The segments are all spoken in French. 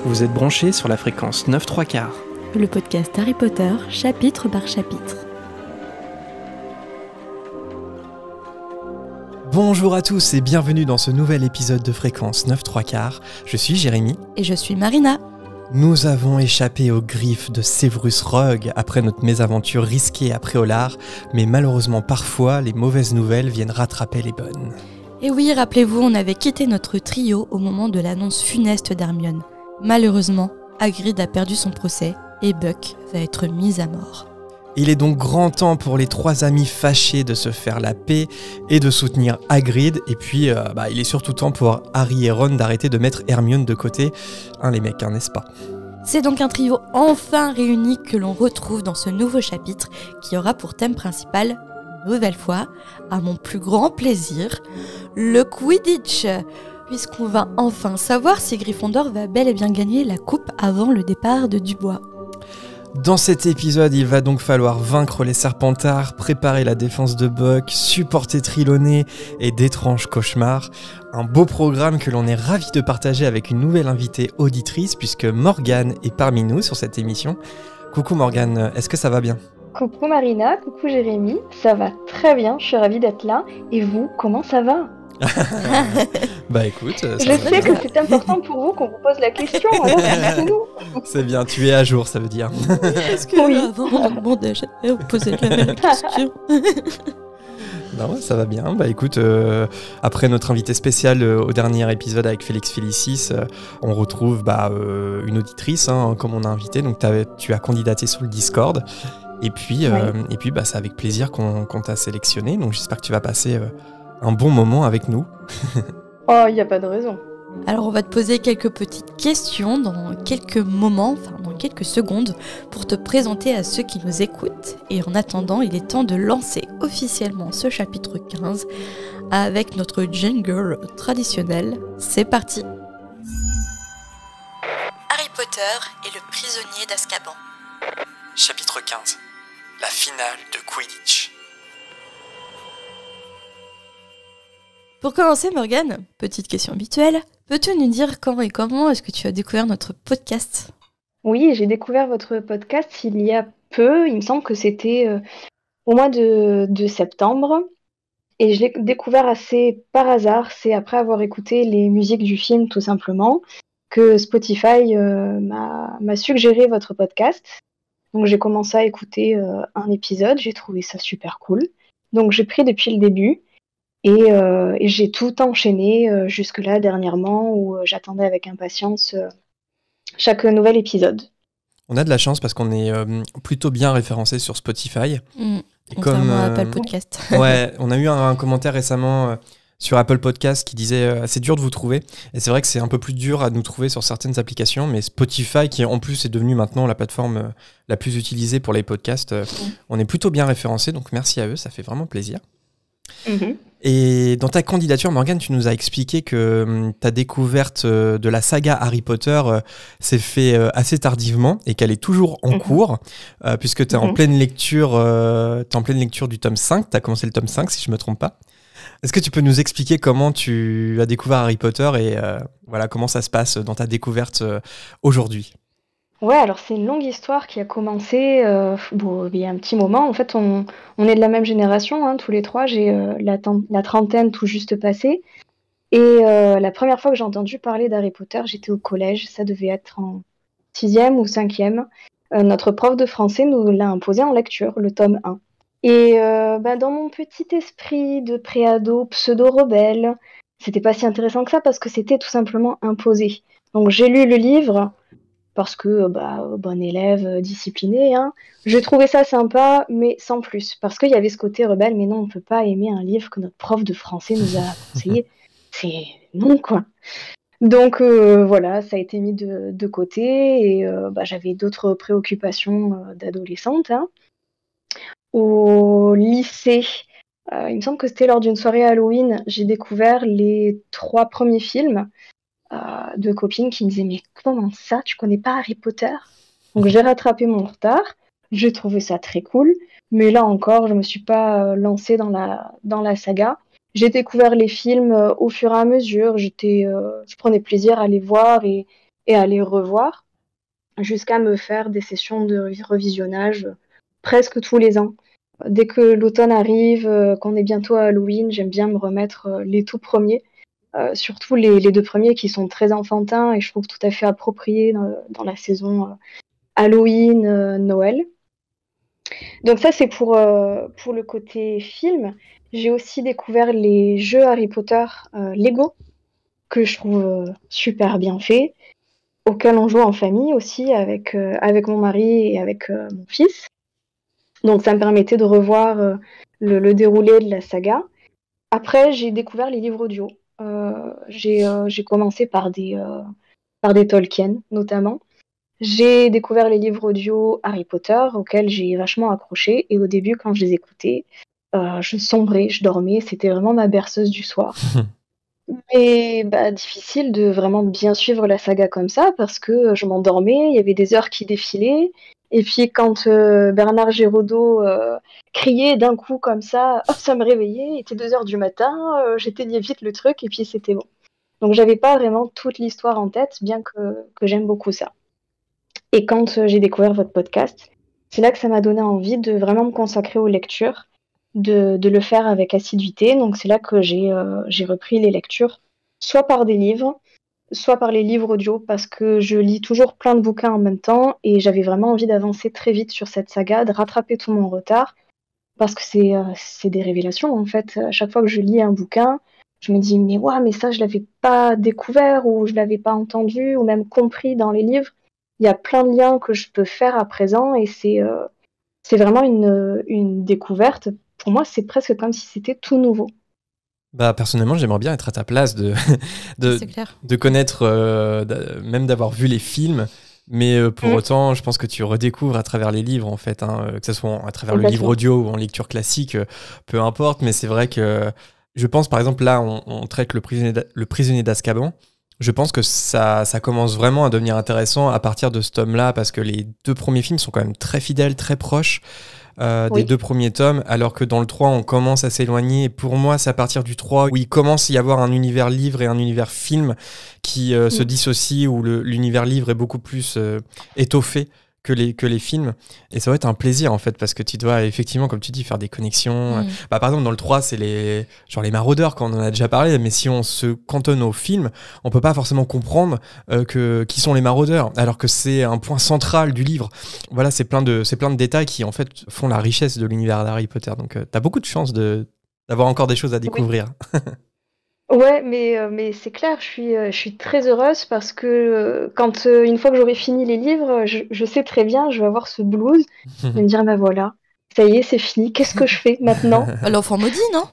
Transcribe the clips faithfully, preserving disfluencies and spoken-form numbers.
Vous êtes branchés sur la fréquence neuf trois quarts. Le podcast Harry Potter, chapitre par chapitre. Bonjour à tous et bienvenue dans ce nouvel épisode de fréquence neuf trois quarts. Je suis Jérémy. Et je suis Marina. Nous avons échappé aux griffes de Severus Rogue après notre mésaventure risquée à Préolard, mais malheureusement parfois les mauvaises nouvelles viennent rattraper les bonnes. Et oui, rappelez-vous, on avait quitté notre trio au moment de l'annonce funeste d'Hermione. Malheureusement, Hagrid a perdu son procès et Buck va être mis à mort. Il est donc grand temps pour les trois amis fâchés de se faire la paix et de soutenir Hagrid. Et puis, euh, bah, il est surtout temps pour Harry et Ron d'arrêter de mettre Hermione de côté. Hein, les mecs, hein, n'est-ce pas ? C'est donc un trio enfin réuni que l'on retrouve dans ce nouveau chapitre qui aura pour thème principal, une nouvelle fois, à mon plus grand plaisir, le Quidditch. Puisqu'on va enfin savoir si Gryffondor va bel et bien gagner la coupe avant le départ de Dubois. Dans cet épisode, il va donc falloir vaincre les Serpentards, préparer la défense de Buck, supporter Trelawney et d'étranges cauchemars. Un beau programme que l'on est ravi de partager avec une nouvelle invitée auditrice puisque Morgane est parmi nous sur cette émission. Coucou Morgane, est-ce que ça va bien ? Coucou Marina, coucou Jérémy, ça va très bien, je suis ravie d'être là. Et vous, comment ça va ? Bah écoute, ça je va sais bien. que c'est important pour vous qu'on vous pose la question, alors dites-nous. C'est bien, tu es à jour, ça veut dire. Est-ce que Oui. avant on demandait, j'avais posé la même question. Non, ça va bien. Bah écoute, euh, après notre invité spécial euh, au dernier épisode avec Félix Félicis, euh, on retrouve bah, euh, une auditrice, hein, comme on a invité. Donc t'avais- tu as candidaté sur le Discord. Et puis, euh, et puis bah, c'est avec plaisir qu'on, qu'on t'a sélectionné. Donc j'espère que tu vas passer euh, un bon moment avec nous. Oh, il n'y a pas de raison. Alors on va te poser quelques petites questions dans quelques moments, enfin dans quelques secondes, pour te présenter à ceux qui nous écoutent. Et en attendant, il est temps de lancer officiellement ce chapitre quinze avec notre jingle traditionnel. C'est parti. Harry Potter et le prisonnier d'Azkaban. Chapitre quinze. La finale de Quidditch. Pour commencer, Morgane, petite question habituelle, peux-tu nous dire quand et comment est-ce que tu as découvert notre podcast ? Oui, j'ai découvert votre podcast il y a peu, il me semble que c'était euh, au mois de, de septembre. Et je l'ai découvert assez par hasard, c'est après avoir écouté les musiques du film tout simplement, que Spotify euh, m'a, m'a suggéré votre podcast. Donc j'ai commencé à écouter euh, un épisode, j'ai trouvé ça super cool. Donc j'ai pris depuis le début et, euh, et j'ai tout enchaîné euh, jusque-là dernièrement où euh, j'attendais avec impatience euh, chaque nouvel épisode. On a de la chance parce qu'on est euh, plutôt bien référencé sur Spotify. Mmh, Et contrairement à euh, Apple Podcast. Ouais, on a eu un, un commentaire récemment euh, sur Apple Podcast qui disait euh, c'est dur de vous trouver. Et c'est vrai que c'est un peu plus dur à nous trouver sur certaines applications, mais Spotify, qui en plus est devenu maintenant la plateforme euh, la plus utilisée pour les podcasts, euh, on est plutôt bien référencé, donc merci à eux, ça fait vraiment plaisir. Mhm. Et dans ta candidature, Morgane, tu nous as expliqué que hum, ta découverte euh, de la saga Harry Potter euh, s'est fait euh, assez tardivement et qu'elle est toujours en Mhm. cours, euh, puisque tu es en Mhm. pleine lecture, euh, t'es en pleine lecture du tome cinq, tu as commencé le tome cinq si je me trompe pas. Est-ce que tu peux nous expliquer comment tu as découvert Harry Potter et euh, voilà, comment ça se passe dans ta découverte euh, aujourd'hui ? Ouais, alors c'est une longue histoire qui a commencé euh, bon, il y a un petit moment. En fait, on, on est de la même génération, hein, tous les trois. J'ai euh, la, ten- la trentaine tout juste passée. Et euh, la première fois que j'ai entendu parler d'Harry Potter, j'étais au collège. Ça devait être en sixième ou cinquième. Euh, notre prof de français nous l'a imposé en lecture, le tome un. Et euh, bah, dans mon petit esprit de préado pseudo-rebelle, c'était pas si intéressant que ça parce que c'était tout simplement imposé. Donc j'ai lu le livre parce que bah, bon élève, euh, discipliné, hein. J'ai trouvé ça sympa, mais sans plus. Parce qu'il y avait ce côté rebelle, mais non, on ne peut pas aimer un livre que notre prof de français nous a conseillé. C'est non, quoi. Donc euh, voilà, ça a été mis de, de côté, et euh, bah, j'avais d'autres préoccupations euh, d'adolescente, hein. Au lycée, euh, il me semble que c'était lors d'une soirée Halloween, j'ai découvert les trois premiers films euh, de copines qui me disaient mais comment ça, tu connais pas Harry Potter? Donc j'ai rattrapé mon retard, j'ai trouvé ça très cool, mais là encore je me suis pas euh, lancée dans la, dans la saga. J'ai découvert les films euh, au fur et à mesure, j'étais, euh, je prenais plaisir à les voir et, et à les revoir, jusqu'à me faire des sessions de revisionnage presque tous les ans. Dès que l'automne arrive, euh, qu'on est bientôt à Halloween, j'aime bien me remettre euh, les tout premiers, euh, surtout les, les deux premiers qui sont très enfantins et je trouve tout à fait appropriés dans, dans la saison euh, Halloween, euh, Noël. Donc ça, c'est pour, euh, pour le côté film. J'ai aussi découvert les jeux Harry Potter euh, Lego, que je trouve euh, super bien faits, auxquels on joue en famille aussi, avec, euh, avec mon mari et avec euh, mon fils. Donc ça me permettait de revoir euh, le, le déroulé de la saga. Après, j'ai découvert les livres audio. Euh, j'ai euh, j'ai commencé par des, euh, par des Tolkien, notamment. J'ai découvert les livres audio Harry Potter, auxquels j'ai vachement accroché. Et au début, quand je les écoutais, euh, je sombrais, je dormais. C'était vraiment ma berceuse du soir. Mais bah, difficile de vraiment bien suivre la saga comme ça, parce que je m'endormais, il y avait des heures qui défilaient. Et puis quand euh, Bernard Giraudot euh, criait d'un coup comme ça, hop, ça me réveillait, il était deux heures du matin, euh, j'éteignais vite le truc et puis c'était bon. Donc j'avais pas vraiment toute l'histoire en tête, bien que, que j'aime beaucoup ça. Et quand euh, j'ai découvert votre podcast, c'est là que ça m'a donné envie de vraiment me consacrer aux lectures, de, de le faire avec assiduité. Donc c'est là que j'ai euh, j'ai repris les lectures, soit par des livres, soit par les livres audio, parce que je lis toujours plein de bouquins en même temps et j'avais vraiment envie d'avancer très vite sur cette saga, de rattraper tout mon retard, parce que c'est euh, c'est des révélations en fait. À chaque fois que je lis un bouquin, je me dis mais ouais, mais ça je l'avais pas découvert ou je l'avais pas entendu ou même compris dans les livres. Il y a plein de liens que je peux faire à présent et c'est euh, c'est vraiment une, une découverte. Pour moi, c'est presque comme si c'était tout nouveau. Bah, personnellement, j'aimerais bien être à ta place de, de, C'est clair. de connaître, euh, d'a- même d'avoir vu les films. Mais euh, pour Mm. autant, je pense que tu redécouvres à travers les livres, en fait, hein, euh, que ce soit à travers le livre Complètement. audio ou en lecture classique, euh, peu importe. Mais c'est vrai que je pense, par exemple, là, on, on traite le prisonnier d'A- le prisonnier d'Azkaban. Je pense que ça, ça commence vraiment à devenir intéressant à partir de ce tome-là, parce que les deux premiers films sont quand même très fidèles, très proches euh, des Oui. deux premiers tomes, alors que dans le trois, on commence à s'éloigner. Et pour moi, c'est à partir du trois où il commence à y avoir un univers livre et un univers film qui euh, se Mm. dissocient, où le- l'univers livre est beaucoup plus euh, étoffé que les, que les films. Et ça va être un plaisir, en fait, parce que tu dois, effectivement, comme tu dis, faire des connexions. Mm. Bah, par exemple, dans le trois, c'est les, genre les maraudeurs, quand on en a déjà parlé, mais si on se cantonne au film, on peut pas forcément comprendre euh, que, qui sont les maraudeurs, alors que c'est un point central du livre. Voilà, c'est plein de, c'est plein de détails qui, en fait, font la richesse de l'univers d'Harry Potter. Donc, euh, t'as beaucoup de chance de, d'avoir encore des choses à Oui. découvrir. Ouais, mais, euh, mais c'est clair, je suis, euh, je suis très heureuse parce que euh, quand euh, une fois que j'aurai fini les livres, je, je sais très bien, je vais avoir ce blues de me dire, bah voilà, ça y est, c'est fini, qu'est-ce que je fais maintenant? Bah, l'enfant maudit, non?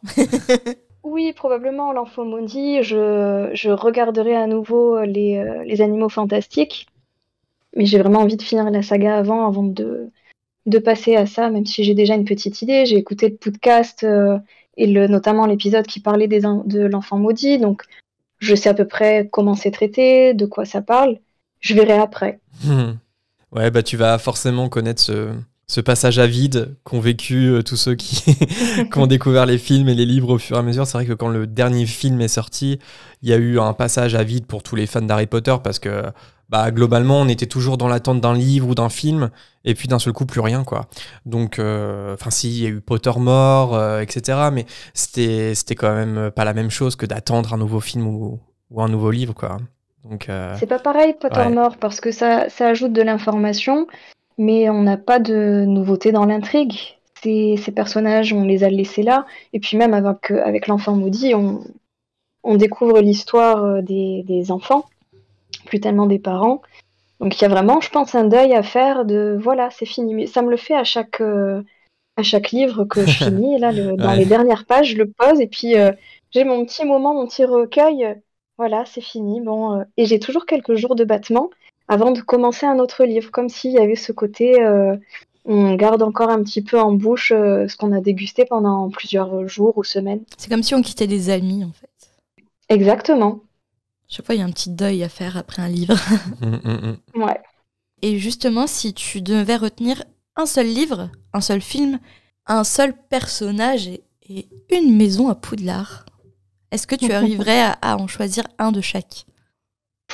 Oui, probablement l'enfant maudit, je, je regarderai à nouveau les, euh, les animaux fantastiques, mais j'ai vraiment envie de finir la saga avant, avant de, de passer à ça, même si j'ai déjà une petite idée. J'ai écouté le podcast euh, et le, notamment l'épisode qui parlait des, en- de l'enfant maudit, donc je sais à peu près comment c'est traité, de quoi ça parle. Je verrai après. Ouais, bah tu vas forcément connaître ce, ce passage à vide qu'ont vécu euh, tous ceux qui, qui ont découvert les films et les livres au fur et à mesure. C'est vrai que quand le dernier film est sorti, il y a eu un passage à vide pour tous les fans d'Harry Potter parce que bah, globalement, on était toujours dans l'attente d'un livre ou d'un film et puis d'un seul coup, plus rien, quoi. Donc, euh, enfin, si, il y a eu Potter mort, euh, et cetera. Mais c'était, c'était quand même pas la même chose que d'attendre un nouveau film ou, ou un nouveau livre, quoi. Donc, euh, C'est pas pareil, ouais. Pottermore, parce que ça, ça ajoute de l'information, mais on n'a pas de nouveauté dans l'intrigue. Ces, ces personnages, on les a laissés là. Et puis même avec, euh, avec l'enfant maudit, on, on découvre l'histoire euh, des, des enfants, plus tellement des parents. Donc il y a vraiment, je pense, un deuil à faire de voilà, c'est fini. Mais ça me le fait à chaque, euh, à chaque livre que je finis. Et là, le- dans Ouais. les dernières pages, je le pose et puis euh, j'ai mon petit moment, mon petit recueil. euh, Voilà, c'est fini. Bon, euh, et j'ai toujours quelques jours de battement avant de commencer un autre livre, comme s'il y avait ce côté, euh, on garde encore un petit peu en bouche euh, ce qu'on a dégusté pendant plusieurs jours ou semaines. C'est comme si on quittait des amis, en fait. Exactement. Chaque fois, il y a un petit deuil à faire après un livre. Mm, mm, mm. Ouais. Et justement, si tu devais retenir un seul livre, un seul film, un seul personnage et, et une maison à Poudlard, est-ce que tu arriverais à, à en choisir un de chaque?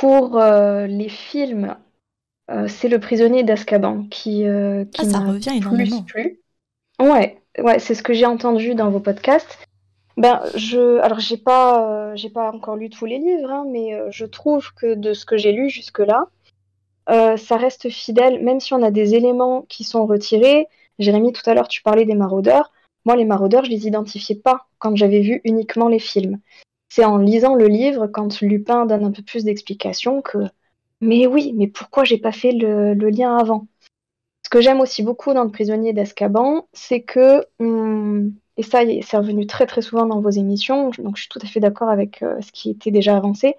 pour euh, les films, euh, c'est Le Prisonnier d'Azkaban qui, euh, qui Ah, ça m'a revient plus énormément. plu. Ouais, ouais, c'est ce que j'ai entendu dans vos podcasts. Ben, je, alors j'ai pas, euh, j'ai pas encore lu tous les livres, hein, mais euh, je trouve que de ce que j'ai lu jusque-là, euh, ça reste fidèle, même si on a des éléments qui sont retirés. Jérémy, tout à l'heure, tu parlais des maraudeurs. Moi, les maraudeurs, je les identifiais pas quand j'avais vu uniquement les films. C'est en lisant le livre, quand Lupin donne un peu plus d'explications, que mais oui, mais pourquoi j'ai pas fait le, le lien avant? Ce que j'aime aussi beaucoup dans Le Prisonnier d'Azkaban, c'est que, hum, et ça, c'est revenu très très souvent dans vos émissions, donc je suis tout à fait d'accord avec euh, ce qui était déjà avancé,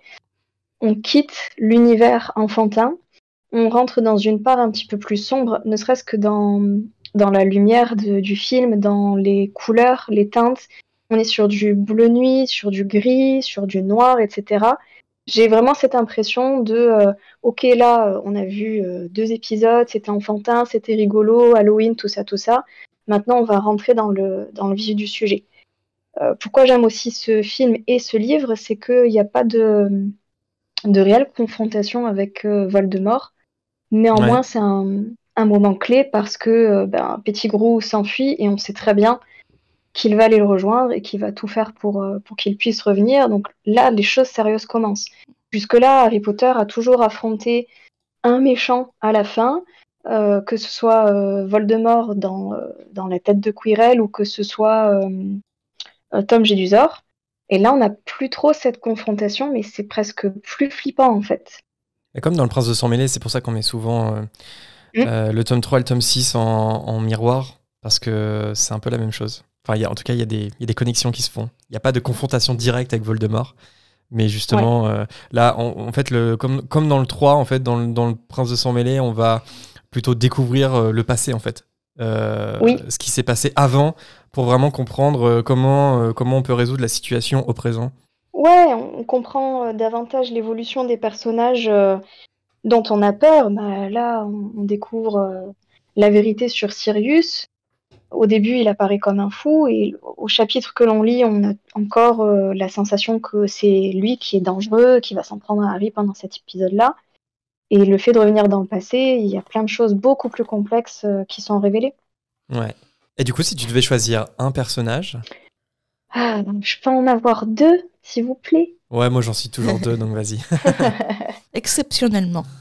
on quitte l'univers enfantin, on rentre dans une part un petit peu plus sombre, ne serait-ce que dans, dans la lumière de- du film, dans les couleurs, les teintes. On est sur du bleu nuit, sur du gris, sur du noir, et cetera. J'ai vraiment cette impression de, euh, ok, là, euh, on a vu euh, deux épisodes, c'était enfantin, c'était rigolo, Halloween, tout ça, tout ça. Maintenant, on va rentrer dans le, dans le vif du sujet. Euh, pourquoi j'aime aussi ce film et ce livre, c'est qu'il n'y a pas de, de réelle confrontation avec euh, Voldemort. Ouais. Néanmoins, c'est un, un moment clé parce que euh, ben, Pettigrew s'enfuit et on sait très bien qu'il va aller le rejoindre et qu'il va tout faire pour, euh, pour qu'il puisse revenir. Donc là, les choses sérieuses commencent. Jusque-là, Harry Potter a toujours affronté un méchant à la fin, euh, que ce soit euh, Voldemort dans, euh, dans la tête de Quirrell ou que ce soit euh, euh, Tom Jedusor. Et là, on n'a plus trop cette confrontation, mais c'est presque plus flippant en fait. Et comme dans Le Prince de Sang Mêlé, c'est pour ça qu'on met souvent euh, Mm. euh, le tome trois et le tome six en, en miroir, parce que c'est un peu la même chose. Enfin, il y a, en tout cas, il y, a des- il y a des connexions qui se font. Il n'y a pas de confrontation directe avec Voldemort. Mais Ouais. justement, euh, là, en, en fait, le, comme, comme dans le trois, en fait, dans le, dans le Prince de Sang Mêlé, on va plutôt découvrir euh, le passé, en fait. Euh, Oui, ce qui s'est passé avant, pour vraiment comprendre euh, comment, euh, comment on peut résoudre la situation au présent. ouais, on on comprend euh, davantage l'évolution des personnages euh, dont on a peur. Bah, là, on, on découvre euh, la vérité sur Sirius. Au début, il apparaît comme un fou, et au chapitre que l'on lit, on a encore euh, la sensation que c'est lui qui est dangereux, qui va s'en prendre à Harry pendant cet épisode-là. Et le fait de revenir dans le passé, il y a plein de choses beaucoup plus complexes euh, qui sont révélées. Ouais. Et du coup, si tu devais choisir un personnage, Ah, je peux en avoir deux, s'il vous plaît. ouais, moi j'en suis toujours deux, donc vas-y. Exceptionnellement.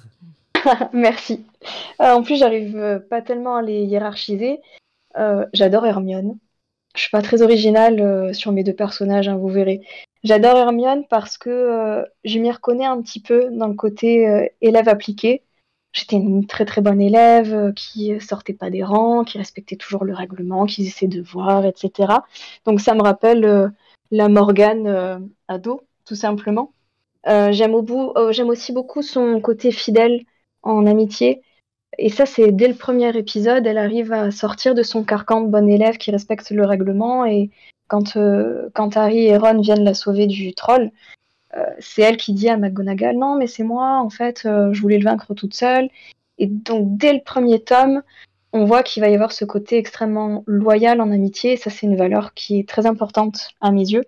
Merci. Euh, en plus, j'arrive euh, pas tellement à les hiérarchiser. Euh, j'adore Hermione. Je suis pas très originale euh, sur mes deux personnages, hein, vous verrez. J'adore Hermione parce que euh, je m'y reconnais un petit peu dans le côté euh, élève appliqué. J'étais une très très bonne élève euh, qui sortait pas des rangs, qui respectait toujours le règlement, qui faisait ses devoirs, et cetera. Donc ça me rappelle euh, la Morgane euh, ado, tout simplement. Euh, j'aime au bout, euh, j'aime aussi beaucoup son côté fidèle en amitié. Et ça, c'est dès le premier épisode, elle arrive à sortir de son carcan de bonne élève qui respecte le règlement. Et quand, euh, quand Harry et Ron viennent la sauver du troll, euh, c'est elle qui dit à McGonagall, non, mais c'est moi, en fait, euh, je voulais le vaincre toute seule. Et donc, dès le premier tome, on voit qu'il va y avoir ce côté extrêmement loyal en amitié. Et ça, c'est une valeur qui est très importante à mes yeux.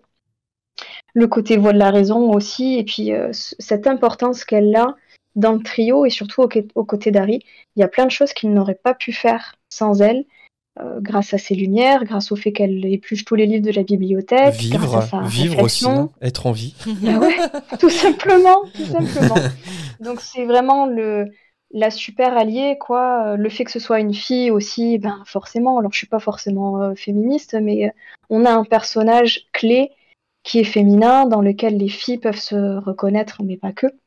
Le côté voix de la raison aussi, et puis euh, cette importance qu'elle a dans le trio, et surtout aux, aux côtés d'Harry. Il y a plein de choses qu'il n'aurait pas pu faire sans elle, euh, grâce à ses lumières, grâce au fait qu'elle épluche tous les livres de la bibliothèque, grâce à Vivre, sa vivre aussi, hein, réflexion. être en vie. Bah ouais, tout simplement, tout simplement. Donc c'est vraiment le, la super alliée, quoi. Le fait que ce soit une fille aussi, ben forcément, alors je suis pas forcément euh, féministe, mais euh, on a un personnage clé qui est féminin, dans lequel les filles peuvent se reconnaître, mais pas que.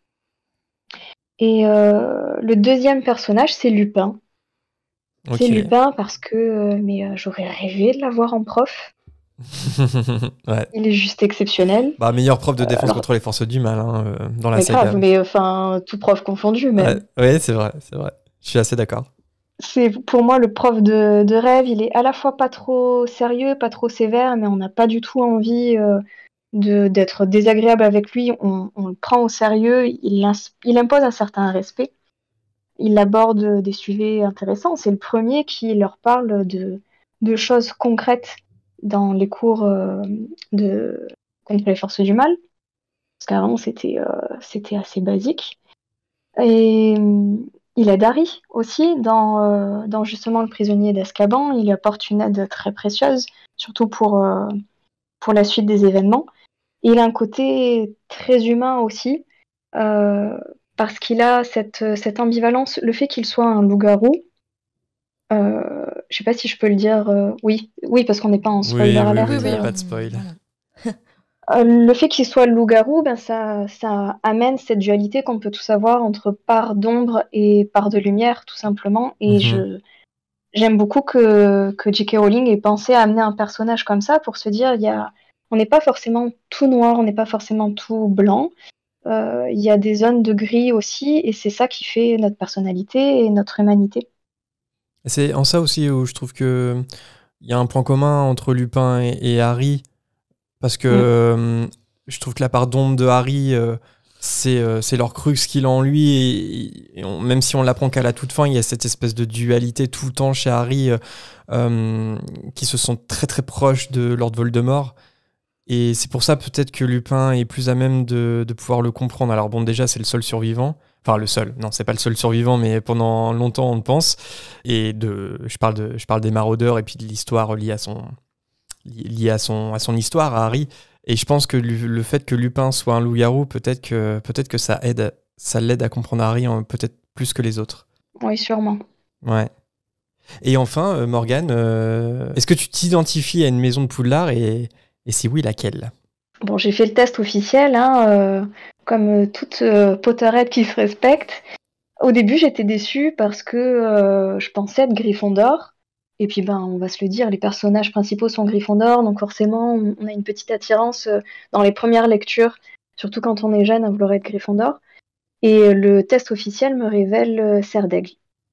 Et euh, le deuxième personnage, c'est Lupin. C'est Ok. Lupin parce que euh, mais euh, j'aurais rêvé de l'avoir en prof. Ouais. Il est juste exceptionnel. Bah, meilleure preuve de Euh, défense alors, contre les forces du mal, hein, euh, dans la mais saga. grave, mais enfin, tout prof confondu Ouais, même. ouais, c'est vrai, c'est vrai. Je suis assez d'accord. C'est pour moi le prof de, de rêve. Il est à la fois pas trop sérieux, pas trop sévère, mais on n'a pas du tout envie euh, de, d'être désagréable avec lui. On, on le prend au sérieux. Il, ins- il impose un certain respect. Il aborde des sujets intéressants. C'est le premier qui leur parle de, de choses concrètes dans les cours euh, de contre les forces du mal. Parce qu'avant, c'était euh, c'était assez basique. Et il aide Harry aussi dans, euh, dans justement Le prisonnier d'Azkaban. Il lui apporte une aide très précieuse, surtout pour, euh, pour la suite des événements. Et il a un côté très humain aussi, euh, parce qu'il a cette, cette ambivalence. Le fait qu'il soit un loup-garou, euh, je sais pas si je peux le dire, euh, oui, oui, parce qu'on n'est pas en spoiler Oui, oui, alert. oui, Oui, il n'y a oui, pas de on- spoil. voilà. Euh, le fait qu'il soit loup-garou, ben ça, ça amène cette dualité qu'on peut tous avoir entre part d'ombre et part de lumière, tout simplement. Et Mhm. je, j'aime beaucoup que, que J K. Rowling ait pensé à amener un personnage comme ça pour se dire, il y a, on n'est pas forcément tout noir, on n'est pas forcément tout blanc. Euh, Il y a des zones de gris aussi, et c'est ça qui fait notre personnalité et notre humanité. C'est en ça aussi où je trouve que il y a un point commun entre Lupin et, et Harry, parce que Mm. euh, je trouve que la part d'ombre de Harry, euh, c'est euh, c'est leur crux qu'il a en lui, et, et on- même si on l'apprend qu'à la toute fin, il y a cette espèce de dualité tout le temps chez Harry, euh, euh, qui se sont très très proches de Lord Voldemort. Et c'est pour ça peut-être que Lupin est plus à même de, de pouvoir le comprendre. Alors bon, déjà, c'est le seul survivant. Enfin, le seul. Non, c'est pas le seul survivant, mais pendant longtemps, on le pense. Et de, je parle de, je parle des maraudeurs et puis de l'histoire liée à son, li- liée à son, à son histoire, à Harry. Et je pense que lu- le fait que Lupin soit un loup-garou, peut-être que, peut-être que ça aide, ça l'aide à comprendre Harry, hein, peut-être plus que les autres. Oui, sûrement. Ouais. Et enfin, euh, Morgane, euh, est-ce que tu t'identifies à une maison de Poudlard, et, et si oui, laquelle? Bon, j'ai fait le test officiel, hein, euh, comme euh, toute euh, Potterhead qui se respecte. Au début, j'étais déçue parce que euh, je pensais être Gryffondor. Et puis, ben, on va se le dire, les personnages principaux sont Gryffondor, donc forcément, on on a une petite attirance euh, dans les premières lectures, surtout quand on est jeune, à vouloir être Gryffondor. Et euh, le test officiel me révèle euh, Serre d'Aigle.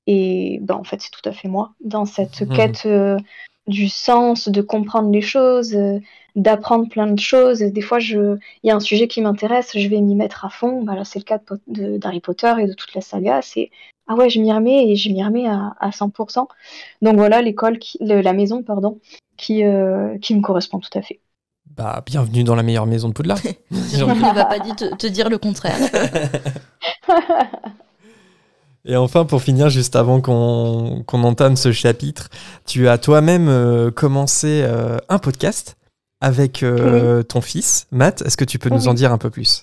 Et ben, en fait, c'est tout à fait moi, dans cette quête euh, du sens, de comprendre les choses, euh, d'apprendre plein de choses. Des fois, je... il y a un sujet qui m'intéresse, je vais m'y mettre à fond. Bah, là, c'est le cas de Po- de- d'Harry Potter et de toute la saga. C'est ah ouais, je m'y remets et je m'y remets à, à cent pour cent. Donc voilà, l'école, qui... le- la maison, pardon, qui, euh, qui me correspond tout à fait. Bah, bienvenue dans la meilleure maison de Poudlard. J'ai envie Il ne va pas dit te, te dire le contraire. Et enfin, pour finir, juste avant qu'on qu'on entame ce chapitre, tu as toi-même euh, commencé euh, un podcast avec euh, ton fils, Matt. Est-ce que tu peux nous en Oui. dire un peu plus?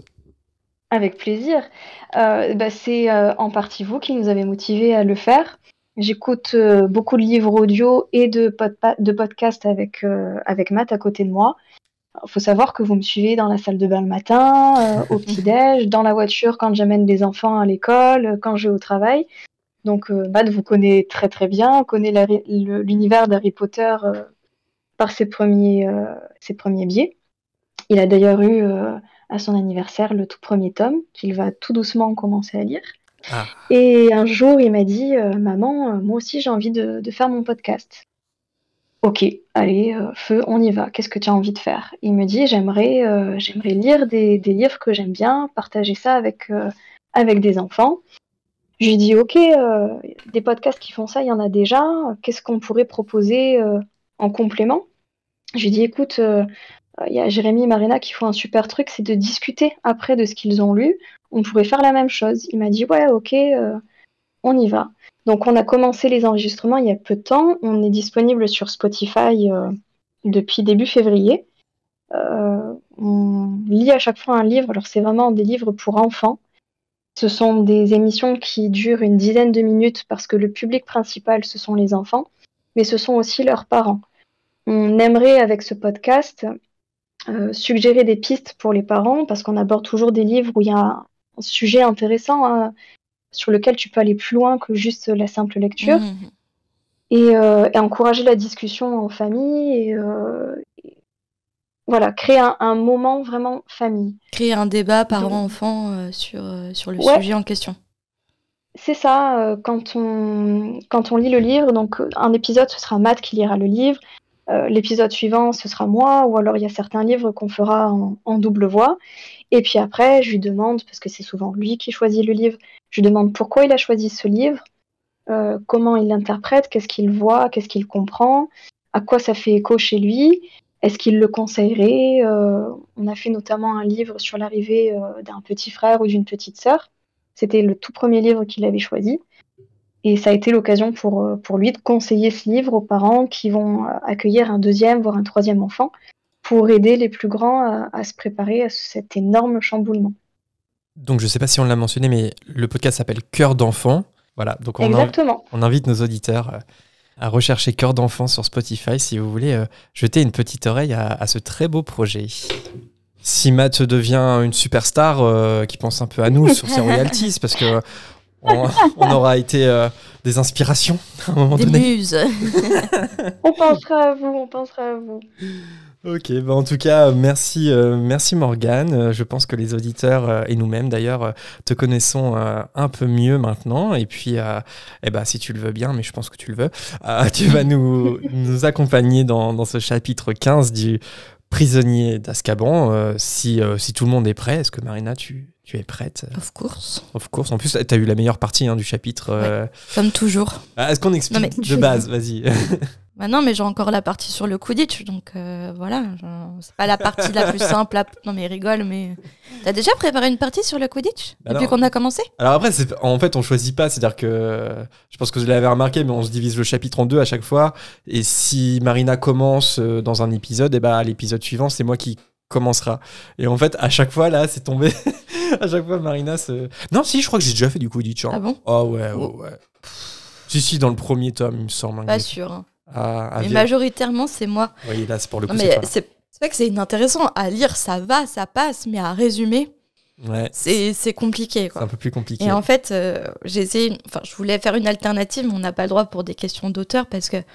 Avec plaisir. Euh, bah, c'est euh, en partie vous qui nous avez motivés à le faire. J'écoute euh, beaucoup de livres audio et de, podpa- de podcasts avec, euh, avec Matt à côté de moi. Il faut savoir que vous me suivez dans la salle de bain le matin, euh, au petit-déj, dans la voiture quand j'amène les enfants à l'école, euh, quand je vais au travail. Donc euh, Matt vous connaît très très bien, connaît la- le- l'univers d'Harry Potter euh, par ses premiers, euh, ses premiers biais. Il a d'ailleurs eu euh, à son anniversaire le tout premier tome qu'il va tout doucement commencer à lire. Ah, Et un jour, il m'a dit euh, Maman, euh, moi aussi j'ai envie de, de faire mon podcast. Ok, allez, euh, feu, on y va. Qu'est-ce que tu as envie de faire? Il me dit J'aimerais euh, j'aimerais lire des, des livres que j'aime bien, partager ça avec, euh, avec des enfants. Je lui dis Ok, euh, des podcasts qui font ça, il y en a déjà. Qu'est-ce qu'on pourrait proposer euh, en complément? Je lui dis Écoute, euh, il y a Jérémy et Marina qui font un super truc, c'est de discuter après de ce qu'ils ont lu. On pourrait faire la même chose. Il m'a dit ouais, ok, euh, on y va. Donc on a commencé les enregistrements il y a peu de temps. On est disponible sur Spotify euh, depuis début février. Euh, on lit à chaque fois un livre. Alors c'est vraiment des livres pour enfants. Ce sont des émissions qui durent une dizaine de minutes parce que le public principal, ce sont les enfants, mais ce sont aussi leurs parents. On aimerait avec ce podcast euh, suggérer des pistes pour les parents parce qu'on aborde toujours des livres où il y a un sujet intéressant hein, sur lequel tu peux aller plus loin que juste la simple lecture Mhm. et, euh, et encourager la discussion en famille et, euh, et voilà, créer un, un moment vraiment famille. Créer un débat Donc, parent-enfant euh, sur, euh, sur le ouais, sujet en question. c'est ça, euh, quand, on, quand on lit le livre, donc un épisode ce sera Matt qui lira le livre, euh, l'épisode suivant ce sera moi, ou alors il y a certains livres qu'on fera en, en double voix. Et puis après, je lui demande, parce que c'est souvent lui qui choisit le livre, je lui demande pourquoi il a choisi ce livre, euh, comment il l'interprète, qu'est-ce qu'il voit, qu'est-ce qu'il comprend, à quoi ça fait écho chez lui, est-ce qu'il le conseillerait. Euh, on a fait notamment un livre sur l'arrivée euh, d'un petit frère ou d'une petite sœur. C'était le tout premier livre qu'il avait choisi. Et ça a été l'occasion pour, pour lui de conseiller ce livre aux parents qui vont accueillir un deuxième, voire un troisième enfant, pour aider les plus grands à, à se préparer à cet énorme chamboulement. Donc je ne sais pas si on l'a mentionné, mais le podcast s'appelle Cœur d'enfant. Voilà, donc on, Exactement. On invite nos auditeurs à rechercher Cœur d'enfant sur Spotify si vous voulez euh, jeter une petite oreille à, à ce très beau projet. Si Matt devient une superstar euh, qui pense un peu à nous sur ses royalties, parce que on, on aura été euh, des inspirations à un moment des donné. Des muses. On pensera à vous, on pensera à vous. Ok, bah en tout cas, merci, euh, merci Morgane. Euh, je pense que les auditeurs euh, et nous-mêmes d'ailleurs euh, te connaissons euh, un peu mieux maintenant. Et puis, euh, eh bah, si tu le veux bien, mais je pense que tu le veux, euh, tu vas nous, nous accompagner dans, dans ce chapitre quinze du prisonnier d'Azkaban. Euh, si, euh, si tout le monde est prêt, est-ce que Marina, tu, tu es prête? Of course. Of course. En plus, tu as eu la meilleure partie hein, du chapitre. Euh... Ouais, comme toujours. Ah, est-ce qu'on explique non, mais... de base? Vas-y. Bah non, mais j'ai encore la partie sur le Quidditch, donc euh, voilà. Genre, c'est pas la partie la plus simple. À... Non mais rigole, mais t'as déjà préparé une partie sur le Quidditch bah depuis qu'on a commencé? Alors après, c'est... en fait, on choisit pas. C'est-à-dire que je pense que je l'avais remarqué, mais on se divise le chapitre en deux à chaque fois. Et si Marina commence dans un épisode, et bah à l'épisode suivant, c'est moi qui commencera. Et en fait, à chaque fois là, c'est tombé. À chaque fois, Marina se. Non, si, je crois que j'ai déjà fait du Quidditch. Hein. Ah bon? Oh ouais, ouais, ouais. Si, si, dans le premier tome, il me semble. Pas sûr. Hein. À, à mais majoritairement, c'est moi. Oui, là, c'est pour le coup. Non, c'est, mais pas c'est, c'est vrai que c'est inintéressant. À lire, ça va, ça passe, mais à résumer, ouais. c'est, c'est compliqué. Quoi. C'est un peu plus compliqué. Et en fait, euh, j'ai essayé. Enfin, je voulais faire une alternative, mais on n'a pas le droit pour des questions d'auteur parce que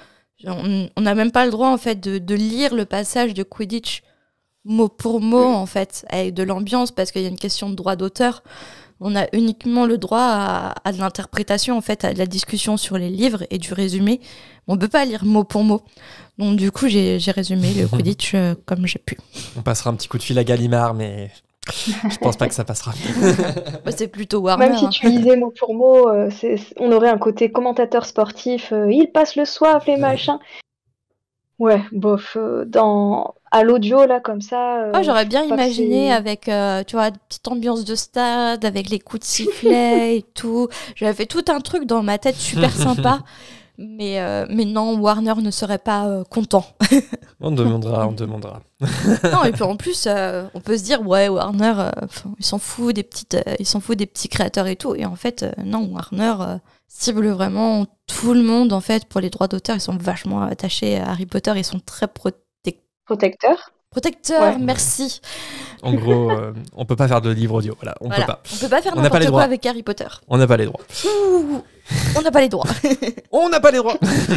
on n'a même pas le droit en fait de, de lire le passage de Quidditch mot pour mot en fait, avec de l'ambiance parce qu'il y a une question de droit d'auteur. On a uniquement le droit à, à de l'interprétation, en fait, à de la discussion sur les livres et du résumé. On ne peut pas lire mot pour mot. Donc, du coup, j'ai, j'ai résumé le Quidditch euh, comme j'ai pu. On passera un petit coup de fil à Gallimard, mais je pense pas que ça passera. Bah, c'est plutôt Warner. Même si tu lisais mot pour mot, euh, c'est, on aurait un côté commentateur sportif. Euh, il passe le soif, les machins. Ouais, bof. Euh, dans... À l'audio, là, comme ça... Euh, oh, j'aurais bien imaginé avec, euh, tu vois, une petite ambiance de stade, avec les coups de sifflet et tout. J'avais fait tout un truc dans ma tête super sympa. Mais, euh, mais non, Warner ne serait pas euh, content. On demandera, on demandera. Non, et puis en plus, euh, on peut se dire, ouais, Warner, euh, il s'en fout des petites, euh, il s'en fout des petits créateurs et tout. Et en fait, euh, non, Warner euh, cible vraiment tout le monde, en fait, pour les droits d'auteur. Ils sont vachement attachés à Harry Potter. Ils sont très protecteurs. Protecteur. Protecteur, ouais. Merci. En gros, euh, on peut pas faire de livre audio. Voilà, on voilà. peut pas. On peut pas faire on n'importe quoi avec Harry Potter. On n'a pas les droits. Ouh, on n'a pas les droits. On n'a pas les droits.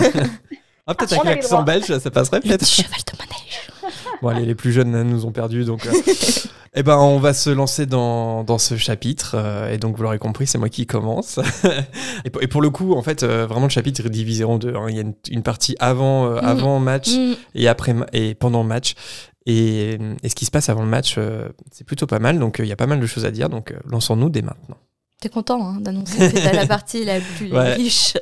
Ah, peut-être avec l'accent belge, ça passerait peut-être. Le petit cheval de manège. Bon, allez, les plus jeunes nous ont perdus, donc. Euh... Eh ben, on va se lancer dans, dans ce chapitre. Euh, et donc, vous l'aurez compris, c'est moi qui commence. et, pour, et pour le coup, en fait, euh, vraiment, le chapitre est divisé en deux. Hein. Il y a une, une partie avant, euh, mmh. avant match mmh. et après et pendant match. Et, et ce qui se passe avant le match, euh, c'est plutôt pas mal. Donc, il euh, y a pas mal de choses à dire. Donc, euh, lançons-nous dès maintenant. T'es content hein, d'annoncer que c'est la partie la plus ouais. riche.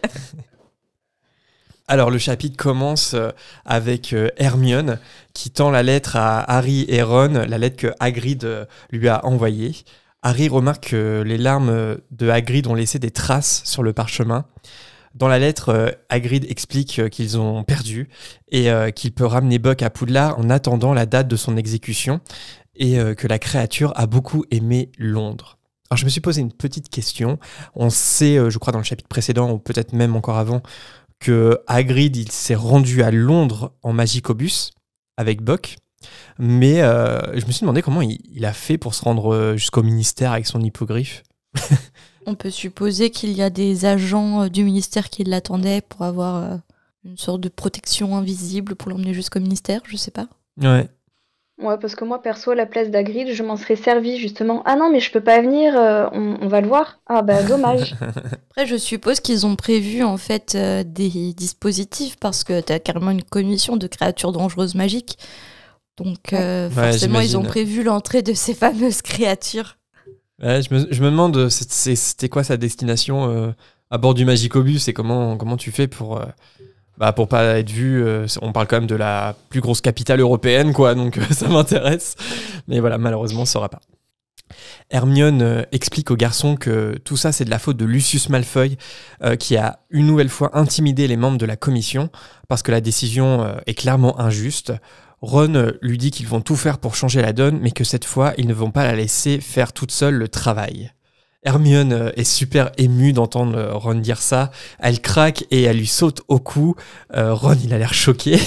Alors, le chapitre commence avec Hermione qui tend la lettre à Harry et Ron, la lettre que Hagrid lui a envoyée. Harry remarque que les larmes de Hagrid ont laissé des traces sur le parchemin. Dans la lettre, Hagrid explique qu'ils ont perdu et qu'il peut ramener Buck à Poudlard en attendant la date de son exécution et que la créature a beaucoup aimé Londres. Alors, je me suis posé une petite question. On sait, je crois dans le chapitre précédent, ou peut-être même encore avant, que Hagrid, il s'est rendu à Londres en Magicobus avec Buck. Mais euh, je me suis demandé comment il, il a fait pour se rendre jusqu'au ministère avec son hippogriffe. On peut supposer qu'il y a des agents du ministère qui l'attendaient pour avoir euh, une sorte de protection invisible pour l'emmener jusqu'au ministère, je sais pas. Ouais. Ouais, parce que moi, perso, à la place d'Hagrid, je m'en serais servi justement. Ah non, mais je peux pas venir, euh, on, on va le voir. Ah bah, dommage. Après, je suppose qu'ils ont prévu, en fait, euh, des dispositifs, parce que t'as carrément une commission de créatures dangereuses magiques. Donc, euh, ouais, forcément, j'imagine. Ils ont prévu l'entrée de ces fameuses créatures. Ouais, je me, je me demande, c'était, c'était quoi sa destination euh, à bord du Magicobus et comment, comment tu fais pour... Euh... Bah pour pas être vu, euh, on parle quand même de la plus grosse capitale européenne, quoi, donc euh, ça m'intéresse. Mais voilà, malheureusement, on ne saura pas. Hermione euh, explique aux garçons que tout ça, c'est de la faute de Lucius Malfoy, euh, qui a une nouvelle fois intimidé les membres de la commission, parce que la décision euh, est clairement injuste. Ron euh, lui dit qu'ils vont tout faire pour changer la donne, mais que cette fois, ils ne vont pas la laisser faire toute seule le travail. Hermione euh, est super émue d'entendre euh, Ron dire ça. Elle craque et elle lui saute au cou. Euh, Ron, il a l'air choqué.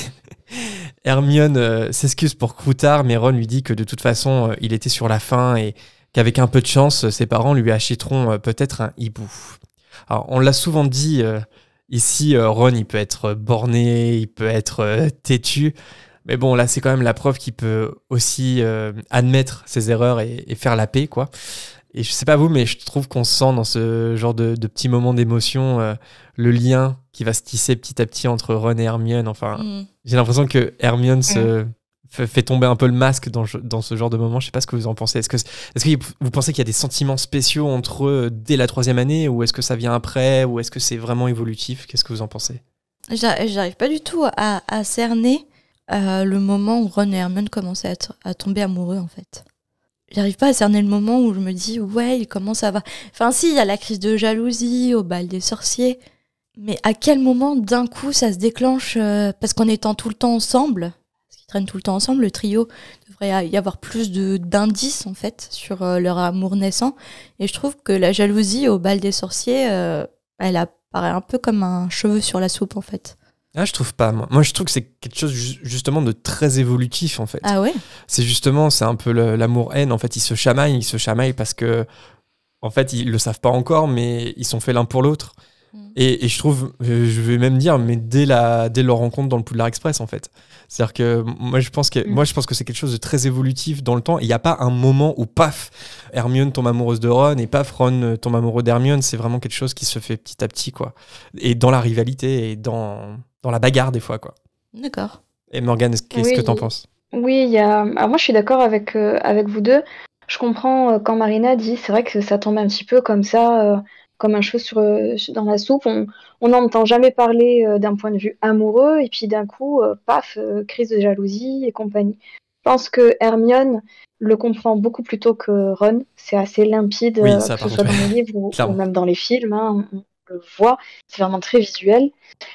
Hermione euh, s'excuse pour Croutard, mais Ron lui dit que de toute façon, euh, il était sur la fin et qu'avec un peu de chance, ses parents lui achèteront euh, peut-être un hibou. Alors, on l'a souvent dit, euh, ici, euh, Ron, il peut être borné, il peut être euh, têtu, mais bon, là, c'est quand même la preuve qu'il peut aussi euh, admettre ses erreurs et, et faire la paix, quoi. Et je sais pas vous, mais je trouve qu'on sent dans ce genre de, de petits moments d'émotion euh, le lien qui va se tisser petit à petit entre Ron et Hermione. Enfin, mm. j'ai l'impression que Hermione mm. se f- fait tomber un peu le masque dans, dans ce genre de moment. Je sais pas ce que vous en pensez. Est-ce que, est-ce que vous pensez qu'il y a des sentiments spéciaux entre eux dès la troisième année, ou est-ce que ça vient après, ou est-ce que c'est vraiment évolutif? Qu'est-ce que vous en pensez? J'a- J'arrive pas du tout à, à cerner euh, le moment où Ron et Hermione commencent à, être, à tomber amoureux, en fait. J'arrive pas à cerner le moment où je me dis, ouais, il commence à avoir... Enfin, si, il y a la crise de jalousie au bal des sorciers, mais à quel moment, d'un coup, ça se déclenche euh, parce qu'en étant tout le temps ensemble, parce qu'ils traînent tout le temps ensemble, le trio, devrait y avoir plus de, d'indices, en fait, sur euh, leur amour naissant. Et je trouve que la jalousie au bal des sorciers, euh, elle apparaît un peu comme un cheveu sur la soupe, en fait. Ah, je trouve pas, moi. Moi, je trouve que c'est quelque chose ju- justement de très évolutif, en fait. Ah ouais? C'est justement, c'est un peu le, l'amour-haine. En fait, ils se chamaillent, ils se chamaillent parce que, en fait, ils le savent pas encore, mais ils sont faits l'un pour l'autre. Mm. Et, et je trouve, je vais même dire, mais dès, la, dès leur rencontre dans le Poudlard Express, en fait. C'est-à-dire que moi, je pense que, mm. moi, je pense que c'est quelque chose de très évolutif dans le temps. Il n'y a pas un moment où, paf, Hermione tombe amoureuse de Ron et paf, Ron tombe amoureux d'Hermione. C'est vraiment quelque chose qui se fait petit à petit, quoi. Et dans la rivalité et dans... dans la bagarre des fois, quoi. D'accord. Et Morgane, qu'est-ce oui, que t'en penses? Oui, il y a... Alors moi je suis d'accord avec, euh, avec vous deux. Je comprends euh, quand Marina dit, c'est vrai que ça tombe un petit peu comme ça, euh, comme un cheveu sur, euh, dans la soupe. On n'entend jamais parler euh, d'un point de vue amoureux, et puis d'un coup, euh, paf, euh, crise de jalousie et compagnie. Je pense que Hermione le comprend beaucoup plus tôt que Ron. C'est assez limpide, Oui, euh, ça, que ce par soit contre, dans les livres ou, ou même dans les films, hein, on, on le voit. C'est vraiment très visuel.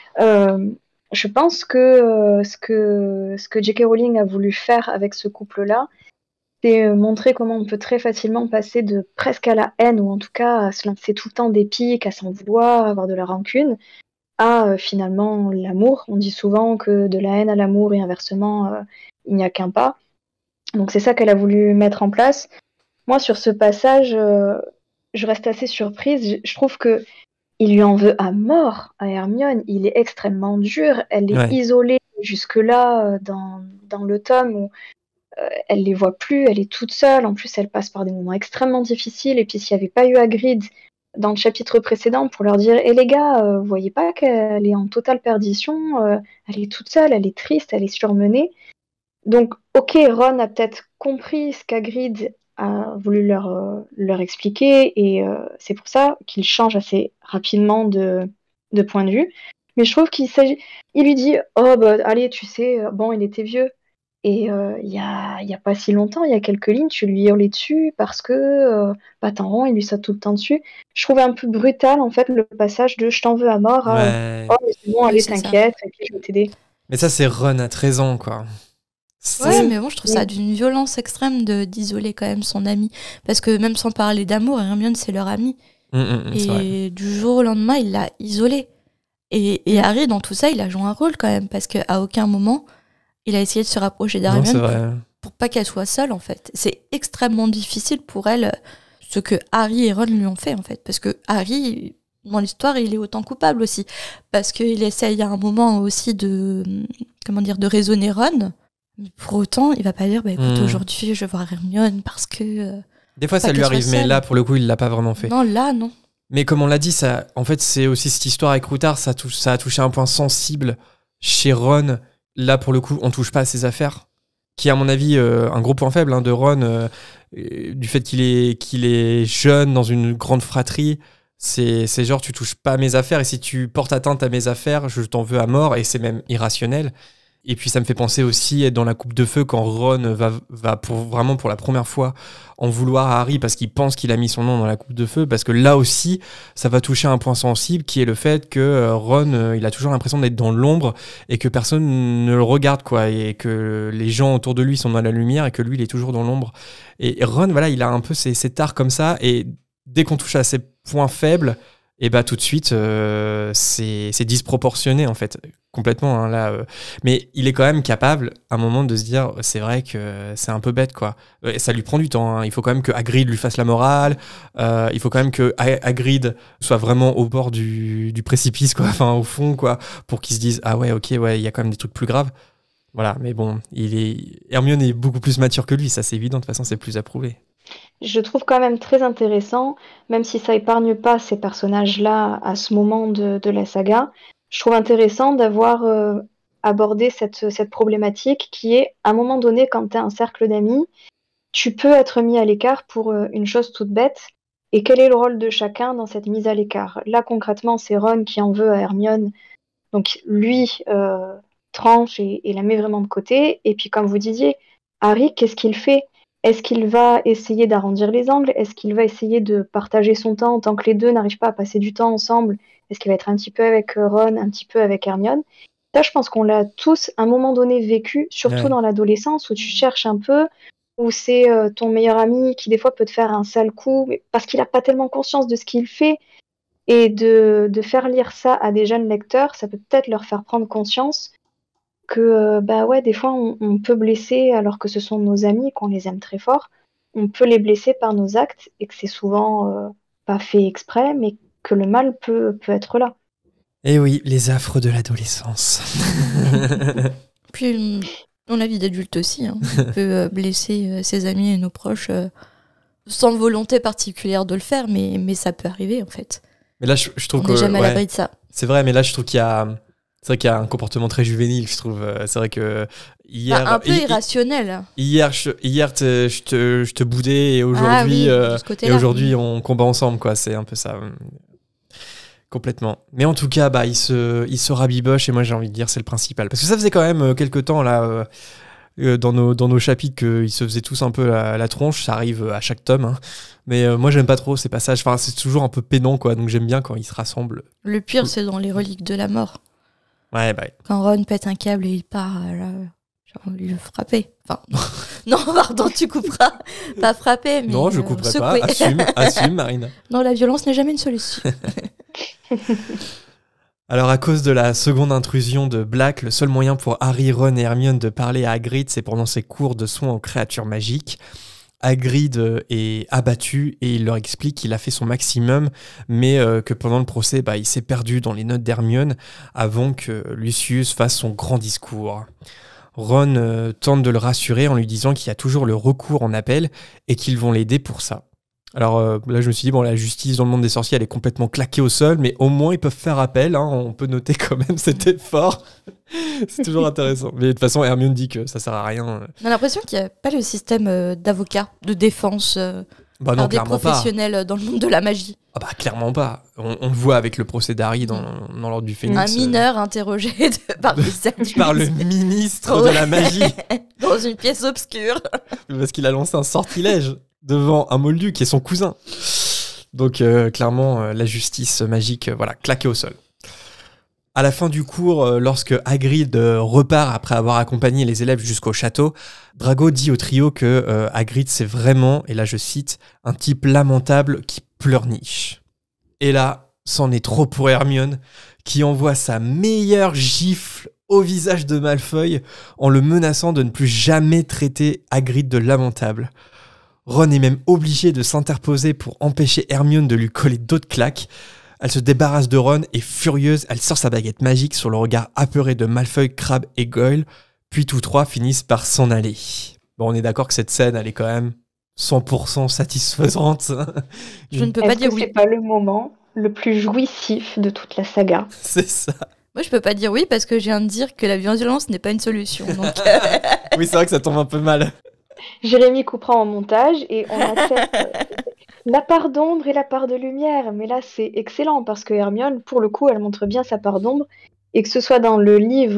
Euh, je pense que, euh, ce que ce que J K. Rowling a voulu faire avec ce couple-là, c'est euh, montrer comment on peut très facilement passer de presque à la haine, ou en tout cas à se lancer tout le temps des piques, à s'en vouloir, à avoir de la rancune, à euh, finalement l'amour. On dit souvent que de la haine à l'amour et inversement, euh, il n'y a qu'un pas. Donc c'est ça qu'elle a voulu mettre en place. Moi, sur ce passage, euh, je reste assez surprise. Je, je trouve que il lui en veut à mort à Hermione. Il est extrêmement dur. Elle est ouais. isolée jusque-là euh, dans, dans le tome où euh, elle les voit plus. Elle est toute seule. En plus, elle passe par des moments extrêmement difficiles. Et puis, s'il n'y avait pas eu Hagrid dans le chapitre précédent pour leur dire « Eh les gars, euh, vous voyez pas qu'elle est en totale perdition, euh, elle est toute seule, elle est triste, elle est surmenée. » Donc, ok, Ron a peut-être compris ce qu'Hagrid a voulu leur, euh, leur expliquer, et euh, c'est pour ça qu'il change assez rapidement de, de point de vue. Mais je trouve qu'il s'agit... Il lui dit « Oh, bah, allez, tu sais, bon, il était vieux. » Et euh, il y a, y a pas si longtemps, il y a quelques lignes, tu lui hurlais dessus parce que euh, Patenron, il lui saute tout le temps dessus. Je trouvais un peu brutal, en fait, le passage de « Je t'en veux à mort » à ouais. « Oh, mais c'est bon, allez, oui, c'est t'inquiète, et puis je vais t'aider. » Mais ça, c'est Ron à treize ans, quoi. C'est... Ouais, mais bon, je trouve ça d'une violence extrême de, d'isoler quand même son ami. Parce que même sans parler d'amour, Hermione, c'est leur ami. Mmh, mmh, et du jour au lendemain, il l'a isolé. Et, et Harry, dans tout ça, il a joué un rôle quand même. Parce qu'à aucun moment, il a essayé de se rapprocher d'Hermione pour, pour pas qu'elle soit seule, en fait. C'est extrêmement difficile pour elle, ce que Harry et Ron lui ont fait, en fait. Parce que Harry, dans l'histoire, il est autant coupable aussi. Parce qu'il essaye à un moment aussi de, comment dire, de raisonner Ron. Mais pour autant, il va pas dire, bah écoute, mmh. aujourd'hui, je vais voir Hermione parce que... Euh, Des fois, ça lui arrive, mais là, pour le coup, il l'a pas vraiment fait. Non, là, non. Mais comme on l'a dit, ça, en fait, c'est aussi cette histoire avec Croutard, ça, touche, ça a touché un point sensible chez Ron. Là, pour le coup, on touche pas à ses affaires. Qui est, à mon avis, euh, un gros point faible hein, de Ron, euh, du fait qu'il est, qu'il est jeune dans une grande fratrie. C'est, c'est genre, tu touches pas à mes affaires, et si tu portes atteinte à mes affaires, je t'en veux à mort, et c'est même irrationnel. Et puis ça me fait penser aussi être dans la coupe de feu quand Ron va, va pour, vraiment pour la première fois en vouloir à Harry parce qu'il pense qu'il a mis son nom dans la coupe de feu, parce que là aussi ça va toucher un point sensible qui est le fait que euh, Ron euh, il a toujours l'impression d'être dans l'ombre et que personne ne le regarde, quoi, et que les gens autour de lui sont dans la lumière et que lui il est toujours dans l'ombre. Et, et Ron, voilà, il a un peu ces, ces tares comme ça, et dès qu'on touche à ces points faibles, et bah tout de suite euh, c'est, c'est disproportionné en fait, complètement, hein, là euh. Mais il est quand même capable à un moment de se dire c'est vrai que c'est un peu bête, quoi. Et ça lui prend du temps, hein. Il faut quand même que Hagrid lui fasse la morale, euh, il faut quand même que Hagrid soit vraiment au bord du, du précipice, quoi, enfin au fond, quoi, pour qu'il se dise ah ouais ok ouais il y a quand même des trucs plus graves. Voilà, mais bon, il est... Hermione est beaucoup plus mature que lui, ça c'est évident, de toute façon c'est plus approuvé. Je trouve quand même très intéressant, même si ça épargne pas ces personnages-là à ce moment de, de la saga, je trouve intéressant d'avoir euh, abordé cette, cette problématique qui est, à un moment donné, quand tu as un cercle d'amis, tu peux être mis à l'écart pour euh, une chose toute bête, et quel est le rôle de chacun dans cette mise à l'écart? Là, concrètement, c'est Ron qui en veut à Hermione, donc lui euh, tranche et, et la met vraiment de côté, et puis comme vous disiez, Harry, qu'est-ce qu'il fait? Est-ce qu'il va essayer d'arrondir les angles? Est-ce qu'il va essayer de partager son temps tant que les deux n'arrivent pas à passer du temps ensemble? Est-ce qu'il va être un petit peu avec Ron, un petit peu avec Hermione? Ça, je pense qu'on l'a tous à un moment donné vécu, surtout Ouais. dans l'adolescence où tu cherches un peu, où c'est euh, ton meilleur ami qui des fois peut te faire un sale coup mais parce qu'il n'a pas tellement conscience de ce qu'il fait. Et de, de faire lire ça à des jeunes lecteurs, ça peut peut-être leur faire prendre conscience que euh, bah ouais, des fois on, on peut blesser alors que ce sont nos amis, qu'on les aime très fort, on peut les blesser par nos actes et que c'est souvent euh, pas fait exprès, mais que le mal peut, peut être là. Et oui, les affres de l'adolescence. Puis, dans la vie d'adulte aussi, hein, on peut euh, blesser euh, ses amis et nos proches euh, sans volonté particulière de le faire, mais, mais ça peut arriver en fait. Mais là, je, je trouve On que n'est jamais ouais, à l'abri de ça. c'est vrai, mais là, je trouve qu'il y a, c'est vrai qu'il y a un comportement très juvénile. Je trouve, euh, c'est vrai que hier, Enfin, un peu hi- irrationnel. hier, je, hier, te- je te, je te boudais et Ah aujourd'hui, oui, euh, de ce et côté-là. aujourd'hui, on combat ensemble, quoi. C'est un peu ça, euh, complètement. Mais en tout cas, bah, il se, il se rabiboche et moi, j'ai envie de dire, c'est le principal, parce que ça faisait quand même euh, quelques temps là. Euh, euh, dans nos, dans nos chapitres qu'ils se faisaient tous un peu la, la tronche, ça arrive à chaque tome, hein. Mais euh, moi j'aime pas trop ces passages, enfin c'est toujours un peu pénant, quoi, donc j'aime bien quand ils se rassemblent. Le pire, c'est dans les reliques de la mort. Ouais, bah ouais. Quand Ron pète un câble et il part, euh, là, j'ai envie de le frapper. Enfin, non, pardon, tu couperas. Pas frapper, mais Non, je euh, couperai secouer. pas, assume, assume Marina. Non, la violence n'est jamais une solution. Alors à cause de la seconde intrusion de Black, le seul moyen pour Harry, Ron et Hermione de parler à Hagrid, c'est pendant ses cours de soins aux créatures magiques. Hagrid est abattu et il leur explique qu'il a fait son maximum, mais euh, que pendant le procès, bah, il s'est perdu dans les notes d'Hermione avant que Lucius fasse son grand discours. Ron euh, tente de le rassurer en lui disant qu'il y a toujours le recours en appel et qu'ils vont l'aider pour ça. Alors euh, là, je me suis dit, bon, la justice dans le monde des sorciers, elle est complètement claquée au sol, mais au moins, ils peuvent faire appel, hein, on peut noter quand même cet effort. C'est toujours intéressant. Mais de toute façon, Hermione dit que ça sert à rien. On a l'impression qu'il n'y a pas le système euh, d'avocat, de défense euh, Bah non, par des clairement pas. professionnels euh, dans le monde de la magie. Ah bah clairement pas. On, on le voit avec le procès d'Harry dans, dans l'ordre du Phénix. Un mineur interrogé de- par des adultes. Par le ministre de la magie. Dans une pièce obscure. Parce qu'il a lancé un sortilège devant un moldu qui est son cousin. Donc euh, clairement, euh, la justice magique, euh, voilà, claquée au sol. À la fin du cours, euh, lorsque Hagrid euh, repart après avoir accompagné les élèves jusqu'au château, Drago dit au trio que euh, Hagrid c'est vraiment, et là je cite, un type lamentable qui pleurniche. Et là, c'en est trop pour Hermione, qui envoie sa meilleure gifle au visage de Malfoy en le menaçant de ne plus jamais traiter Hagrid de lamentable. Ron est même obligé de s'interposer pour empêcher Hermione de lui coller d'autres claques. Elle se débarrasse de Ron et furieuse, elle sort sa baguette magique sur le regard apeuré de Malfoy, Crabbe et Goyle, puis tous trois finissent par s'en aller. Bon, on est d'accord que cette scène, elle est quand même cent pour cent satisfaisante. Je ne peux Est-ce pas dire que oui. c'est pas le moment le plus jouissif de toute la saga? C'est ça. Moi, je peux pas dire oui parce que je viens de dire que la violence n'est pas une solution. Donc, euh, Oui, c'est vrai que ça tombe un peu mal. Jérémy coupera en montage et on accepte la part d'ombre et la part de lumière. Mais là, c'est excellent parce que Hermione, pour le coup, elle montre bien sa part d'ombre. Et que ce soit dans le livre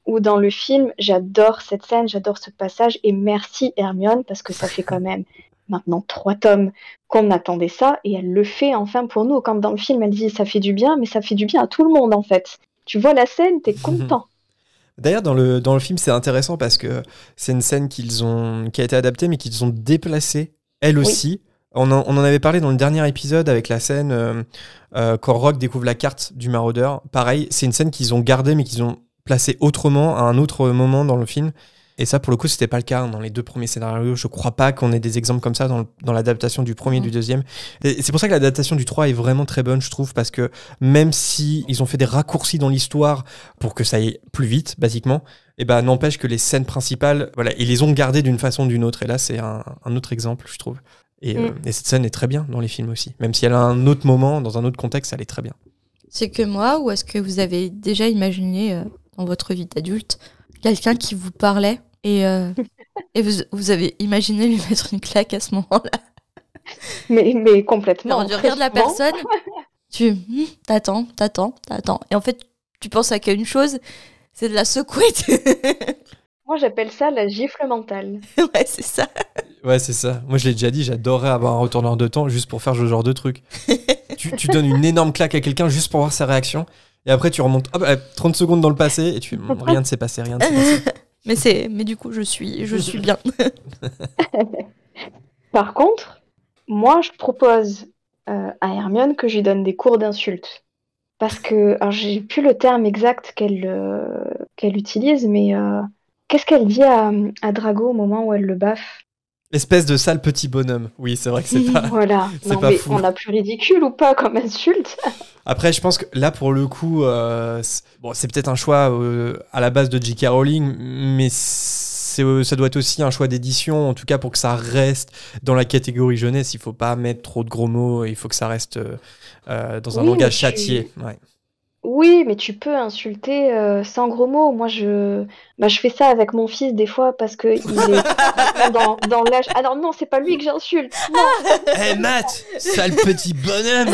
où dans le film, j'adore cette scène, j'adore ce passage, et merci Hermione, parce que ça fait quand même maintenant trois tomes qu'on attendait ça, et elle le fait enfin pour nous. Quand dans le film, elle dit ça fait du bien, mais ça fait du bien à tout le monde en fait. Tu vois la scène, t'es content. D'ailleurs, dans le, dans le film, c'est intéressant parce que c'est une scène qu'ils ont, qui a été adaptée, mais qu'ils ont déplacée, elle aussi. Oui. On, en, on en avait parlé dans le dernier épisode avec la scène euh, euh, quand Rogue découvre la carte du maraudeur. Pareil, c'est une scène qu'ils ont gardée, mais qu'ils ont placée autrement, à un autre moment dans le film. Et ça, pour le coup, c'était pas le cas dans les deux premiers scénarios. Je crois pas qu'on ait des exemples comme ça dans, le, dans l'adaptation du premier mmh. et du deuxième. Et c'est pour ça que l'adaptation du trois est vraiment très bonne, je trouve, parce que même si ils ont fait des raccourcis dans l'histoire pour que ça aille plus vite, basiquement, et ben n'empêche que les scènes principales, voilà, ils les ont gardées d'une façon ou d'une autre. Et là, c'est un, un autre exemple, je trouve. Et, mmh. euh, et cette scène est très bien dans les films aussi. Même si elle a un autre moment, dans un autre contexte, elle est très bien. C'est que moi, ou est-ce que vous avez déjà imaginé, euh, dans votre vie d'adulte, quelqu'un qui vous parlait et, euh, et vous, vous avez imaginé lui mettre une claque à ce moment-là? Mais, mais complètement. Alors, tu regardes la personne, tu hm, t'attends, t'attends, t'attends. Et en fait, tu penses à qu'une chose, c'est de la secouer. Moi, j'appelle ça la gifle mentale. Ouais, c'est ça. Ouais, c'est ça. Moi, je l'ai déjà dit, j'adorerais avoir un retourneur de temps juste pour faire ce genre de truc. tu, tu donnes une énorme claque à quelqu'un juste pour voir sa réaction. Et après, tu remontes hop, trente secondes dans le passé et tu rien ne s'est passé, rien ne s'est passé. mais, c'est, mais du coup, je suis, je suis bien. Par contre, moi, je propose euh, à Hermione que je lui donne des cours d'insultes. Parce que, alors, j'ai plus le terme exact qu'elle, euh, qu'elle utilise, mais euh, qu'est-ce qu'elle dit à, à Drago au moment où elle le baffe? Espèce de sale petit bonhomme. Oui, c'est vrai que c'est pas. Voilà. C'est non, pas mais fou. On a plus ridicule ou pas comme insulte? Après, je pense que là, pour le coup, euh, c'est, bon, c'est peut-être un choix euh, à la base de J K Rowling, mais c'est, euh, ça doit être aussi un choix d'édition, en tout cas pour que ça reste dans la catégorie jeunesse. Il faut pas mettre trop de gros mots, il faut que ça reste euh, dans un oui, langage tu... châtié. Ouais. Oui, mais tu peux insulter euh, sans gros mots. Moi, je, bah, je fais ça avec mon fils des fois parce que il est dans, dans l'âge. Ah non, non, c'est pas lui que j'insulte. Non. Hé, hey, Matt, sale petit bonhomme.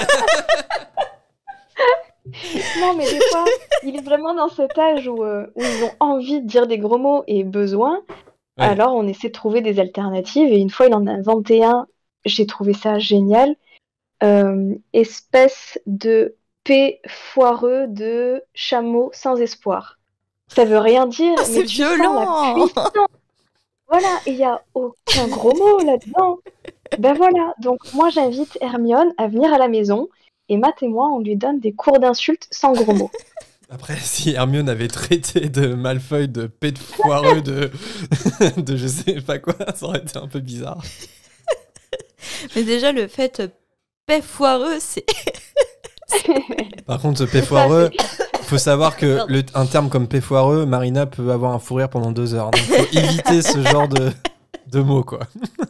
Non, mais des fois, il est vraiment dans cet âge où, euh, où ils ont envie de dire des gros mots et besoin. Ouais. Alors, on essaie de trouver des alternatives. Et une fois, il en a inventé un. J'ai trouvé ça génial. Euh, espèce de P foireux de chameau sans espoir. Ça veut rien dire, oh, mais c'est tu violent. Sens la puissance. Voilà, il n'y a aucun gros mot là-dedans. Ben voilà, donc moi j'invite Hermione à venir à la maison et Matt et moi on lui donne des cours d'insultes sans gros mots. Après, si Hermione avait traité de Malfoy de P de foireux de... de je sais pas quoi, ça aurait été un peu bizarre. Mais déjà le fait P foireux, c'est... Par contre, P foireux, il faut savoir que le, un terme comme P foireux, Marina peut avoir un fou rire pendant deux heures. Donc, il faut éviter ce genre de, de mots, quoi.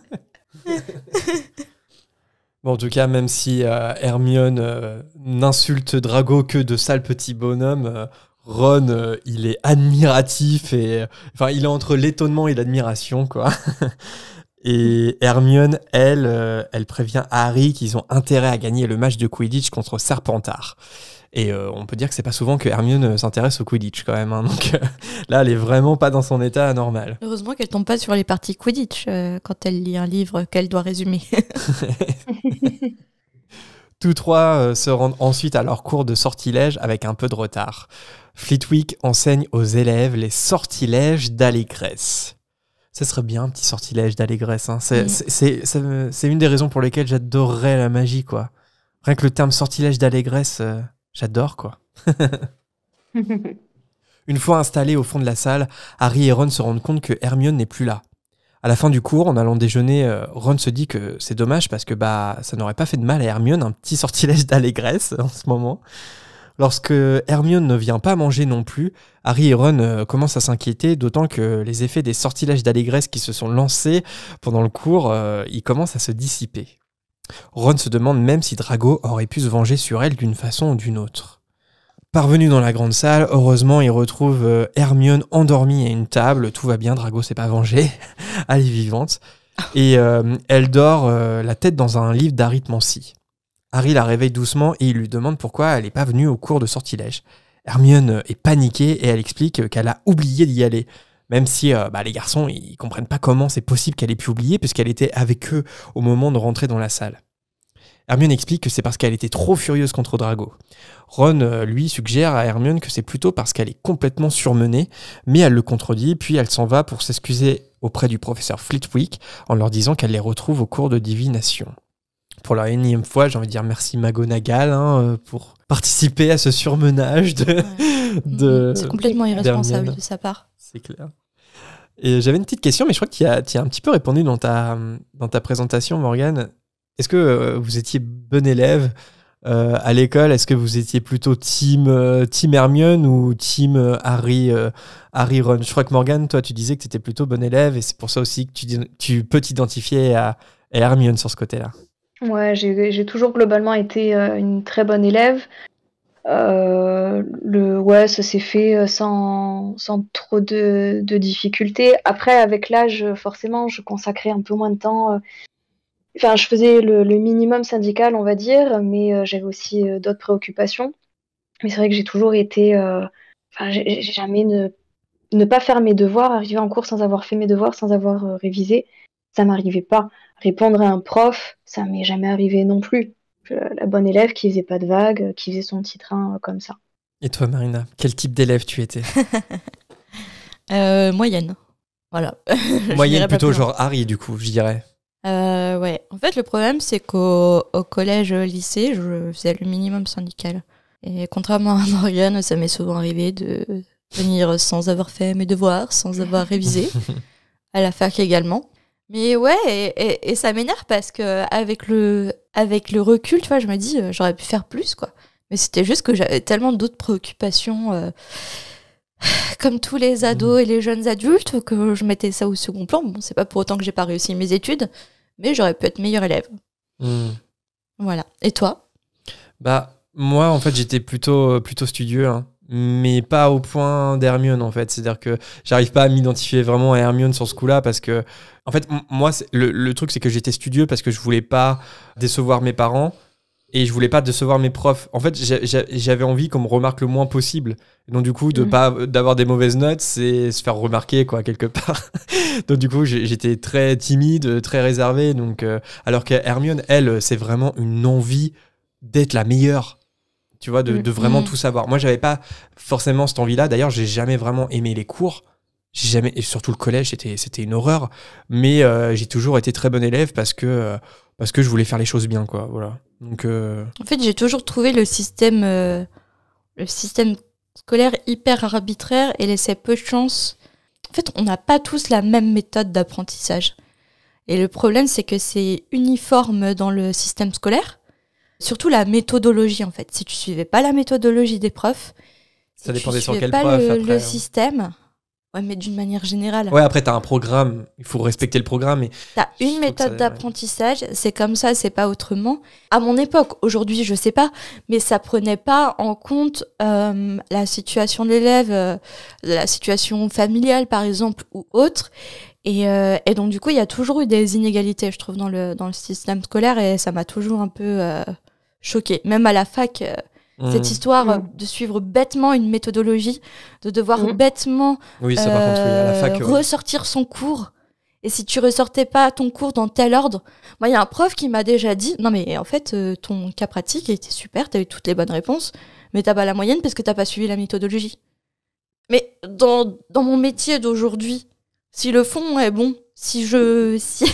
Bon, en tout cas, même si euh, Hermione euh, n'insulte Drago que de sale petit bonhomme, euh, Ron, euh, il est admiratif et... Enfin, il est entre l'étonnement et l'admiration, quoi. Et Hermione, elle, euh, elle prévient Harry qu'ils ont intérêt à gagner le match de Quidditch contre Serpentard. Et euh, on peut dire que c'est pas souvent que Hermione s'intéresse au Quidditch quand même. Hein. Donc euh, là, elle est vraiment pas dans son état normal. Heureusement qu'elle tombe pas sur les parties Quidditch euh, quand elle lit un livre qu'elle doit résumer. Tous trois euh, se rendent ensuite à leur cours de sortilège avec un peu de retard. Flitwick enseigne aux élèves les sortilèges d'allégresse. Ça serait bien un petit sortilège d'allégresse. Hein. C'est, mmh. c'est, c'est, c'est, c'est une des raisons pour lesquelles j'adorerais la magie, quoi. Rien que le terme sortilège d'allégresse, euh, j'adore, quoi. Une fois installés au fond de la salle, Harry et Ron se rendent compte que Hermione n'est plus là. À la fin du cours, en allant déjeuner, euh, Ron se dit que c'est dommage parce que bah, ça n'aurait pas fait de mal à Hermione, un petit sortilège d'allégresse en ce moment. Lorsque Hermione ne vient pas manger non plus, Harry et Ron euh, commencent à s'inquiéter, d'autant que les effets des sortilèges d'allégresse qui se sont lancés pendant le cours, euh, ils commencent à se dissiper. Ron se demande même si Drago aurait pu se venger sur elle d'une façon ou d'une autre. Parvenu dans la grande salle, heureusement, il retrouve euh, Hermione endormie à une table. Tout va bien, Drago s'est pas vengé. Elle est vivante. Et euh, elle dort euh, la tête dans un livre d'arithmancie. Harry la réveille doucement et il lui demande pourquoi elle n'est pas venue au cours de sortilège. Hermione est paniquée et elle explique qu'elle a oublié d'y aller. Même si euh, bah, les garçons, ils comprennent pas comment c'est possible qu'elle ait pu oublier puisqu'elle était avec eux au moment de rentrer dans la salle. Hermione explique que c'est parce qu'elle était trop furieuse contre Drago. Ron, euh, lui, suggère à Hermione que c'est plutôt parce qu'elle est complètement surmenée, mais elle le contredit, puis elle s'en va pour s'excuser auprès du professeur Flitwick en leur disant qu'elle les retrouve au cours de divination. Pour la énième fois, j'ai envie de dire merci McGonagall hein, pour participer à ce surmenage de... Ouais. de C'est complètement irresponsable d'Hermione. de sa part. C'est clair. Et j'avais une petite question, mais je crois que tu y as, tu y as un petit peu répondu dans ta, dans ta présentation, Morgane. Est-ce que euh, vous étiez bon élève euh, à l'école? Est-ce que vous étiez plutôt team, euh, team Hermione ou team euh, Harry, euh, Harry Ron? Je crois que Morgane, toi, tu disais que tu étais plutôt bon élève et c'est pour ça aussi que tu, tu peux t'identifier à, à Hermione sur ce côté-là. Ouais, j'ai j'ai toujours globalement été euh, une très bonne élève. Euh, le, ouais, ça s'est fait euh, sans, sans trop de, de difficultés. Après, avec l'âge, forcément, je consacrais un peu moins de temps. euh, Enfin, je faisais le, le minimum syndical, on va dire, mais euh, j'avais aussi euh, d'autres préoccupations. Mais c'est vrai que j'ai toujours été. euh, Enfin, j'ai j'ai jamais ne, ne pas faire mes devoirs, arriver en cours sans avoir fait mes devoirs, sans avoir euh, révisé, ça m'arrivait pas. Répondre à un prof, ça m'est jamais arrivé non plus. Je- la bonne élève qui faisait pas de vagues, euh, qui faisait son petit train euh, comme ça. Et toi, Marina, quel type d'élève tu étais? Euh, moyenne. Voilà. Je Moyenne dirais pas plutôt plus loin. genre Harry, du coup, je dirais. Euh, ouais. En fait, le problème, c'est qu'au au collège, euh, lycée, je faisais le minimum syndical. Et contrairement à Morgane, ça m'est souvent arrivé de venir sans avoir fait mes devoirs, sans avoir révisé. À la fac également. Mais ouais, et, et, et ça m'énerve parce que avec le, avec le recul, tu vois, je me dis, euh, j'aurais pu faire plus, quoi. Mais c'était juste que j'avais tellement d'autres préoccupations, euh, comme tous les ados et les jeunes adultes, que je mettais ça au second plan. Bon, c'est pas pour autant que j'ai pas réussi mes études, mais j'aurais pu être meilleure élève. Hmm. Voilà. Et toi? Bah, moi, en fait, j'étais plutôt, plutôt studieux, hein, mais pas au point d'Hermione, en fait. C'est-à-dire que j'arrive pas à m'identifier vraiment à Hermione sur ce coup-là parce que, en fait, m- moi, c'est- le, le truc, c'est que j'étais studieux parce que je voulais pas décevoir mes parents et je voulais pas décevoir mes profs. En fait, j'a- j'a- j'avais envie qu'on me remarque le moins possible. Et donc, du coup, de Mhm. pas, d'avoir des mauvaises notes, c'est se faire remarquer, quoi, quelque part. Donc, du coup, j'ai- j'étais très timide, très réservé. Donc, euh, alors que Hermione, elle, c'est vraiment une envie d'être la meilleure. Tu vois, de, Mm. de vraiment Mm. tout savoir. Moi, j'avais pas forcément cette envie-là. D'ailleurs, j'ai jamais vraiment aimé les cours. J'ai jamais, et surtout le collège, c'était, c'était une horreur. Mais euh, j'ai toujours été très bon élève parce que, euh, parce que je voulais faire les choses bien, quoi. Voilà. Donc, euh, En fait, j'ai toujours trouvé le système, euh, le système scolaire hyper arbitraire et laissait peu de chance. En fait, on n'a pas tous la même méthode d'apprentissage. Et le problème, c'est que c'est uniforme dans le système scolaire. Surtout la méthodologie, en fait. Si tu suivais pas la méthodologie des profs, si Ça tu dépendait sur suivais quel pas prof, le, après, le hein. système, ouais, mais d'une manière générale. ouais, après, t'as un programme. Il faut respecter le programme. Mais T'as Je une trouve que méthode ça- d'apprentissage, c'est comme ça, c'est pas autrement. À mon époque, aujourd'hui, je sais pas, mais ça prenait pas en compte euh, la situation de l'élève, euh, la situation familiale, par exemple, ou autre. Et, euh, et donc, du coup, il y a toujours eu des inégalités, je trouve, dans le, dans le système scolaire, et ça m'a toujours un peu euh, choquée. Même à la fac, euh, cette Mmh. histoire euh, Mm. de suivre bêtement une méthodologie, de devoir Mm. bêtement Oui, ça, par contre, oui, à la euh, fac. ouais. ressortir son cours. Et si tu ressortais pas ton cours dans tel ordre, moi, il y a un prof qui m'a déjà dit, non mais en fait, euh, ton cas pratique il était super, t'as eu toutes les bonnes réponses, mais t'as pas la moyenne parce que t'as pas suivi la méthodologie. Mais dans, dans mon métier d'aujourd'hui, si le fond est bon, si je, si,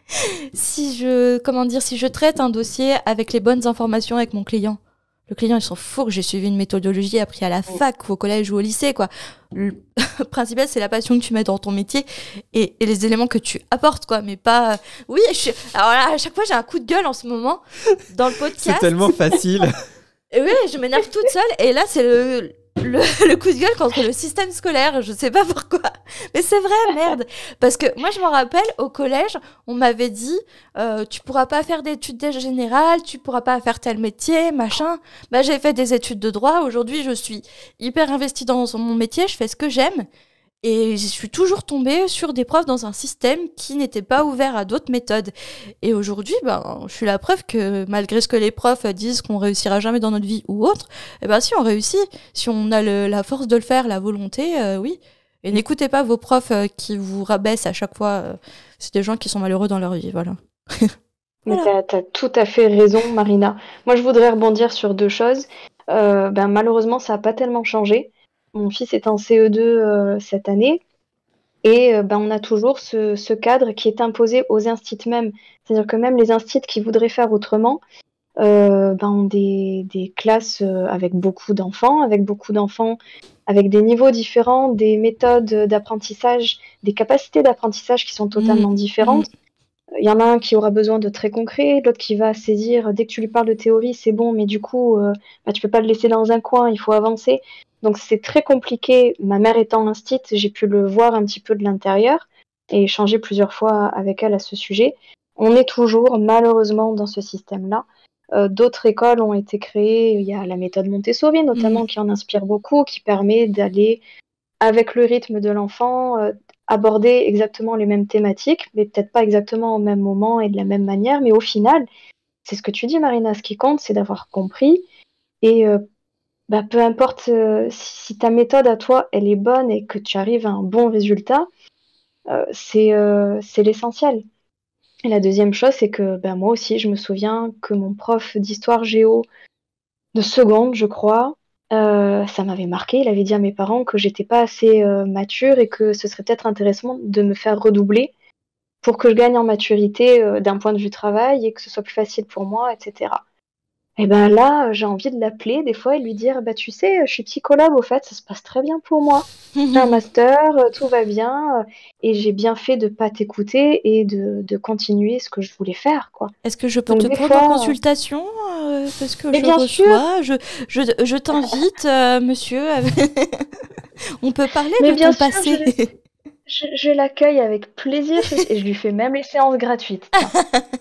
si je, comment dire, si je traite un dossier avec les bonnes informations avec mon client, le client il s'en fout que j'ai suivi une méthodologie appris à la fac ou au collège ou au lycée, quoi. Le principal, c'est la passion que tu mets dans ton métier et, et les éléments que tu apportes, quoi, mais pas. euh, Oui, je suis. Alors là, à chaque fois, j'ai un coup de gueule en ce moment dans le podcast. C'est tellement facile. Et oui, je m'énerve toute seule. Et là, c'est le, le, le coup de gueule contre le système scolaire. Je sais pas pourquoi. Mais c'est vrai, merde. Parce que moi, je m'en rappelle, au collège, on m'avait dit euh, tu pourras pas faire d'études générales, tu pourras pas faire tel métier, machin. Bah, j'ai fait des études de droit. Aujourd'hui, je suis hyper investie dans mon métier. Je fais ce que j'aime. Et je suis toujours tombée sur des profs dans un système qui n'était pas ouvert à d'autres méthodes. Et aujourd'hui, ben, je suis la preuve que malgré ce que les profs disent qu'on réussira jamais dans notre vie ou autre, eh ben si on réussit, si on a le, la force de le faire, la volonté, euh, oui. Et n'écoutez pas vos profs euh, qui vous rabaissent à chaque fois. Euh, c'est des gens qui sont malheureux dans leur vie, voilà. Voilà. Mais t'as, t'as tout à fait raison, Marina. Moi, je voudrais rebondir sur deux choses. Euh, ben, malheureusement, ça n'a pas tellement changé. Mon fils est en C E deux euh, cette année. Et euh, ben, on a toujours ce, ce cadre qui est imposé aux instituts même. C'est-à-dire que même les instituts qui voudraient faire autrement euh, ben, ont des, des classes euh, avec beaucoup d'enfants, avec beaucoup d'enfants avec des niveaux différents, des méthodes d'apprentissage, des capacités d'apprentissage qui sont totalement mmh. différentes. Il y en a un qui aura besoin de très concret, l'autre qui va saisir, dès que tu lui parles de théorie, c'est bon, mais du coup, euh, bah, tu peux pas le laisser dans un coin, il faut avancer. Donc c'est très compliqué. Ma mère étant instite, j'ai pu le voir un petit peu de l'intérieur et échanger plusieurs fois avec elle à ce sujet. On est toujours, malheureusement, dans ce système-là. Euh, d'autres écoles ont été créées, il y a la méthode Montessori notamment, mmh. qui en inspire beaucoup, qui permet d'aller avec le rythme de l'enfant, euh, aborder exactement les mêmes thématiques, mais peut-être pas exactement au même moment et de la même manière, mais au final, c'est ce que tu dis, Marina, ce qui compte, c'est d'avoir compris, et euh, bah, peu importe euh, si, si ta méthode à toi, elle est bonne et que tu arrives à un bon résultat, euh, c'est, euh, c'est l'essentiel. Et la deuxième chose, c'est que bah, moi aussi, je me souviens que mon prof d'histoire géo de seconde, je crois, Euh, ça m'avait marqué. Il avait dit à mes parents que j'étais pas assez euh, mature et que ce serait peut-être intéressant de me faire redoubler pour que je gagne en maturité euh, d'un point de vue travail et que ce soit plus facile pour moi, et cetera. Et ben là, j'ai envie de l'appeler des fois et lui dire bah tu sais, je suis psychologue au fait, ça se passe très bien pour moi. J'ai un master, tout va bien et j'ai bien fait de pas t'écouter et de, de continuer ce que je voulais faire, quoi. Est-ce que je peux Donc, te des prendre fois, en consultation euh, parce que mais je bien reçois, je, je, je t'invite, euh, monsieur. On peut parler mais de bien ton sûr, passé. je, je, je l'accueille avec plaisir et je lui fais même les séances gratuites. Tiens.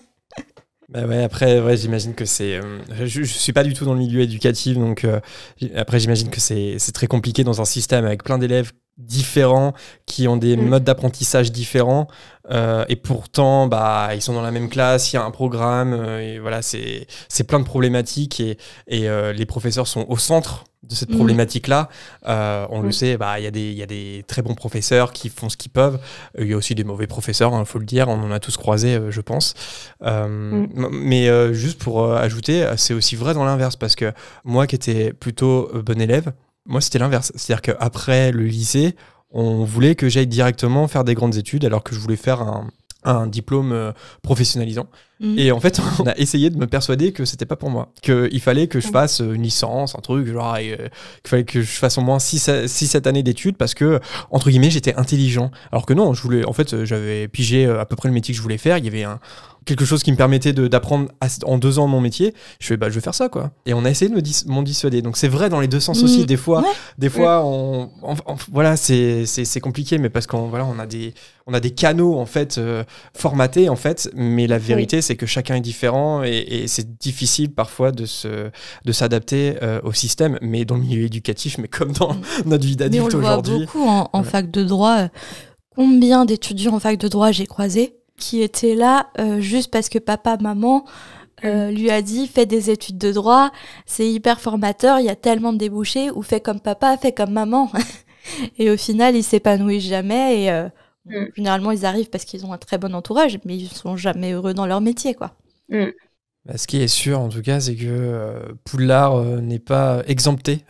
Bah ouais, après, ouais, j'imagine que c'est. Euh, je, je suis pas du tout dans le milieu éducatif, donc euh, après, j'imagine que c'est, c'est très compliqué dans un système avec plein d'élèves différents qui ont des mmh. modes d'apprentissage différents euh, et pourtant, bah, ils sont dans la même classe, il y a un programme, euh, et voilà, c'est, c'est plein de problématiques et, et euh, les professeurs sont au centre de cette problématique-là. Euh, on mmh. le sait, bah, y a des, y a des très bons professeurs qui font ce qu'ils peuvent. Il y a aussi des mauvais professeurs, il hein, faut le dire. On en a tous croisé, euh, je pense. Euh, mmh. Mais euh, juste pour euh, ajouter, c'est aussi vrai dans l'inverse parce que moi qui étais plutôt euh, bon élève, moi c'était l'inverse. C'est-à-dire qu'après le lycée, on voulait que j'aille directement faire des grandes études alors que je voulais faire un, un diplôme euh, professionnalisant. Mmh. Et en fait, on a essayé de me persuader que c'était pas pour moi, qu'il fallait que je fasse une licence, un truc, genre, et, euh, qu'il fallait que je fasse au moins six sept années d'études parce que, entre guillemets, j'étais intelligent. Alors que non, je voulais, en fait, j'avais pigé à peu près le métier que je voulais faire. Il y avait un, quelque chose qui me permettait de, d'apprendre à, en deux ans mon métier. Je fais, bah, je vais faire ça, quoi. Et on a essayé de me dis, m'en dissuader. Donc, c'est vrai dans les deux sens mmh. aussi. Des fois, ouais. des fois, ouais. on, on, on, voilà, c'est, c'est, c'est compliqué, mais parce qu'on, voilà, on a des, on a des canaux, en fait, euh, formatés, en fait. Mais la vérité, oui. c'est que chacun est différent et, et c'est difficile parfois de, se, de s'adapter euh, au système, mais dans le milieu éducatif, mais comme dans mmh. notre vie d'adulte aujourd'hui. Mais on le voit beaucoup en, en ouais. fac de droit. Combien d'étudiants en fac de droit j'ai croisé qui étaient là euh, juste parce que papa, maman euh, mmh. lui a dit fais des études de droit, c'est hyper formateur, il y a tellement de débouchés, ou fais comme papa, fais comme maman. Et au final, ils s'épanouissent jamais et euh, mmh. généralement, ils arrivent parce qu'ils ont un très bon entourage, mais ils sont jamais heureux dans leur métier, quoi. Mmh. Bah, ce qui est sûr, en tout cas, c'est que euh, Poudlard euh, n'est pas exempté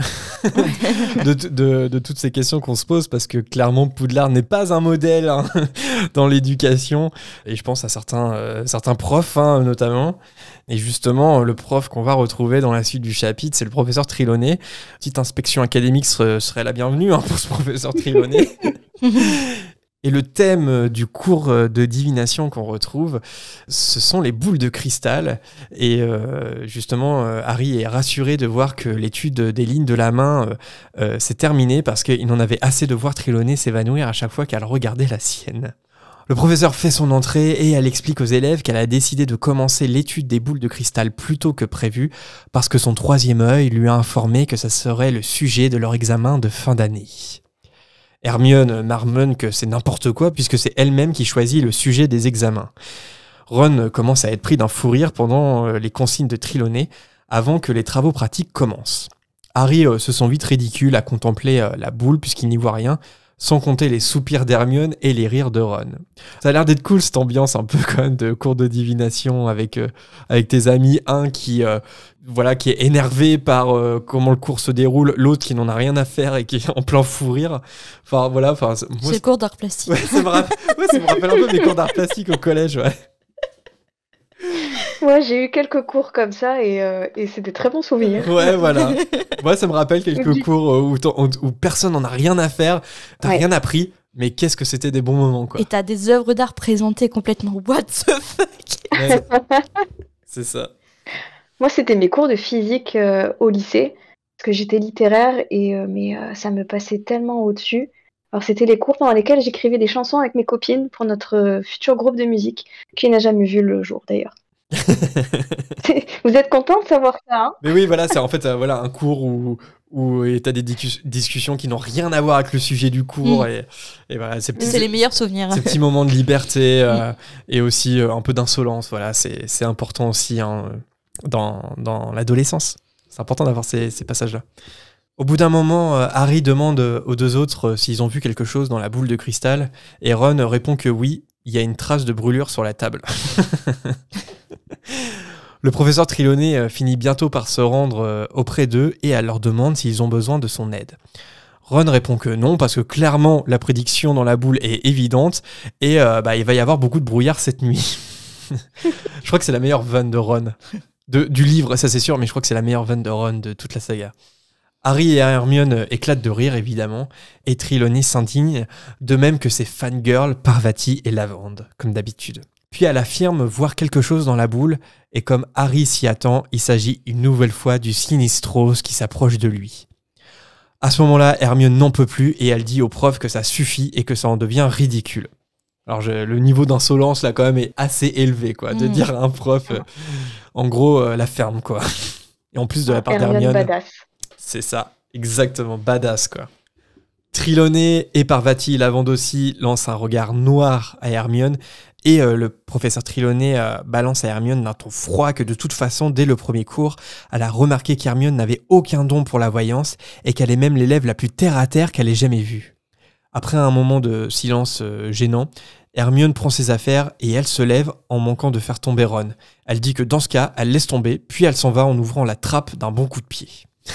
de, de, de toutes ces questions qu'on se pose, parce que clairement, Poudlard n'est pas un modèle hein, dans l'éducation. Et je pense à certains, euh, certains profs, hein, notamment. Et justement, le prof qu'on va retrouver dans la suite du chapitre, c'est le professeur Trelawney. Petite inspection académique serait, serait la bienvenue hein, pour ce professeur Trelawney. Et le thème du cours de divination qu'on retrouve, ce sont les boules de cristal. Et euh, justement, euh, Harry est rassuré de voir que l'étude des lignes de la main euh, euh, s'est terminée parce qu'il en avait assez de voir Trelawney s'évanouir à chaque fois qu'elle regardait la sienne. Le professeur fait son entrée et elle explique aux élèves qu'elle a décidé de commencer l'étude des boules de cristal plus tôt que prévu parce que son troisième œil lui a informé que ça serait le sujet de leur examen de fin d'année. Hermione marmonne que c'est n'importe quoi puisque c'est elle-même qui choisit le sujet des examens. Ron commence à être pris d'un fou rire pendant les consignes de Trelawney avant que les travaux pratiques commencent. Harry euh, se sent vite ridicule à contempler euh, la boule puisqu'il n'y voit rien, sans compter les soupirs d'Hermione et les rires de Ron. Ça a l'air d'être cool cette ambiance un peu quand même de cours de divination avec, euh, avec tes amis, un qui, euh, voilà, qui est énervé par euh, comment le cours se déroule, l'autre qui n'en a rien à faire et qui est en plein fou rire. Enfin voilà, enfin, c'est moi, le cours d'art plastique. Ouais, ça, me rappelle... ouais, ça me rappelle un peu mes cours d'art plastique au collège, ouais. Ouais, j'ai eu quelques cours comme ça et, euh, et c'était très bons souvenirs. Ouais, voilà. Moi, ça me rappelle quelques cours où, où personne n'en a rien à faire, t'as ouais. rien appris, mais qu'est-ce que c'était des bons moments, quoi. Et t'as des œuvres d'art présentées complètement what the fuck. Ouais. C'est ça. Moi, c'était mes cours de physique euh, au lycée, parce que j'étais littéraire, et, euh, mais euh, ça me passait tellement au-dessus. Alors, c'était les cours pendant lesquels j'écrivais des chansons avec mes copines pour notre euh, futur groupe de musique, qui n'a jamais vu le jour, d'ailleurs. Vous êtes content de savoir ça, hein? Mais oui, voilà, c'est en fait euh, voilà, un cours où, où tu as des discus- discussions qui n'ont rien à voir avec le sujet du cours. Mmh. Et, et voilà, c'est, c'est les meilleurs souvenirs. Ces petits moments de liberté euh, mmh. et aussi euh, un peu d'insolence. Voilà, c'est, c'est important aussi hein, dans, dans l'adolescence. C'est important d'avoir ces, ces passages-là. Au bout d'un moment, euh, Harry demande aux deux autres euh, s'ils ont vu quelque chose dans la boule de cristal. Et Ron répond que oui, il y a une trace de brûlure sur la table. Le professeur Trelawney euh, finit bientôt par se rendre euh, auprès d'eux et elle leur demande s'ils ont besoin de son aide. Ron répond que non, parce que clairement, la prédiction dans la boule est évidente et euh, bah, il va y avoir beaucoup de brouillard cette nuit. Je crois que c'est la meilleure vanne de Ron. De, du livre, ça c'est sûr, mais je crois que c'est la meilleure vanne de Ron de toute la saga. Harry et Hermione éclatent de rire, évidemment, et Trelawney s'indigne, de même que ses fangirls Parvati et Lavande, comme d'habitude. Puis elle affirme voir quelque chose dans la boule, et comme Harry s'y attend, il s'agit une nouvelle fois du Sinistros qui s'approche de lui. À ce moment-là, Hermione n'en peut plus, et elle dit au prof que ça suffit et que ça en devient ridicule. Alors je, le niveau d'insolence, là, quand même, est assez élevé, quoi, de mmh. dire à un prof, euh, en gros, euh, la ferme, quoi. Et en plus de la part Hermione d'Hermione... badass. C'est ça, exactement, badass, quoi. Trelawney et Parvati Lavande aussi lancent un regard noir à Hermione et euh, le professeur Trelawney euh, balance à Hermione d'un ton froid que de toute façon, dès le premier cours, elle a remarqué qu'Hermione n'avait aucun don pour la voyance et qu'elle est même l'élève la plus terre-à-terre qu'elle ait jamais vue. Après un moment de silence euh, gênant, Hermione prend ses affaires et elle se lève en manquant de faire tomber Ron. Elle dit que dans ce cas, elle laisse tomber, puis elle s'en va en ouvrant la trappe d'un bon coup de pied.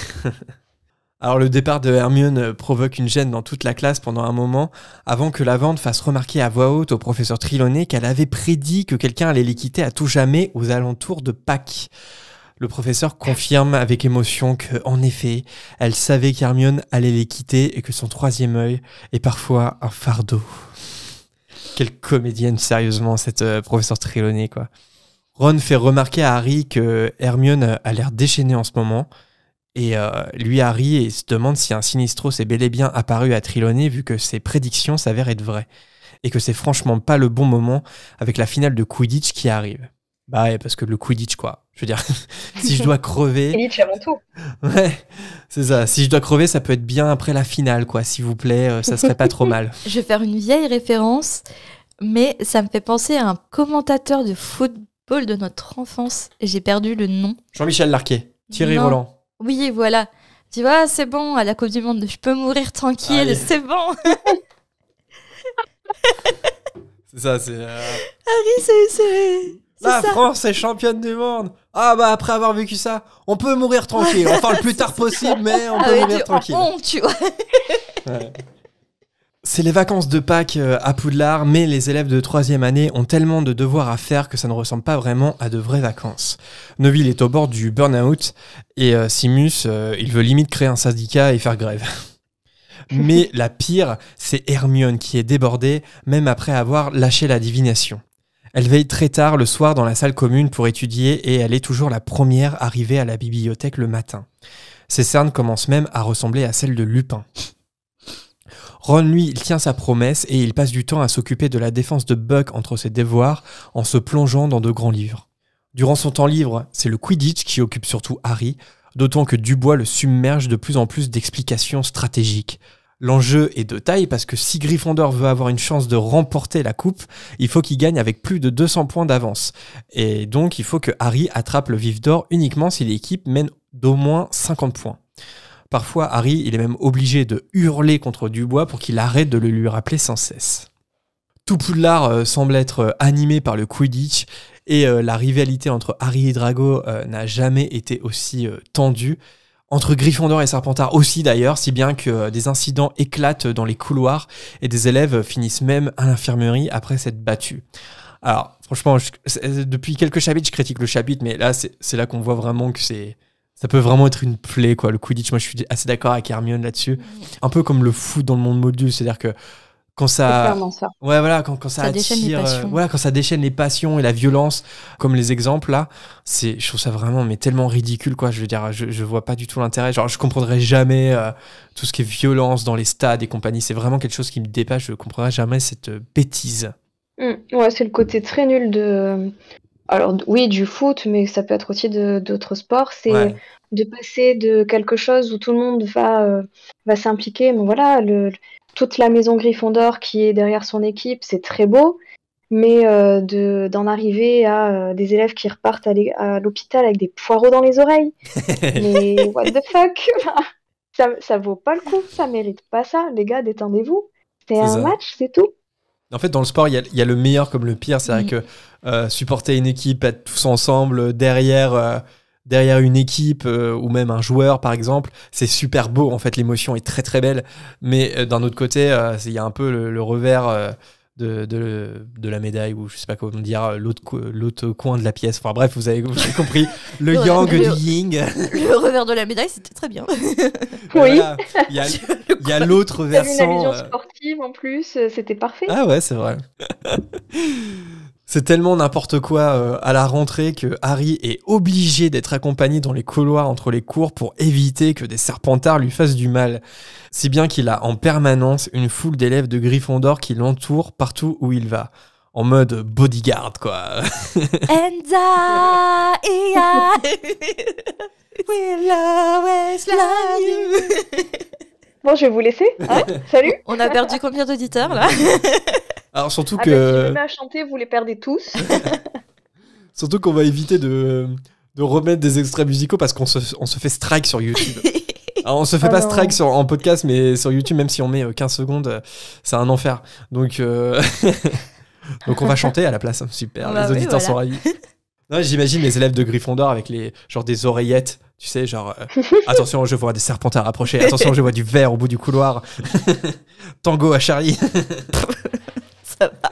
Alors le départ de Hermione provoque une gêne dans toute la classe pendant un moment, avant que Lavande fasse remarquer à voix haute au professeur Trelawney qu'elle avait prédit que quelqu'un allait les quitter à tout jamais aux alentours de Pâques. Le professeur confirme avec émotion que, en effet, elle savait qu'Hermione allait les quitter et que son troisième œil est parfois un fardeau. Quelle comédienne, sérieusement, cette euh, professeur Trelawney, quoi. Ron fait remarquer à Harry que Hermione a l'air déchaînée en ce moment. Et euh, lui, Harry, il se demande si un Sinistros est bel et bien apparu à Trelawney vu que ses prédictions s'avèrent être vraies. Et que c'est franchement pas le bon moment avec la finale de Quidditch qui arrive. Bah ouais, parce que le Quidditch, quoi. Je veux dire, si je dois crever... Quidditch avant tout. Ouais, c'est ça. Si je dois crever, ça peut être bien après la finale, quoi. S'il vous plaît, euh, ça serait pas trop mal. Je vais faire une vieille référence, mais ça me fait penser à un commentateur de football de notre enfance. Et j'ai perdu le nom. Jean-Michel Larquet. Thierry non. Roland. Oui, voilà. Tu vois, c'est bon, à la Coupe du Monde, je peux mourir tranquille, Allez. C'est bon. C'est ça, c'est... Euh... Harry, c'est... c'est... La ça. France est championne du monde. Ah bah après avoir vécu ça, on peut mourir tranquille. Enfin le plus tard possible, mais on ah peut mourir tranquille. Honte, tu vois. Ouais. C'est les vacances de Pâques à Poudlard, mais les élèves de troisième année ont tellement de devoirs à faire que ça ne ressemble pas vraiment à de vraies vacances. Neville est au bord du burn-out et euh, Simus, euh, il veut limite créer un syndicat et faire grève. Mais la pire, c'est Hermione qui est débordée, même après avoir lâché la divination. Elle veille très tard le soir dans la salle commune pour étudier et elle est toujours la première arrivée à la bibliothèque le matin. Ses cernes commencent même à ressembler à celles de Lupin. Ron, lui, il tient sa promesse et il passe du temps à s'occuper de la défense de Buck entre ses devoirs en se plongeant dans de grands livres. Durant son temps libre, c'est le Quidditch qui occupe surtout Harry, d'autant que Dubois le submerge de plus en plus d'explications stratégiques. L'enjeu est de taille parce que si Gryffondor veut avoir une chance de remporter la coupe, il faut qu'il gagne avec plus de deux cents points d'avance. Et donc, il faut que Harry attrape le vif d'or uniquement si l'équipe mène d'au moins cinquante points. Parfois, Harry, il est même obligé de hurler contre Dubois pour qu'il arrête de le lui rappeler sans cesse. Tout Poudlard euh, semble être euh, animé par le Quidditch et euh, la rivalité entre Harry et Drago euh, n'a jamais été aussi euh, tendue. Entre Gryffondor et Serpentard aussi d'ailleurs, si bien que euh, des incidents éclatent dans les couloirs et des élèves finissent même à l'infirmerie après s'être battus. Alors franchement, je, depuis quelques chapitres, je critique le chapitre, mais là c'est, c'est là qu'on voit vraiment que c'est... Ça peut vraiment être une plaie, quoi, le Quidditch. Moi, je suis assez d'accord avec Hermione là-dessus. Un peu comme le foot dans le monde module, c'est-à-dire que quand ça, c'est clairement ça. Ouais, voilà, quand, quand ça, Ça attire, déchaîne les passions. euh, voilà, quand ça déchaîne les passions et la violence, comme les exemples là, c'est, je trouve ça vraiment, mais tellement ridicule, quoi. Je veux dire, je, je vois pas du tout l'intérêt. Genre, je comprendrais jamais euh, tout ce qui est violence dans les stades et compagnie. C'est vraiment quelque chose qui me dépasse. Je comprendrais jamais cette euh, bêtise. Mm. Ouais, c'est le côté très nul de. Alors oui, du foot, mais ça peut être aussi de, d'autres sports. C'est Ouais. de passer de quelque chose où tout le monde va, euh, va s'impliquer. Mais voilà, le, toute la maison Gryffondor qui est derrière son équipe, c'est très beau. Mais euh, de, d'en arriver à euh, des élèves qui repartent à, l'é- à l'hôpital avec des poireaux dans les oreilles. Mais what the fuck? ça, ça vaut pas le coup, ça mérite pas ça. Les gars, détendez-vous. C'est C'est un ça. match, c'est tout. En fait, dans le sport, il y a, il y a le meilleur comme le pire. C'est vrai Mm. que euh, supporter une équipe, être tous ensemble euh, derrière, euh, derrière une équipe euh, ou même un joueur, par exemple, c'est super beau. En fait, l'émotion est très très belle. Mais euh, d'un autre côté, euh, c'est- il y a un peu le, le revers euh, de, de, de la médaille, ou je sais pas comment dire, l'autre, co- l'autre coin de la pièce. Enfin bref, vous avez, vous avez compris. Le Le- yang le- du yin. Le revers de la médaille, c'était très bien. Oui. Voilà. Il y a, il y a l'autre T'as vu une versant. allusion euh, sportive en plus, euh, c'était parfait. Ah ouais, c'est vrai. C'est tellement n'importe quoi euh, à la rentrée que Harry est obligé d'être accompagné dans les couloirs entre les cours pour éviter que des Serpentards lui fassent du mal. Si bien qu'il a en permanence une foule d'élèves de Gryffondor qui l'entourent partout où il va. En mode bodyguard, quoi. Enza, Ia, we'll always love you. Bon, je vais vous laisser. Hein. Salut. On a perdu combien d'auditeurs là? Alors surtout Ah bah, si je que... me mets à chanter, vous les perdez tous. Surtout qu'on va éviter de, de remettre des extraits musicaux parce qu'on se, on se fait strike sur YouTube. Alors, on se fait Ah pas non. strike sur, en podcast, mais sur YouTube, même si on met euh, quinze secondes, euh, c'est un enfer. Donc, euh, donc on va chanter à la place. Super, Bah les oui, auditeurs voilà. sont ravis. Non, j'imagine les élèves de Gryffondor avec les, genre des oreillettes, tu sais, genre euh, attention, je vois des Serpentards approcher, attention, je vois du verre au bout du couloir. Tango à Charlie. Ça va.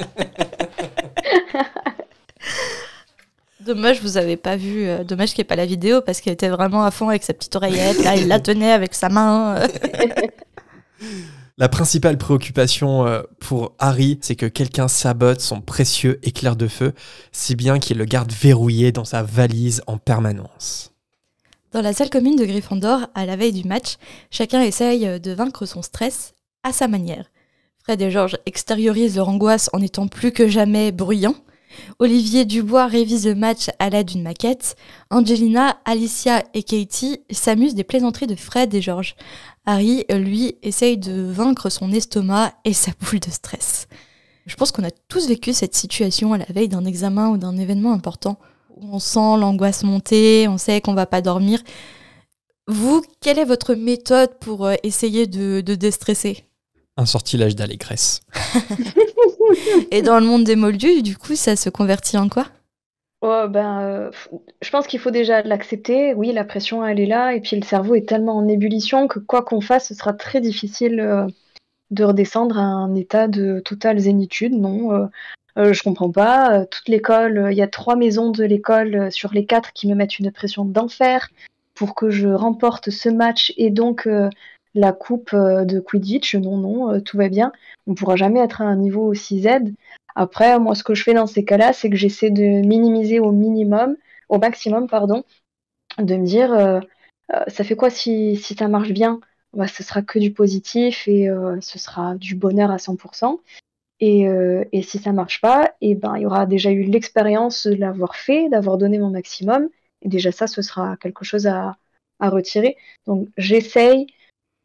Dommage, vous avez pas vu. euh, dommage qu'il n'y ait pas la vidéo parce qu'elle était vraiment à fond avec sa petite oreillette. Là, il la tenait avec sa main. euh. La principale préoccupation euh, pour Harry, c'est que quelqu'un sabote son précieux éclair de feu, si bien qu'il le garde verrouillé dans sa valise en permanence. Dans la salle commune de Gryffondor, à la veille du match, chacun essaye de vaincre son stress à sa manière. Fred et George extériorisent leur angoisse en étant plus que jamais bruyants. Olivier Dubois révise le match à l'aide d'une maquette. Angelina, Alicia et Katie s'amusent des plaisanteries de Fred et George. Harry, lui, essaye de vaincre son estomac et sa boule de stress. Je pense qu'on a tous vécu cette situation à la veille d'un examen ou d'un événement important, où on sent l'angoisse monter, on sait qu'on va pas dormir. Vous, quelle est votre méthode pour euh, essayer de, de déstresser ? Un sortilège d'allégresse. Et dans le monde des moldus, du coup, ça se convertit en quoi ? Oh, ben, euh, f- je pense qu'il faut déjà l'accepter. Oui, la pression, elle est là. Et puis le cerveau est tellement en ébullition que quoi qu'on fasse, ce sera très difficile euh, de redescendre à un état de totale zénitude. Non, euh, euh, je comprends pas. Euh, toute l'école, euh, il y a trois maisons de l'école euh, sur les quatre qui me mettent une pression d'enfer pour que je remporte ce match et donc euh, la coupe euh, de Quidditch. Non, non, euh, tout va bien. On ne pourra jamais être à un niveau aussi Z. Après, moi, ce que je fais dans ces cas-là, c'est que j'essaie de minimiser au minimum, au maximum, pardon, de me dire, euh, euh, ça fait quoi si, si ça marche bien? Bah, ce sera que du positif et euh, ce sera du bonheur à cent pour cent. Et, euh, et si ça marche pas, et ben, il y aura déjà eu l'expérience de l'avoir fait, d'avoir donné mon maximum. Et déjà ça, ce sera quelque chose à, à retirer. Donc, j'essaye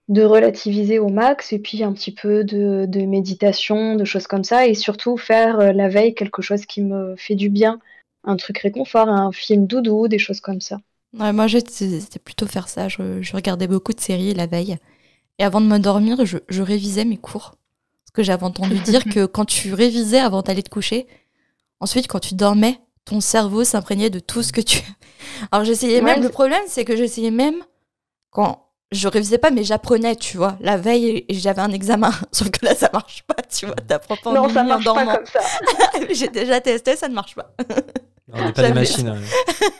de relativiser au max et puis un petit peu de, de méditation, de choses comme ça, et surtout faire euh, la veille quelque chose qui me fait du bien, un truc réconfort, un film doudou, des choses comme ça. Ouais, moi, je- c'était plutôt faire ça. Je, je regardais beaucoup de séries la veille. Et avant de m'endormir, je, je révisais mes cours. Parce que j'avais entendu dire que quand tu révisais avant d'aller te coucher, ensuite, quand tu dormais, ton cerveau s'imprégnait de tout ce que tu... Alors, j'essayais Ouais, même... Le c'est- problème, c'est que j'essayais même... Quand je révisais pas, mais j'apprenais, tu vois. La veille, et j'avais un examen. Sauf que là, ça marche pas, tu vois. T'apprends pas en Non, ça minuit en marche pas dormant. comme ça. J'ai déjà testé, ça ne marche pas. On n'est pas des Jamais. machines. hein.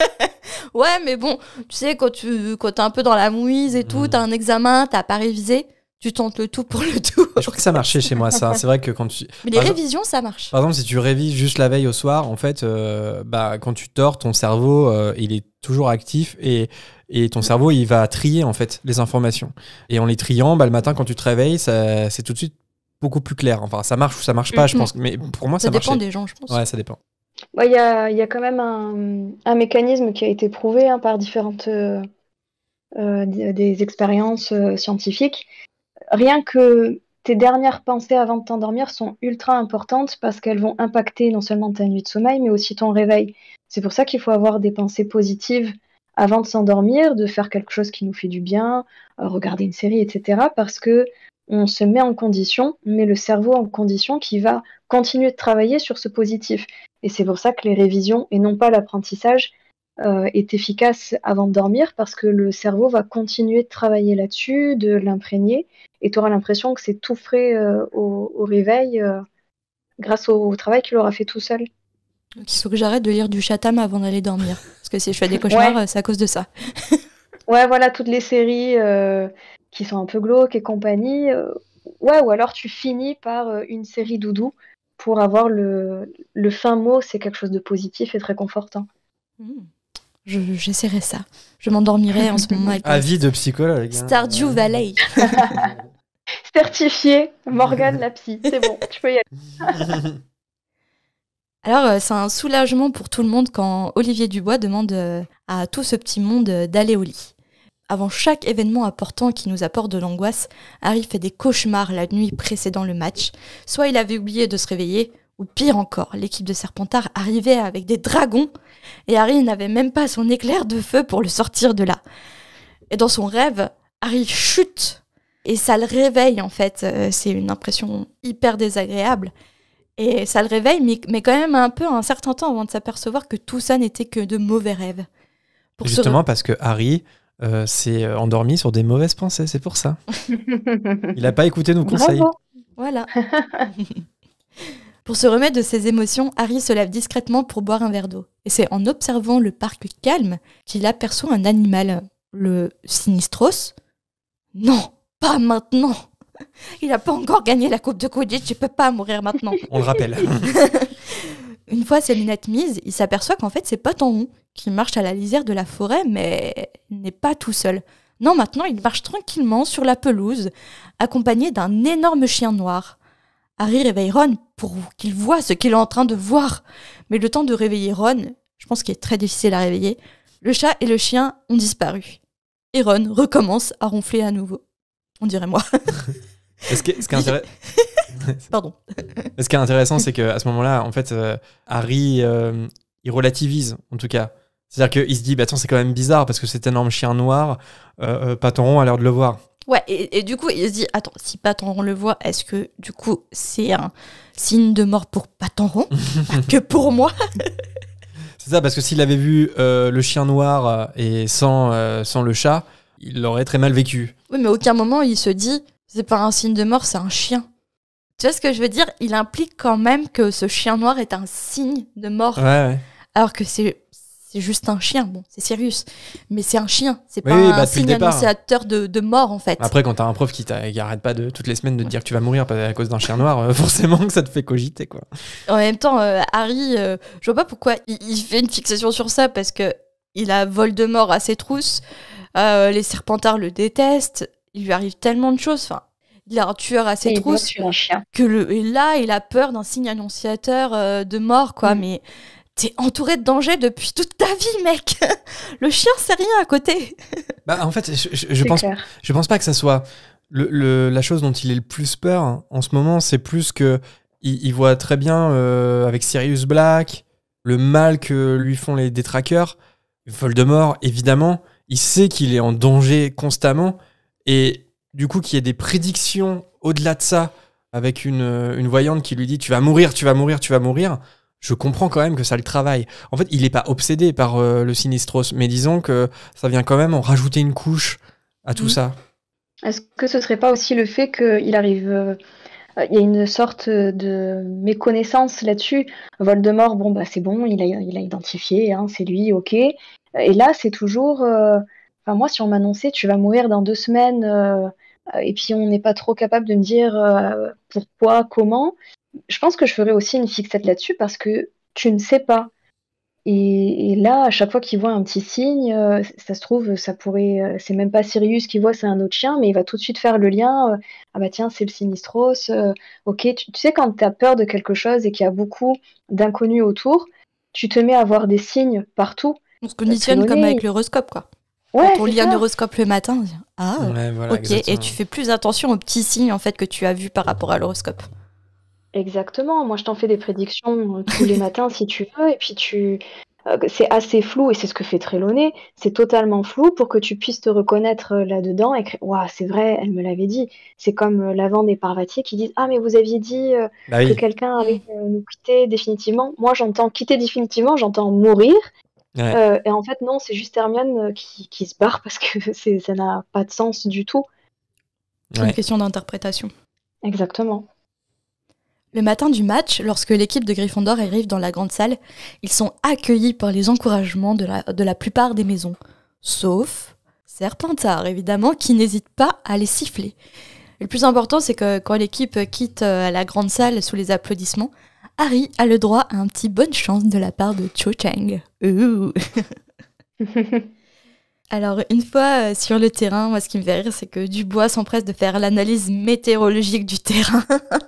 Ouais, mais bon, tu sais, quand tu quand t'es un peu dans la mouise et tout, Mhm. t'as un examen, t'as pas révisé, tu tentes le tout pour le tout. Je crois que ça marchait chez moi, ça. C'est vrai que quand tu... Mais les Par exemple- révisions, ça marche. Par exemple, si tu révises juste la veille au soir, en fait, euh, bah, quand tu dors, ton cerveau, euh, il est toujours actif et, et ton cerveau, il va trier en fait les informations. Et en les triant, bah, le matin, quand tu te réveilles, ça, c'est tout de suite beaucoup plus clair. Enfin, ça marche ou ça marche pas, je Mhm. pense. Mais pour moi, ça, Ça dépend marchait. des gens, je pense. Ouais, ça dépend. Ouais, il y a, il y a quand même un, un mécanisme qui a été prouvé hein, par différentes euh, euh, des, des expériences euh, scientifiques. Rien que tes dernières pensées avant de t'endormir sont ultra importantes parce qu'elles vont impacter non seulement ta nuit de sommeil, mais aussi ton réveil. C'est pour ça qu'il faut avoir des pensées positives avant de s'endormir, de faire quelque chose qui nous fait du bien, euh, regarder une série, et cetera. Parce que on se met en condition, on met le cerveau en condition qui va continuer de travailler sur ce positif. Et c'est pour ça que les révisions, et non pas l'apprentissage, euh, est efficace avant de dormir parce que le cerveau va continuer de travailler là-dessus, de l'imprégner, et tu auras l'impression que c'est tout frais euh, au, au réveil euh, grâce au, au travail qu'il aura fait tout seul. Donc, il faut que j'arrête de lire du Chatham avant d'aller dormir. Parce que si je fais des cauchemars, Ouais. euh, c'est à cause de ça. Ouais, voilà, toutes les séries euh, qui sont un peu glauques et compagnie. euh, ouais, ou alors tu finis par euh, une série doudou pour avoir le, le fin mot, c'est quelque chose de positif et très réconfortant. Hmm. Je- J'essaierai ça. Je m'endormirai en ce moment avec un Avis de psychologue. hein. Stardew Valley. Certifié, Morgane la psy, c'est bon, tu peux y aller. Alors, euh, c'est un soulagement pour tout le monde quand Olivier Dubois demande euh, à tout ce petit monde euh, d'aller au lit. Avant chaque événement important qui nous apporte de l'angoisse, Harry fait des cauchemars la nuit précédant le match. Soit il avait oublié de se réveiller, ou pire encore, l'équipe de Serpentard arrivait avec des dragons et Harry n'avait même pas son éclair de feu pour le sortir de là. Et dans son rêve, Harry chute et ça le réveille en fait. Euh, C'est une impression hyper désagréable. Et ça le réveille, mais, mais quand même un peu un certain temps avant de s'apercevoir que tout ça n'était que de mauvais rêves. Pour se Justement, parce que Harry euh, s'est euh, endormi sur des mauvaises pensées, c'est pour ça. Il n'a pas écouté nos conseils. Bravo. Voilà. Pour se remettre de ses émotions, Harry se lève discrètement pour boire un verre d'eau. Et c'est en observant le parc calme qu'il aperçoit un animal, le Sinistros. Non, pas maintenant. Il n'a pas encore gagné la coupe de Quidditch, je peux pas mourir maintenant. On le rappelle. Une fois ses lunettes mises, il s'aperçoit qu'en fait c'est Patenron qui marche à la lisière de la forêt, mais il n'est pas tout seul. Non, maintenant il marche tranquillement sur la pelouse, accompagné d'un énorme chien noir. Harry réveille Ron pour qu'il voie ce qu'il est en train de voir. Mais le temps de réveiller Ron, je pense qu'il est très difficile à réveiller, le chat et le chien ont disparu. Et Ron recommence à ronfler à nouveau. On dirait moi. Est-ce que, ce qui est intéressant... Pardon. Ce qui est intéressant, c'est qu'à ce moment-là, en fait, euh, Harry, euh, il relativise, en tout cas. C'est-à-dire qu'il se dit, bah, attends, c'est quand même bizarre, parce que cet énorme chien noir, euh, euh, Patenron a l'air de le voir. Ouais, et, et du coup, il se dit, attends, si Patenron le voit, est-ce que, du coup, c'est un signe de mort pour Patenron, pas que pour moi? C'est ça, parce que s'il avait vu euh, le chien noir euh, et sans, euh, sans le chat, il l'aurait très mal vécu. Oui, mais à aucun moment, il se dit, c'est pas un signe de mort, c'est un chien. Tu vois ce que je veux dire? Il implique quand même que ce chien noir est un signe de mort. Ouais, ouais. Alors que c'est c'est juste un chien. Bon, c'est Sirius. Mais c'est un chien. C'est Oui, pas oui, un bah, depuis le signe départ. annonciateur de, de mort, en fait. Après, quand t'as un prof qui, t'a- qui arrête pas de, toutes les semaines de te dire que tu vas mourir à cause d'un chien noir, euh, forcément que ça te fait cogiter, quoi. En même temps, euh, Harry, euh, je vois pas pourquoi il, il fait une fixation sur ça, parce que il a Voldemort à ses trousses, euh, les Serpentards le détestent, il lui arrive tellement de choses, enfin, il a un tueur à ses Et il bosse trousses, sur un chien. que le, et là, il a peur d'un signe annonciateur euh, de mort, quoi, Mm. mais t'es entouré de dangers depuis toute ta vie, mec. Le chien, c'est rien à côté. Bah, en fait, je, je, je C'est pense, clair. je pense pas que ça soit le, le, la chose dont il est le plus peur en ce moment, c'est plus que il, il voit très bien euh, avec Sirius Black le mal que lui font les détraqueurs. Voldemort, évidemment, il sait qu'il est en danger constamment et du coup qu'il y ait des prédictions au-delà de ça avec une, une voyante qui lui dit tu vas mourir, tu vas mourir, tu vas mourir. Je comprends quand même que ça le travaille. En fait, il n'est pas obsédé par euh, le Sinistros, mais disons que ça vient quand même en rajouter une couche à tout mmh. ça. Est-ce que ce serait pas aussi le fait qu'il arrive... Euh, il y a une sorte de méconnaissance là-dessus. Voldemort, bon, bah c'est bon, il a, il a identifié, hein, c'est lui, ok. Et là, c'est toujours... Euh, enfin, moi, si on m'annonçait tu vas mourir dans deux semaines, euh, et puis on n'est pas trop capable de me dire euh, pourquoi, comment... Je pense que je ferais aussi une fixette là-dessus parce que tu ne sais pas. Et, et là, à chaque fois qu'il voit un petit signe, euh, ça se trouve, ça pourrait, euh, c'est même pas Sirius qui voit, c'est un autre chien, mais il va tout de suite faire le lien. Euh, ah bah tiens, c'est le Sinistros. Euh, ok, tu, tu sais, quand tu as peur de quelque chose et qu'il y a beaucoup d'inconnus autour, tu te mets à voir des signes partout. On se conditionne comme avec l'horoscope, quoi. Ouais, quand on lit un horoscope le matin, on dit ah, ouais, voilà, ok, exactement. Et tu fais plus attention aux petits signes en fait que tu as vus par rapport à l'horoscope. Exactement, moi je t'en fais des prédictions euh, tous les matins si tu veux, et puis tu euh, c'est assez flou, et c'est ce que fait Trelawney, c'est totalement flou pour que tu puisses te reconnaître euh, là-dedans et créer... Waouh, c'est vrai, elle me l'avait dit. C'est comme euh, Lavande et Parvati qui disent ah mais vous aviez dit euh, bah oui. que quelqu'un allait euh, nous quitter définitivement. Moi j'entends quitter définitivement, j'entends mourir. Ouais. Euh, et en fait non, c'est juste Hermione euh, qui, qui se barre parce que c'est, ça n'a pas de sens du tout. C'est ouais. une question d'interprétation. Exactement. Le matin du match, lorsque l'équipe de Gryffondor arrive dans la grande salle, ils sont accueillis par les encouragements de la, de la plupart des maisons. Sauf Serpentard, évidemment, qui n'hésite pas à les siffler. Et le plus important, c'est que quand l'équipe quitte la grande salle sous les applaudissements, Harry a le droit à un petit bonne chance de la part de Cho Chang. Ouh. Alors, une fois euh, sur le terrain, moi, ce qui me fait rire, c'est que Dubois s'empresse de faire l'analyse météorologique du terrain.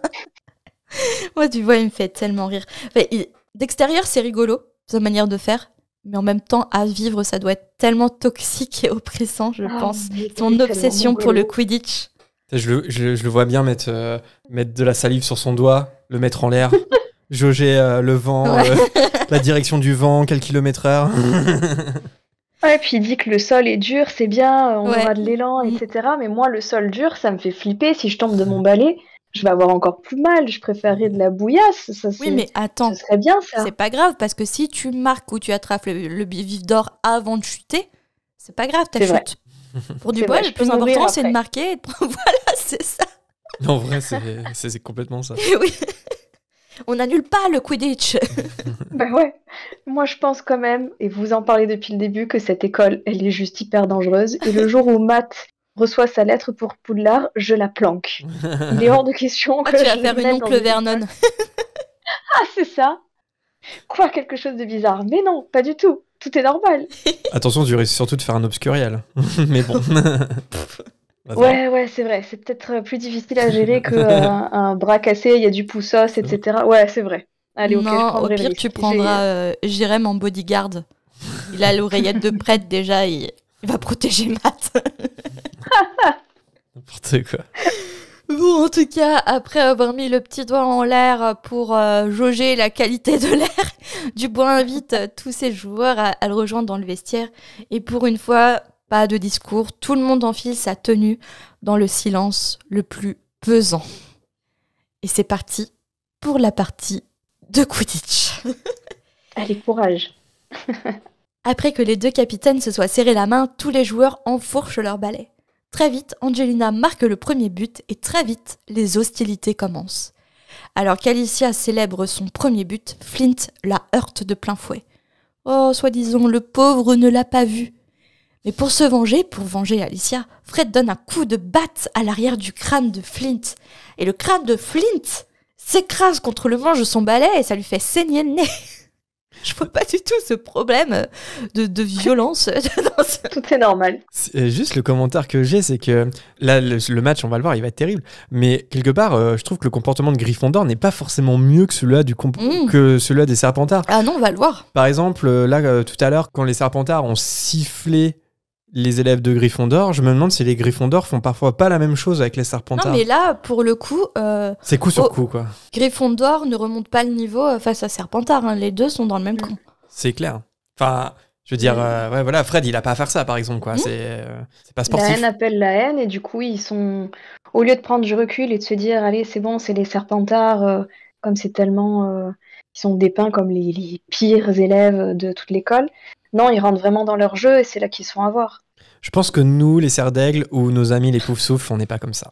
Moi, Dubois, il me fait tellement rire. Enfin, il... D'extérieur, c'est rigolo, sa manière de faire, mais en même temps, à vivre, ça doit être tellement toxique et oppressant, je ah, pense. Son obsession pour le Quidditch. Je le, je, je le vois bien mettre, euh, mettre de la salive sur son doigt, le mettre en l'air, jauger euh, le vent, ouais. euh, la direction du vent, quel kilomètre heure. Ouais, puis il dit que le sol est dur, c'est bien, on ouais. aura de l'élan, et cetera. Mais moi, le sol dur, ça me fait flipper. Si je tombe de mon balai, je vais avoir encore plus mal. Je préférerais de la bouillasse. Ça, oui, mais attends, ce serait bien ça. C'est pas grave, parce que si tu marques ou tu attrapes le, le vif d'or avant de chuter, c'est pas grave, ta chute. Vrai. Pour Dubois, le plus important, c'est de marquer et de... Voilà, c'est ça. En vrai, c'est, c'est, c'est complètement ça. Oui. On n'annule pas le Quidditch. Bah ouais. Moi, je pense quand même, et vous en parlez depuis le début, que cette école, elle est juste hyper dangereuse. Et le jour où Matt reçoit sa lettre pour Poudlard, je la planque. Il est hors de question que ah, tu vas je faire une oncle Vernon. Ah, c'est ça. Quoi, quelque chose de bizarre. Mais non, pas du tout. Tout est normal. Attention, tu risques surtout de faire un obscuriel. Mais bon. Ouais, ouais, c'est vrai. C'est peut-être plus difficile à gérer qu'un euh, un bras cassé, il y a du poussos, et cetera. Ouais, c'est vrai. Allez, ok, non, je prendrai au pire, le risque. tu prendras euh, Jérém en bodyguard. Il a l'oreillette de prêtre déjà, il, il va protéger Matt. N'importe quoi. Bon, en tout cas, après avoir mis le petit doigt en l'air pour euh, jauger la qualité de l'air, Dubois invite euh, tous ses joueurs à, à le rejoindre dans le vestiaire. Et pour une fois, pas de discours, tout le monde enfile sa tenue dans le silence le plus pesant. Et c'est parti pour la partie de Quidditch. Allez, courage. Après que les deux capitaines se soient serrés la main, tous les joueurs enfourchent leur balai. Très vite, Angelina marque le premier but et très vite, les hostilités commencent. Alors qu'Alicia célèbre son premier but, Flint la heurte de plein fouet. Oh, soi-disant, le pauvre ne l'a pas vu. Mais pour se venger, pour venger Alicia, Fred donne un coup de batte à l'arrière du crâne de Flint. Et le crâne de Flint s'écrase contre le manche de son balai et ça lui fait saigner le nez. Je vois pas du tout ce problème de, de violence. Tout est normal. C'est juste le commentaire que j'ai, c'est que là, le, le match, on va le voir, il va être terrible. Mais quelque part, euh, je trouve que le comportement de Gryffondor n'est pas forcément mieux que celui-là, du comp- mmh. que celui-là des Serpentards. Ah non, on va le voir. Par exemple, là, euh, tout à l'heure, quand les Serpentards ont sifflé les élèves de Gryffondor, je me demande si les Gryffondor font parfois pas la même chose avec les Serpentards. Non, mais là, pour le coup, euh, c'est coup sur oh, coup, quoi. Gryffondor ne remonte pas le niveau euh, face à Serpentard. Hein. Les deux sont dans le même camp. C'est clair. Enfin, je veux dire, euh, ouais, voilà, Fred, il a pas à faire ça, par exemple, quoi. Mmh. C'est, euh, c'est pas sportif. La haine appelle la haine, et du coup, ils sont... Au lieu de prendre du recul et de se dire, allez, c'est bon, c'est les Serpentards, euh, comme c'est tellement... Euh, ils sont dépeints comme les, les pires élèves de toute l'école. Non, ils rentrent vraiment dans leur jeu, et c'est là qu'ils sont à voir. Je pense que nous, les Serres d'Aigle, ou nos amis les Poufsouffles, on n'est pas comme ça.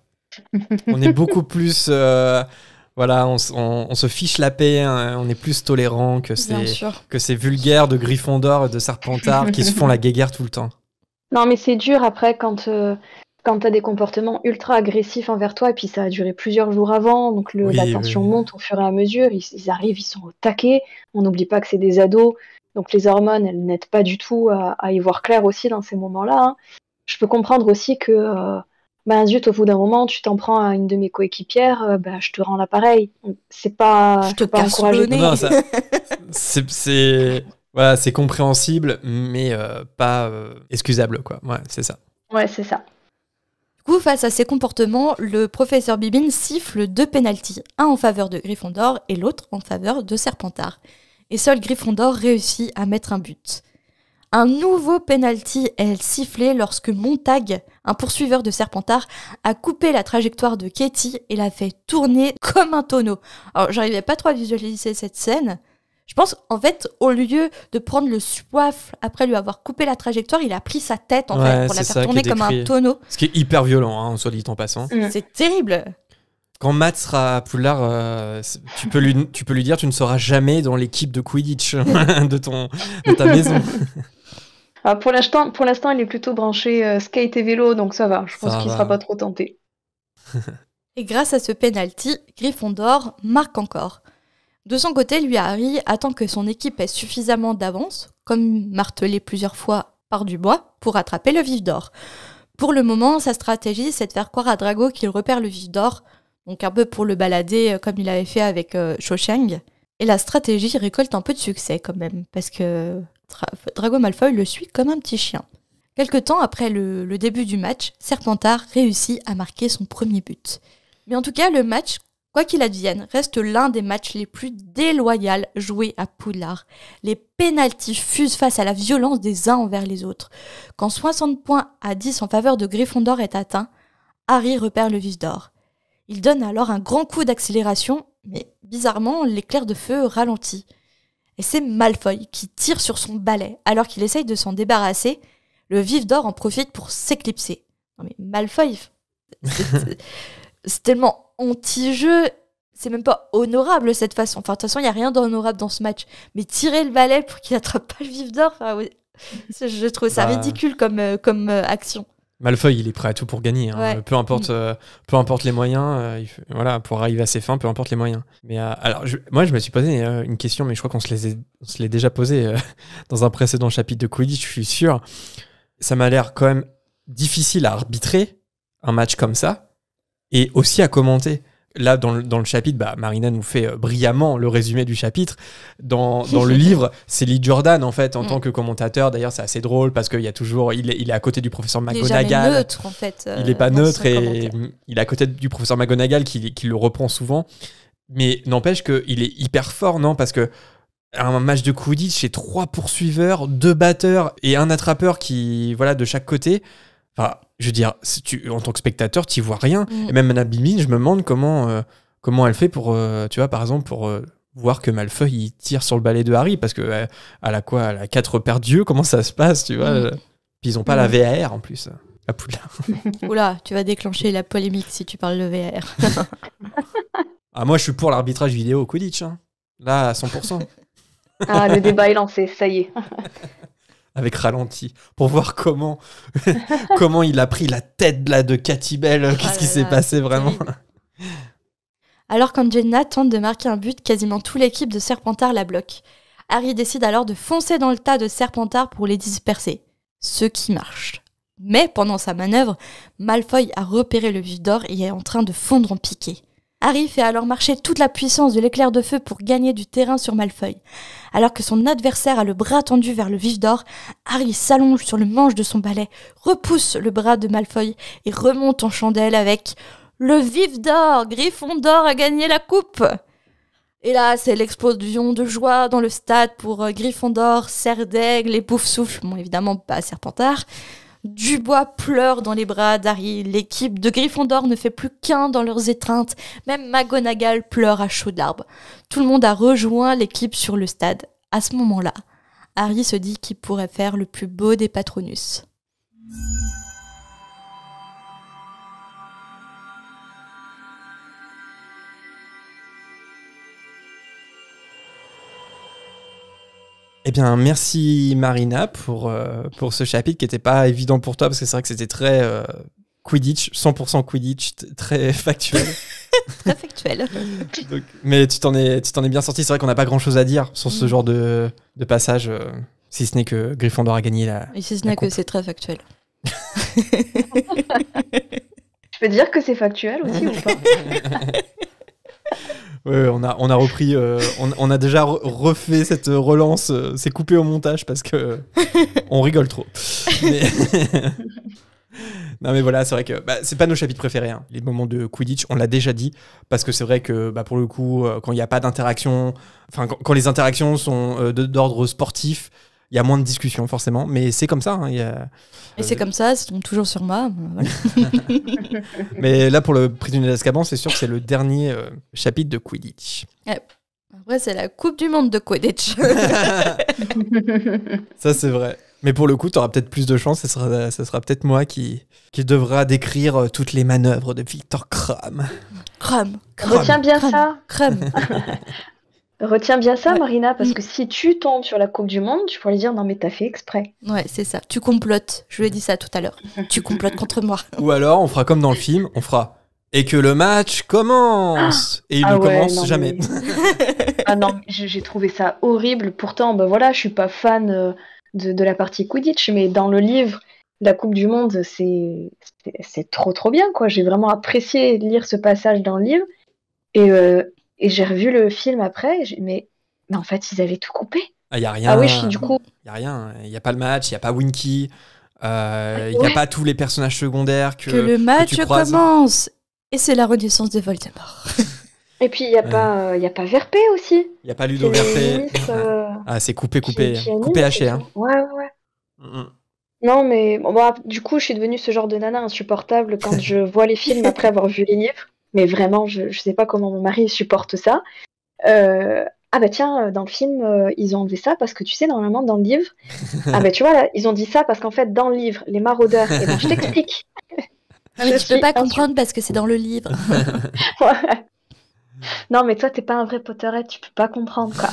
On est beaucoup plus... Euh, voilà, on, on, on se fiche la paix, hein, on est plus tolérant que ces, que ces vulgaires de Gryffondor et de Serpentard qui se font la guéguerre tout le temps. Non, mais c'est dur après quand, euh, quand t'as des comportements ultra agressifs envers toi, et puis ça a duré plusieurs jours avant, donc le, oui, la tension oui. monte au fur et à mesure, ils, ils arrivent, ils sont au taquet, on n'oublie pas que c'est des ados, donc les hormones, elles n'aident pas du tout à, à y voir clair aussi dans ces moments-là. Hein. Je peux comprendre aussi que... Euh, ben zut, au bout d'un moment, tu t'en prends à une de mes coéquipières, euh, ben, je te rends l'appareil. C'est pas, je te pas encourager. Non, ça, c'est, c'est, voilà, c'est compréhensible, mais euh, pas euh, excusable, quoi. Ouais, c'est ça. Ouais, c'est ça. Du coup, face à ces comportements, le professeur Bibine siffle deux pénaltys, un en faveur de Gryffondor et l'autre en faveur de Serpentard. Et seul Gryffondor réussit à mettre un but. Un nouveau penalty est sifflé lorsque Montag, un poursuiveur de Serpentard, a coupé la trajectoire de Katie et l'a fait tourner comme un tonneau. Alors, j'arrivais pas trop à visualiser cette scène. Je pense, en fait, au lieu de prendre le soif après lui avoir coupé la trajectoire, il a pris sa tête, en ouais, fait, pour la faire tourner comme un tonneau. Ce qui est hyper violent, hein, soit dit en passant. Mmh. C'est terrible. Quand Matt sera à Poudlard, euh, tu, peux lui, tu peux lui dire tu ne seras jamais dans l'équipe de Quidditch de, ton, de ta maison. Alors pour l'instant, pour l'instant, il est plutôt branché euh, skate et vélo, donc ça va. Je ça pense qu'il ne sera pas trop tenté. Et grâce à ce penalty, Gryffondor marque encore. De son côté, lui, Harry attend que son équipe ait suffisamment d'avance, comme martelé plusieurs fois par Dubois, pour attraper le vif d'or. Pour le moment, sa stratégie, c'est de faire croire à Drago qu'il repère le vif d'or, donc un peu pour le balader comme il avait fait avec euh, Cho Chang. Et la stratégie récolte un peu de succès quand même, parce que Drago Malfoy le suit comme un petit chien. Quelque temps après le, le début du match, Serpentard réussit à marquer son premier but. Mais en tout cas, le match, quoi qu'il advienne, reste l'un des matchs les plus déloyaux joués à Poudlard. Les pénaltys fusent face à la violence des uns envers les autres. Quand soixante points à dix en faveur de Gryffondor est atteint, Harry repère le vif d'or. Il donne alors un grand coup d'accélération, mais bizarrement, l'éclair de feu ralentit. Et c'est Malfoy qui tire sur son balai. Alors qu'il essaye de s'en débarrasser, le vif d'or en profite pour s'éclipser. Non mais Malfoy, c'est, c'est tellement anti-jeu, c'est même pas honorable cette façon. Enfin, de toute façon, il n'y a rien d'honorable dans ce match. Mais tirer le balai pour qu'il attrape pas le vif d'or, enfin, ouais, je trouve ça bah... ridicule comme, euh, comme euh, action. Malfoy, il est prêt à tout pour gagner. Hein. Ouais. Peu importe, euh, peu importe les moyens, euh, il fait, voilà, pour arriver à ses fins, peu importe les moyens. Mais euh, alors, je, moi, je me suis posé euh, une question, mais je crois qu'on se, les est, on se l'est déjà posé euh, dans un précédent chapitre de Quidditch, je suis sûr. Ça m'a l'air quand même difficile à arbitrer un match comme ça, et aussi à commenter. Là, dans le, dans le chapitre, bah, Marina nous fait euh, brillamment le résumé du chapitre. Dans, dans le livre, c'est Lee Jordan, en fait, en mm. tant que commentateur. D'ailleurs, c'est assez drôle parce qu'il y a toujours, il est, il est à côté du professeur McGonagall. Il est jamais neutre, en fait. Euh, il n'est pas neutre et il est à côté du professeur McGonagall qui, qui le reprend souvent. Mais n'empêche qu'il est hyper fort, non? Parce que un match de Quidditch, c'est trois poursuiveurs, deux batteurs et un attrapeur qui, voilà, de chaque côté. Enfin, je veux dire, si tu, en tant que spectateur, tu vois rien. Mm. Et même Anna Bibine, je me demande comment, euh, comment elle fait pour, euh, tu vois, par exemple, pour euh, voir que Malfoy il tire sur le balai de Harry, parce que euh, à la quoi, à la quatre paires d'yeux, comment ça se passe, tu vois. Mm. Puis ils ont pas mm. la V A R en plus, à Poudlard. Oula, tu vas déclencher la polémique si tu parles de V A R. Ah, moi, je suis pour l'arbitrage vidéo au Quidditch, hein. Là, à cent pour cent. Ah, le débat est lancé, ça y est. Avec ralenti, pour voir comment, comment il a pris la tête là, de Katy Bell. Qu'est-ce ah qui là s'est là, passé vraiment? Alors qu'Angelina tente de marquer un but, quasiment toute l'équipe de Serpentard la bloque. Harry décide alors de foncer dans le tas de Serpentard pour les disperser, ce qui marche. Mais pendant sa manœuvre, Malfoy a repéré le vif d'or et est en train de fondre en piqué. Harry fait alors marcher toute la puissance de l'éclair de feu pour gagner du terrain sur Malfoy. Alors que son adversaire a le bras tendu vers le vif d'or, Harry s'allonge sur le manche de son balai, repousse le bras de Malfoy et remonte en chandelle avec « Le vif d'or, Gryffondor a gagné la coupe !» Et là, c'est l'explosion de joie dans le stade pour euh, Gryffondor, Serre d'Aigle et Poufsouffle, bon évidemment pas Serpentard. Dubois pleure dans les bras d'Harry, l'équipe de Gryffondor ne fait plus qu'un dans leurs étreintes, même McGonagall pleure à chaudes larmes. Tout le monde a rejoint l'équipe sur le stade. À ce moment-là, Harry se dit qu'il pourrait faire le plus beau des Patronus. Eh bien, merci Marina pour, euh, pour ce chapitre qui n'était pas évident pour toi, parce que c'est vrai que c'était très euh, Quidditch, cent pour cent Quidditch, t- très factuel. Très factuel. Donc, mais tu t'en es, tu t'en es bien sorti. C'est vrai qu'on n'a pas grand-chose à dire sur ce Mm. genre de, de passage, euh, si ce n'est que Gryffondor a gagné la. Et si ce la n'est que coupe. c'est très factuel. Je peux dire que c'est factuel aussi ou pas? Ouais, on a, on a repris, euh, on, on a déjà re- refait cette relance, euh, c'est coupé au montage parce que euh, on rigole trop. Mais non mais voilà, c'est vrai que bah, c'est pas nos chapitres préférés, hein. Les moments de Quidditch, on l'a déjà dit, parce que c'est vrai que bah, pour le coup, euh, quand il n'y a pas d'interaction, enfin quand, quand les interactions sont euh, de- d'ordre sportif, il y a moins de discussion forcément, mais c'est comme ça. Hein, il y a- Et c'est comme ça, ça tombe toujours sur moi. Voilà. Mais là pour le prisonnier d'Azkaban, c'est sûr que c'est le dernier euh, chapitre de Quidditch. Après, c'est la Coupe du Monde de Quidditch. Ça, c'est vrai. Mais pour le coup, tu auras peut-être plus de chance. Ce sera, ce sera peut-être moi qui, qui devra décrire euh, toutes les manœuvres de Victor Krum. Crumb. Retiens bien Crumb. ça. Crumb. Retiens bien ça, Ouais. Marina, parce Mm. que si tu tombes sur la Coupe du Monde, tu pourrais dire non mais t'as fait exprès. Ouais, c'est ça. Tu complotes. Je lui ai dit ça tout à l'heure. Tu complotes contre moi. Ou alors, on fera comme dans le film, on fera « Et que le match commence !» Et il Ah ne ouais, commence non, jamais. mais- Ah non, j'ai j'ai trouvé ça horrible. Pourtant, ben voilà, je suis pas fan euh, de, de la partie Quidditch, mais dans le livre, la Coupe du Monde, c'est c'est- c'est trop trop bien, quoi. J'ai vraiment apprécié lire ce passage dans le livre. Et, euh, et j'ai revu le film après, et j'ai- mais, mais en fait, ils avaient tout coupé. Il n'y a rien. Ah oui, je suis du coup. Il n'y a rien. Il n'y a pas le match, il n'y a pas Winky, euh, il n'y a Ouais. pas tous les personnages secondaires que, Que le match tu croises. commence. Et c'est la renaissance de Voldemort. Et puis, il n'y a, Ouais. pas, euh, il y a pas Verpé aussi. Il n'y a pas Ludo C'est le Verpé. ministre, euh, Ah, c'est coupé, qui- coupé. qui anime, coupé c'est haché. Hein. tout. Ouais, ouais, ouais. Mm, mm. Non, mais bon, bah, du coup, je suis devenue ce genre de nana insupportable quand je vois les films après avoir vu les livres. Mais vraiment, je, je sais pas comment mon mari supporte ça. Euh, ah bah tiens, euh, dans le film, euh, ils ont enlevé ça parce que tu sais, normalement, dans le livre, ah bah tu vois, là, ils ont dit ça parce qu'en fait, dans le livre, les maraudeurs, et ben je t'explique. Ah, mais Je tu peux suis pas insu- comprendre parce que c'est dans le livre. Ouais. Non, mais toi, t'es pas un vrai Potterhead, tu peux pas comprendre, quoi.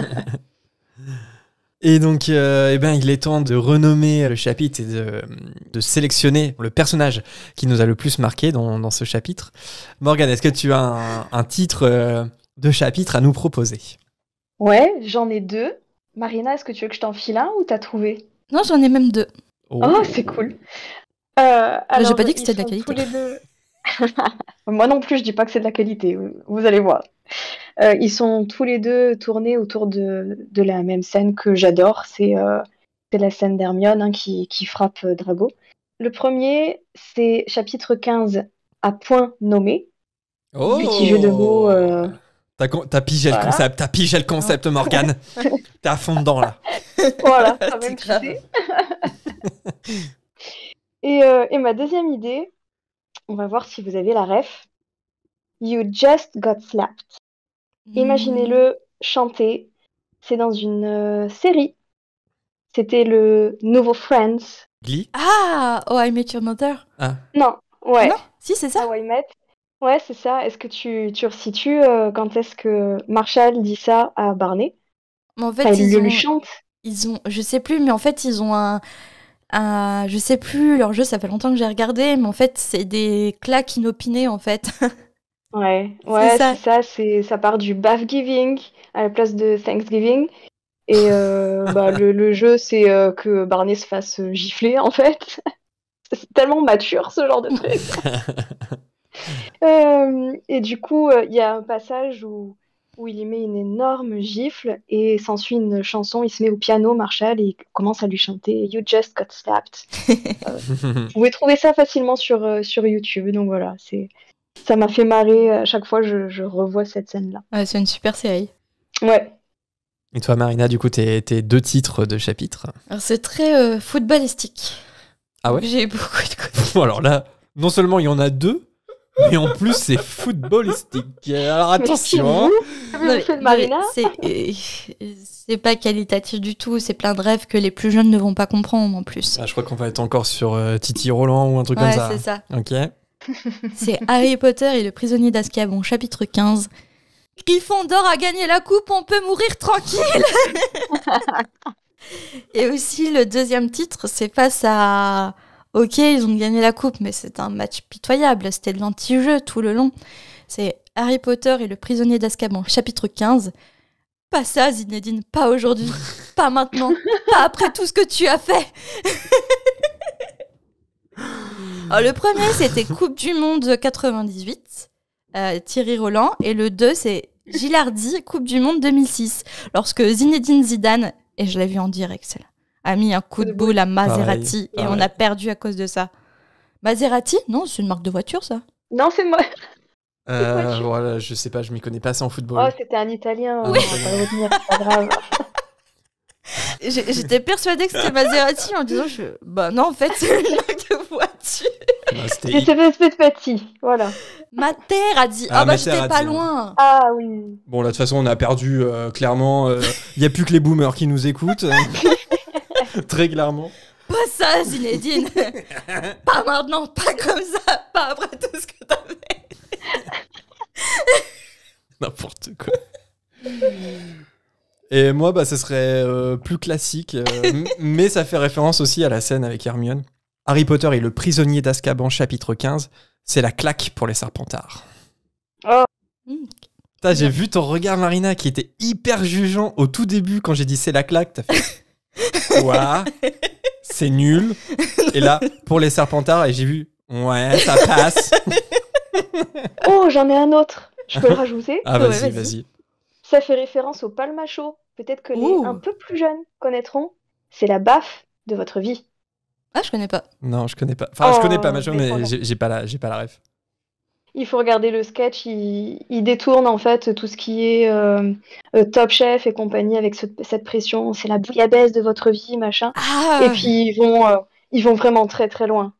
Et donc, euh, eh ben, il est temps de renommer le chapitre et de, de sélectionner le personnage qui nous a le plus marqué dans, dans ce chapitre. Morgane, est-ce que tu as un, un titre euh, de chapitre à nous proposer? Ouais, j'en ai deux. Marina, est-ce que tu veux que je t'en file un ou t'as trouvé? Non, j'en ai même deux. Oh, c'est cool. Euh, j'ai alors, pas dit que ils c'était de la sont qualité. tous les deux- Moi non plus, je dis pas que c'est de la qualité. Vous, vous allez voir. Euh, ils sont tous les deux tournés autour de, de la même scène que j'adore. C'est euh, c'est la scène d'Hermione, hein, qui, qui frappe euh, Drago. Le premier, c'est chapitre quinze, à point nommé. Oh Petit jeu de mots. euh, T'as, con- t'as pigé Voilà. le concept, t'as pigé le concept, Morgane. T'es à fond dedans, là. Voilà, quand même C'est grave. tu sais. et, euh, et ma deuxième idée, on va voir si vous avez la ref. You just got slapped. Imaginez-le chanter. C'est dans une euh, série. C'était le nouveau Friends. Glee? Ah, Oh, I Met Your Mother. Ah. Non, ouais. Non, si, c'est ça. How I Met. Ouais, c'est ça. Est-ce que tu, tu resitues euh, quand est-ce que Marshall dit ça à Barney? Mais en fait, Enfin, il ils lui ont, le chante. ils ont, je sais plus, mais en fait, ils ont un, un, je sais plus, leur jeu, ça fait longtemps que j'ai regardé, mais en fait, c'est des claques inopinées, en fait. Ouais, ouais, ça. c'est ça. C'est, ça part du Bath-giving à la place de Thanksgiving. Et euh, bah, le, le jeu, c'est euh, que Barney se fasse euh, gifler, en fait. C'est tellement mature, ce genre de truc. Euh, et du coup, euh, il y a un passage où, où il y met une énorme gifle et s'ensuit une chanson. Il se met au piano, Marshall, et il commence à lui chanter You just got slapped. Euh, vous pouvez trouver ça facilement sur, euh, sur YouTube. Donc voilà, c'est, ça m'a fait marrer à chaque fois que je, je revois cette scène-là. Ouais, c'est une super série. Ouais. Et toi, Marina, du coup, tes, tes deux titres de chapitre. Alors, c'est très euh, footballistique. Ah ouais. J'ai beaucoup de coups. Bon, alors là, non seulement il y en a deux, mais en plus c'est footballistique. Alors attention. Vous avez fait de Marina. C'est, euh, c'est pas qualitatif du tout. C'est plein de rêves que les plus jeunes ne vont pas comprendre en plus. Ah, je crois qu'on va être encore sur euh, Titi Roland ou un truc ouais, comme ça. c'est ça. Ok. C'est Harry Potter et le prisonnier d'Azkaban, chapitre quinze. Gryffondor a gagné la coupe, on peut mourir tranquille. Et aussi le deuxième titre, c'est face à... Ok, ils ont gagné la coupe, mais c'est un match pitoyable. C'était de l'anti-jeu tout le long. C'est Harry Potter et le prisonnier d'Azkaban, chapitre quinze. Pas ça, Zinedine, pas aujourd'hui, pas maintenant, pas après tout ce que tu as fait. Alors, le premier, c'était Coupe du Monde quatre-vingt-dix-huit, euh, Thierry Roland. Et le deux, c'est Gilardi, Coupe du Monde deux mille six. Lorsque Zinedine Zidane, et je l'ai vu en direct, celle-là, a mis un coup de boule à Maserati. Pareil, et on a perdu à cause de ça. Maserati? Non, c'est une marque de voiture, ça. Non, c'est moi. Euh, voilà, je sais pas, je m'y connais pas assez en football. Oh, c'était un Italien. Ah, On oui. va pas le retenir, c'est pas grave. J'ai- J'étais persuadée que c'était Maserati en disant je... Bah non, en fait, c'est une marque de voiture. Non, c'était- C'était petit, voilà. Maserati. Ah, Ah, bah j'étais Maserati, pas hein. loin. Ah oui. Bon, là, de toute façon, on a perdu, euh, clairement. Il n'y a plus que les boomers qui nous écoutent. Très clairement. Pas ça, Zinedine. Pas maintenant, pas comme ça, pas après tout ce que t'as fait. N'importe quoi. Et moi, bah, ce serait euh, plus classique, euh, m- mais ça fait référence aussi à la scène avec Hermione. Harry Potter et le prisonnier d'Azkaban, chapitre quinze, c'est la claque pour les Serpentards. Mmh. Putain, j'ai vu ton regard, Marina, qui était hyper jugeant au tout début quand j'ai dit c'est la claque. T'as fait quoi? C'est nul. Et là, pour les Serpentards, et j'ai vu ouais, ça passe. Oh, j'en ai un autre. Je peux le rajouter? Ah, Ouais, vas-y, vas-y. vas-y. Ça fait référence au palmacho. Peut-être que les Ouh. un peu plus jeunes connaîtront. C'est la baffe de votre vie. Ah, je connais pas. Non, je connais pas. Enfin, je Oh, connais pas, machin, mais mais voilà. j'ai j'ai pas la, j'ai pas la ref. Il faut regarder le sketch. Il, il détourne en fait tout ce qui est euh, euh, Top Chef et compagnie avec ce- cette pression. C'est la bouillabaisse de votre vie, machin. Ah. Et puis ils vont, euh, ils vont vraiment très très loin.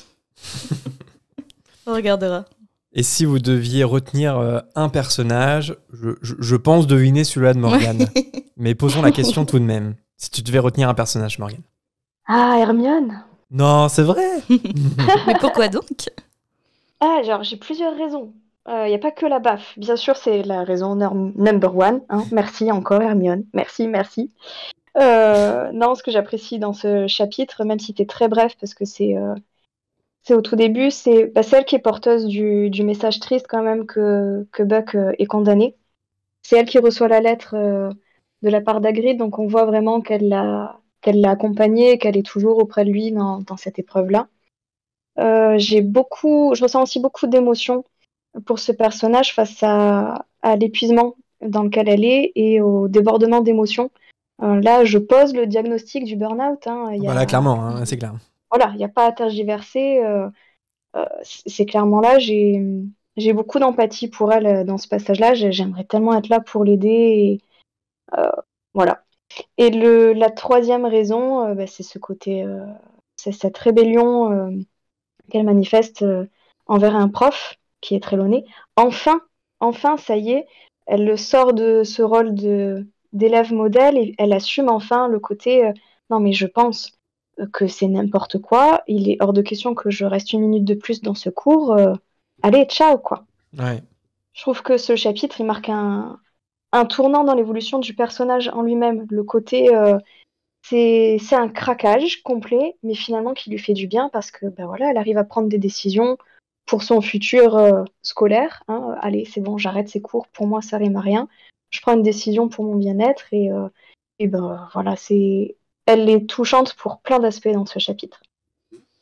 On regardera. Et si vous deviez retenir euh, un personnage, je, je- je pense deviner celui-là de Morgane. Mais posons la question tout de même. Si tu devais retenir un personnage, Morgane. Ah, Hermione. Non, c'est vrai. Mais pourquoi donc? Ah, genre, j'ai plusieurs raisons. Il n'y a pas que la baffe. Bien sûr, c'est la raison norm- number one. Hein. Merci encore, Hermione. Merci, merci. Euh, non, ce que j'apprécie dans ce chapitre, même si c'était très bref, parce que c'est euh, c'est au tout début, c'est bah, celle qui est porteuse du, du message triste quand même que, que Buck euh, est condamné. C'est elle qui reçoit la lettre euh, de la part d'Hagrid, donc on voit vraiment qu'elle l'a qu'elle l'a accompagné, qu'elle est toujours auprès de lui dans, dans cette épreuve-là. Euh, j'ai beaucoup, je ressens aussi beaucoup d'émotions pour ce personnage face à, à l'épuisement dans lequel elle est et au débordement d'émotions. Euh, là, je pose le diagnostic du burn-out. Hein. Il y a, Voilà, clairement, hein, c'est clair. voilà, il n'y a pas à tergiverser. Euh, euh, c'est c'est clairement là. J'ai, j'ai beaucoup d'empathie pour elle euh, dans ce passage-là. J'ai- J'aimerais tellement être là pour l'aider. Et, euh, voilà. Et le, la troisième raison, euh, bah, c'est ce côté, euh, c'est cette rébellion euh, qu'elle manifeste euh, envers un prof qui est Trelawney. Enfin, enfin, ça y est, elle le sort de ce rôle de d'élève modèle et elle assume enfin le côté euh, non mais je pense euh, que c'est n'importe quoi, il est hors de question que je reste une minute de plus dans ce cours, euh, allez, ciao quoi. Ouais. Je trouve que ce chapitre il marque un, un tournant dans l'évolution du personnage en lui-même, le côté euh, c'est c'est un craquage complet, mais finalement qui lui fait du bien parce que ben voilà, elle arrive à prendre des décisions pour son futur euh, scolaire. Hein. Allez, c'est bon, j'arrête ces cours, pour moi ça rime à rien. Je prends une décision pour mon bien-être et, euh, et ben voilà, c'est elle est touchante pour plein d'aspects dans ce chapitre.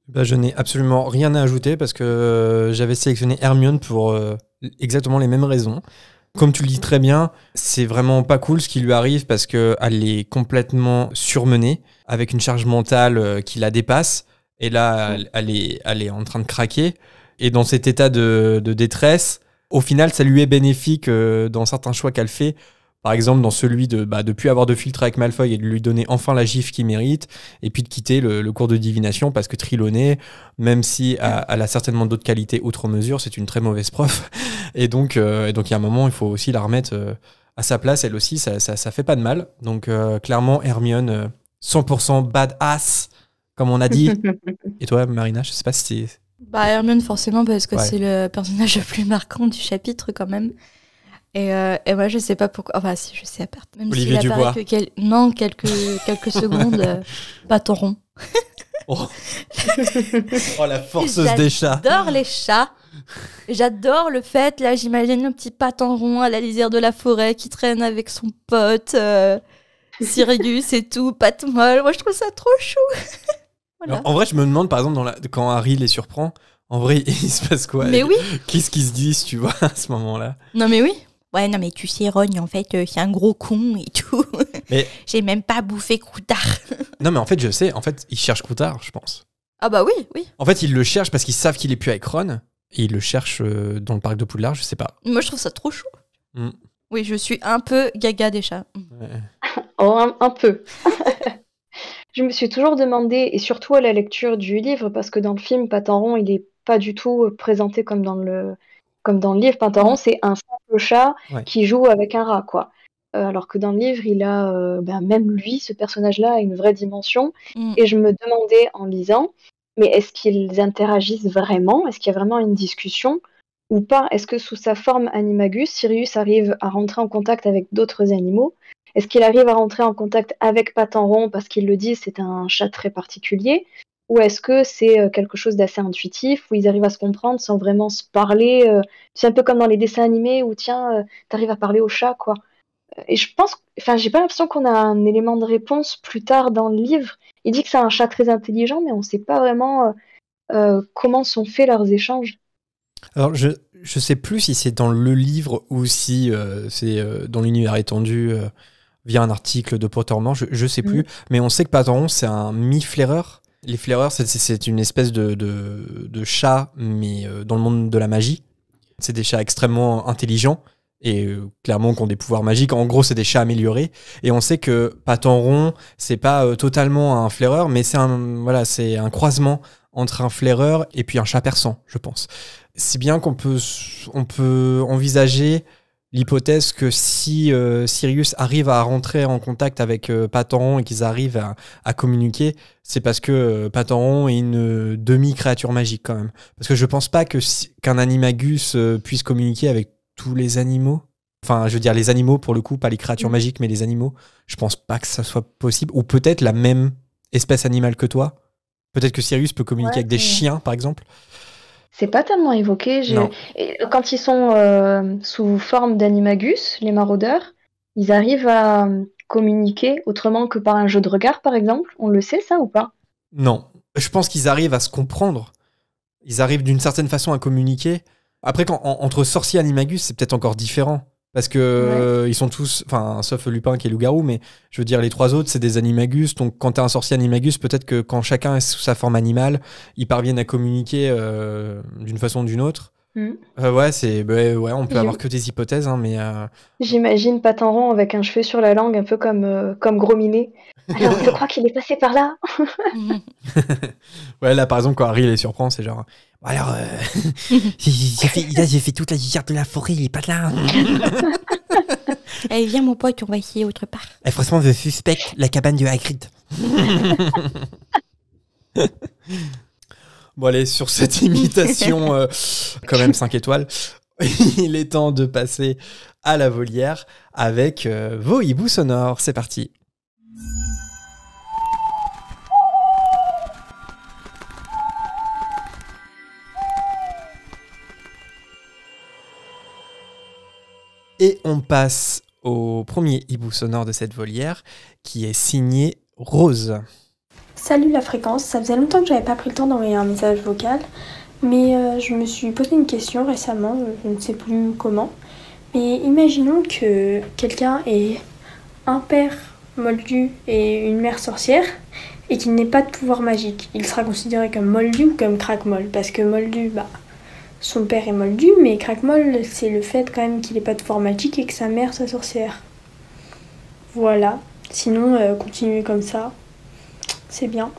Bah, je n'ai absolument rien à ajouter parce que euh, j'avais sélectionné Hermione pour euh, exactement les mêmes raisons. Comme tu le dis très bien, c'est vraiment pas cool ce qui lui arrive parce qu'elle est complètement surmenée, avec une charge mentale euh, qui la dépasse. Et là, elle, elle, est, elle est en train de craquer. Et dans cet état de, de détresse, au final, ça lui est bénéfique euh, dans certains choix qu'elle fait. Par exemple, dans celui de bah, de plus avoir de filtre avec Malfoy et de lui donner enfin la gifle qu'il mérite, et puis de quitter le, le cours de divination parce que Trelawney, même si elle, elle a certainement d'autres qualités outre mesure, c'est une très mauvaise prof. Et donc, euh, et donc, il y a un moment, il faut aussi la remettre euh, à sa place. Elle aussi, ça, ça, ça fait pas de mal. Donc, euh, clairement, Hermione, euh, cent pour cent badass, comme on a dit. Et toi, Marina, je sais pas si c'est... Bah, Hermione, forcément, parce que Ouais. c'est le personnage le plus marquant du chapitre, quand même. Et, euh, et moi, je sais pas pourquoi. Enfin, si, je sais à part. Même Olivier s'il apparaît Dubois. que quel- non, quelques, quelques secondes, euh, bâton rond. Oh. Oh, la forceuse des chats. J'adore les chats. J'adore le fait, là, j'imagine un petit patin rond à la lisière de la forêt qui traîne avec son pote, euh, Sirius et tout, patte molle. Moi, je trouve ça trop chou. Voilà. Alors, en vrai, je me demande, par exemple, dans la... quand Harry les surprend, en vrai, il se passe quoi? Mais oui. Qu'est-ce qu'ils se disent, tu vois, à ce moment-là? Non, mais oui. Ouais, non, mais tu sais, Ron, en fait, euh, c'est un gros con et tout. Mais... J'ai même pas bouffé Croutard. Non, mais en fait, je sais, en fait, ils cherchent Croutard, je pense. Ah bah oui, oui. En fait, ils le cherchent parce qu'ils savent qu'il est plus avec Ron, et ils le cherchent euh, dans le parc de Poudlard, je sais pas. Moi, je trouve ça trop chou. Mm. Oui, je suis un peu gaga des chats. Ouais. Oh, un, un peu. Je me suis toujours demandé, et surtout à la lecture du livre, parce que dans le film, Patenron, il est pas du tout présenté comme dans le, comme dans le livre. Patenron, Mm. c'est un simple chat Ouais. qui joue avec un rat, quoi. Euh, alors que dans le livre, il a, euh, ben, même lui, ce personnage-là, a une vraie dimension. Mm. Et je me demandais en lisant, mais est-ce qu'ils interagissent vraiment? Est-ce qu'il y a vraiment une discussion ou pas? Est-ce que sous sa forme animagus, Sirius arrive à rentrer en contact avec d'autres animaux? Est-ce qu'il arrive à rentrer en contact avec Patenron parce qu'ils le disent, c'est un chat très particulier? Ou est-ce que c'est euh, quelque chose d'assez intuitif, où ils arrivent à se comprendre sans vraiment se parler euh, C'est un peu comme dans les dessins animés où, tiens, euh, t'arrives à parler au chat, quoi. Et je pense, enfin, j'ai pas l'impression qu'on a un élément de réponse plus tard dans le livre. Il dit que c'est un chat très intelligent, mais on sait pas vraiment euh, euh, comment sont faits leurs échanges. Alors, je, je sais plus si c'est dans le livre ou si euh, c'est euh, dans l'univers étendu euh, via un article de Pottermore, je, je sais plus. Mhm. Mais on sait que Patenron, c'est un mi-flaireur. Les flaireurs, c'est, c'est, c'est une espèce de, de, de chat, mais euh, dans le monde de la magie. C'est des chats extrêmement intelligents et euh, clairement qui ont des pouvoirs magiques. En gros, c'est des chats améliorés. Et on sait que Patenron, c'est pas euh, totalement un flaireur, mais c'est un, voilà, c'est un croisement entre un flaireur et puis un chat persan, je pense. Si bien qu'on peut, on peut envisager l'hypothèse que si euh, Sirius arrive à rentrer en contact avec euh, Patenron et qu'ils arrivent à, à communiquer, c'est parce que euh, Patenron est une euh, demi-créature magique quand même. Parce que je pense pas que si- qu'un animagus euh, puisse communiquer avec tous les animaux. Enfin, je veux dire les animaux pour le coup, pas les créatures Mhm. magiques, mais les animaux. Je pense pas que ça soit possible. Ou peut-être la même espèce animale que toi. Peut-être que Sirius peut communiquer Ouais, avec des c'est- chiens, par exemple. C'est pas tellement évoqué. j'ai- Non. Et quand ils sont euh, sous forme d'animagus, les maraudeurs, ils arrivent à euh, communiquer autrement que par un jeu de regard, par exemple. On le sait, ça, ou pas? Non. Je pense qu'ils arrivent à se comprendre. Ils arrivent d'une certaine façon à communiquer. Après, quand, en- entre sorciers et animagus, c'est peut-être encore différent. Parce que euh, ils sont tous, enfin, sauf Lupin qui est loup-garou, mais je veux dire, les trois autres, c'est des animagus. Donc, quand t'es un sorcier animagus, peut-être que quand chacun est sous sa forme animale, ils parviennent à communiquer euh, d'une façon ou d'une autre. Hmm. Euh, ouais, c'est, bah, ouais, on peut J'im- avoir que des hypothèses, hein, mais euh, J'imagine Patenron avec un cheveu sur la langue, un peu comme, euh, comme Gros Minet. Alors, je crois qu'il est passé par là. Mhm. ouais, là, par exemple, quand Harry les surprend, c'est genre, alors, euh, j'ai j'ai fait, là, j'ai fait toute la lisière de la forêt, il est pas là. Allez, viens, mon pote, on va essayer autre part. Eh, franchement, je suspecte la cabane de Hagrid. Bon, allez, sur cette imitation, euh, quand même cinq étoiles, il est temps de passer à la volière avec euh, vos hiboux sonores. C'est parti. Et on passe au premier hibou sonore de cette volière, qui est signé Rose. Salut la fréquence, ça faisait longtemps que j'avais pas pris le temps d'envoyer un message vocal, mais euh, je me suis posé une question récemment, je ne sais plus comment. Mais imaginons que quelqu'un ait un père moldu et une mère sorcière et qu'il n'ait pas de pouvoir magique. Il sera considéré comme moldu ou comme craquemol, parce que moldu, bah, son père est moldu, mais craquemol, c'est le fait quand même qu'il n'ait pas de pouvoir magique et que sa mère soit sorcière. Voilà, sinon euh, continuer comme ça. C'est bien.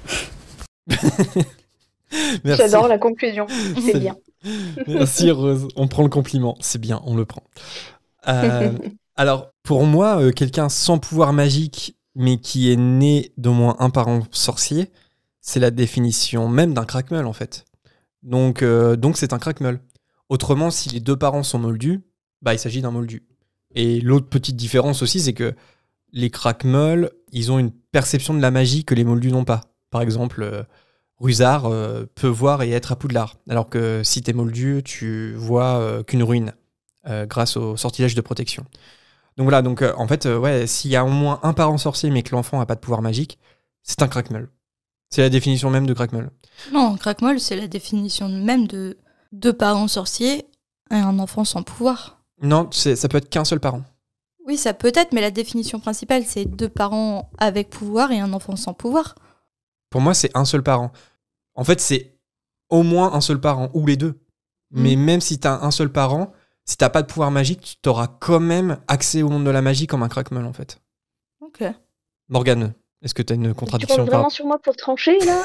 J'adore la conclusion. C'est, c'est bien. Merci Rose. On prend le compliment. C'est bien, on le prend. Euh, alors, pour moi, euh, quelqu'un sans pouvoir magique, mais qui est né d'au moins un parent sorcier, c'est la définition même d'un craquemol, en fait. Donc, euh, donc c'est un craquemol. Autrement, si les deux parents sont moldus, bah, il s'agit d'un moldu. Et l'autre petite différence aussi, c'est que les craquemols, ils ont une perception de la magie que les moldus n'ont pas. Par exemple, euh, Rusard euh, peut voir et être à Poudlard, alors que si t'es moldu, tu vois euh, qu'une ruine, euh, grâce au sortilège de protection. Donc voilà, donc euh, en fait, euh, ouais, s'il y a au moins un parent sorcier mais que l'enfant n'a pas de pouvoir magique, c'est un craquemol. C'est la définition même de craquemol. Non, craquemol, c'est la définition même de deux parents sorciers et un enfant sans pouvoir. Non, c'est, ça peut être qu'un seul parent. Oui, ça peut être, mais la définition principale, c'est deux parents avec pouvoir et un enfant sans pouvoir. Pour moi, c'est un seul parent. En fait, c'est au moins un seul parent, ou les deux. Mmh. Mais même si t'as un seul parent, si t'as pas de pouvoir magique, tu auras quand même accès au monde de la magie comme un craquemol, en fait. Ok. Morgane, est-ce que t'as une contradiction? Tu comptes vraiment sur moi pour trancher, là?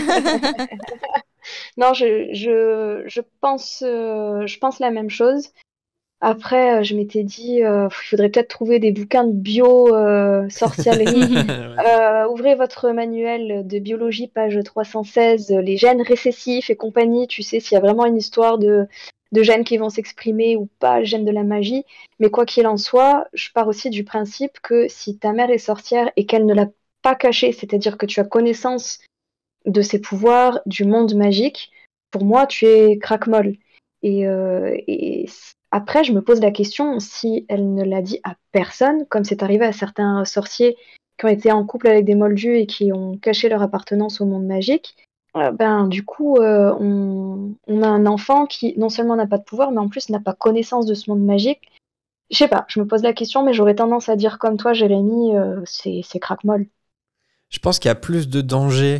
Non, je, je, je, pense, euh, je pense la même chose. Après, euh, je m'étais dit, euh, il faudrait peut-être trouver des bouquins de bio, euh, sorcellerie. euh, ouvrez votre manuel de biologie, page trois cent seize, les gènes récessifs et compagnie. Tu sais, s'il y a vraiment une histoire de, de gènes qui vont s'exprimer ou pas, le gène de la magie. Mais quoi qu'il en soit, je pars aussi du principe que si ta mère est sorcière et qu'elle ne l'a pas caché, c'est-à-dire que tu as connaissance de ses pouvoirs, du monde magique, pour moi, tu es craquemol. Et, euh, et après, je me pose la question, si elle ne l'a dit à personne, comme c'est arrivé à certains sorciers qui ont été en couple avec des moldus et qui ont caché leur appartenance au monde magique, euh, ben du coup, euh, on, on a un enfant qui non seulement n'a pas de pouvoir, mais en plus n'a pas connaissance de ce monde magique. Je sais pas, je me pose la question, mais j'aurais tendance à dire comme toi, Jérémy, euh, c'est, c'est craquemol. Je pense qu'il y a plus de danger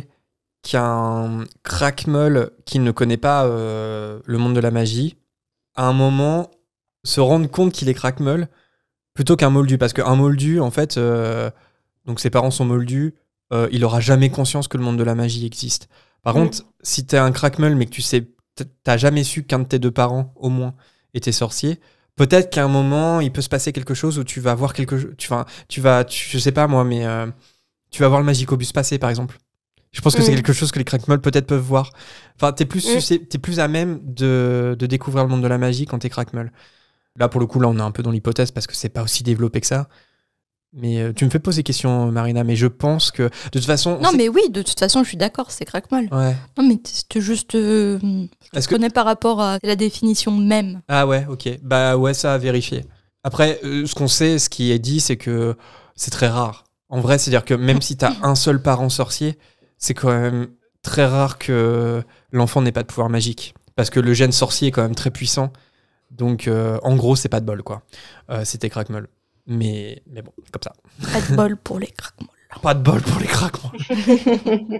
qu'un craquemol qui ne connaît pas euh, le monde de la magie, à un moment, se rendre compte qu'il est craquemol, plutôt qu'un moldu. Parce qu'un moldu, en fait, euh, donc ses parents sont moldus, euh, il aura jamais conscience que le monde de la magie existe. Par mmh. contre, si t'es un craquemol, mais que tu sais, t'as jamais su qu'un de tes deux parents, au moins, était sorcier, peut-être qu'à un moment, il peut se passer quelque chose où tu vas voir quelque chose, tu vas, tu vas, tu, je sais pas moi, mais euh, tu vas voir le Magicobus passer, par exemple. Je pense que mmh. c'est quelque chose que les craquemols peut-être peuvent voir. Enfin, t'es plus, mmh. t'es plus à même de, de découvrir le monde de la magie quand t'es craquemol. Là, pour le coup, là, on est un peu dans l'hypothèse parce que c'est pas aussi développé que ça. Mais euh, tu me fais poser question, Marina, mais je pense que, de toute façon... Non, mais oui, de toute façon, je suis d'accord, c'est craquemol. Ouais. Non, mais c'est juste... Euh, je connais que... par rapport à la définition même. Ah ouais, ok. Bah ouais, ça à vérifier. Après, euh, ce qu'on sait, ce qui est dit, c'est que c'est très rare. En vrai, c'est-à-dire que même si t'as un seul parent sorcier, c'est quand même très rare que l'enfant n'ait pas de pouvoir magique. Parce que le gène sorcier est quand même très puissant. Donc, euh, en gros, c'est pas de bol, quoi. Euh, c'était craquemol. Mais, mais bon, comme ça. Pas de bol pour les craquemols. Pas de bol pour les craquemols.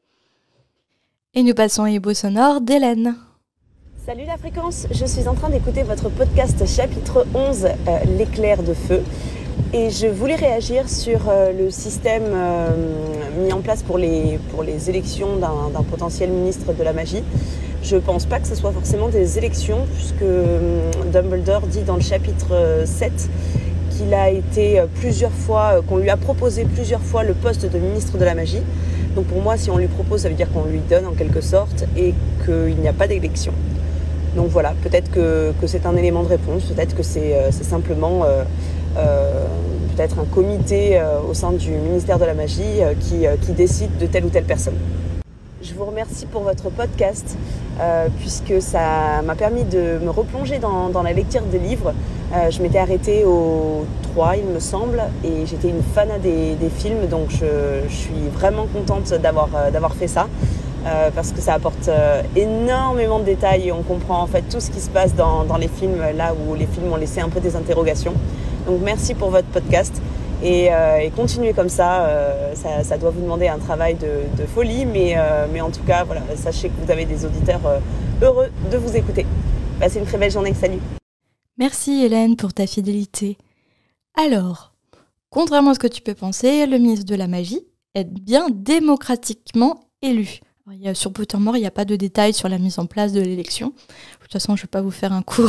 Et nous passons à Hébo Sonore d'Hélène. Salut la fréquence, je suis en train d'écouter votre podcast chapitre onze, euh, l'éclair de feu. Et je voulais réagir sur euh, le système euh, mis en place pour les, pour les élections d'un, d'un potentiel ministre de la magie. Je pense pas que ce soit forcément des élections, puisque euh, Dumbledore dit dans le chapitre euh, sept qu'il a été euh, plusieurs fois, euh, qu'on lui a proposé plusieurs fois le poste de ministre de la magie. Donc pour moi, si on lui propose, ça veut dire qu'on lui donne en quelque sorte et qu'il n'y a pas d'élection. Donc voilà, peut-être que, que c'est un élément de réponse, peut-être que c'est, euh, c'est simplement euh, euh, peut-être un comité euh, au sein du ministère de la magie euh, qui, euh, qui décide de telle ou telle personne. Je vous remercie pour votre podcast, euh, puisque ça m'a permis de me replonger dans, dans la lecture des livres. Euh, je m'étais arrêtée au trois, il me semble, et j'étais une fan des, des films, donc je, je suis vraiment contente d'avoir, euh, d'avoir fait ça, euh, parce que ça apporte euh, énormément de détails et on comprend en fait tout ce qui se passe dans, dans les films, là où les films ont laissé un peu des interrogations. Donc merci pour votre podcast et, euh, et continuez comme ça, euh, ça, ça doit vous demander un travail de, de folie, mais, euh, mais en tout cas, voilà, sachez que vous avez des auditeurs euh, heureux de vous écouter. Passez une très belle journée, salut. Merci Hélène pour ta fidélité. Alors, contrairement à ce que tu peux penser, le ministre de la Magie est bien démocratiquement élu. Alors, il y a, sur Pottermore, il n'y a pas de détails sur la mise en place de l'élection. De toute façon, je ne vais pas vous faire un cours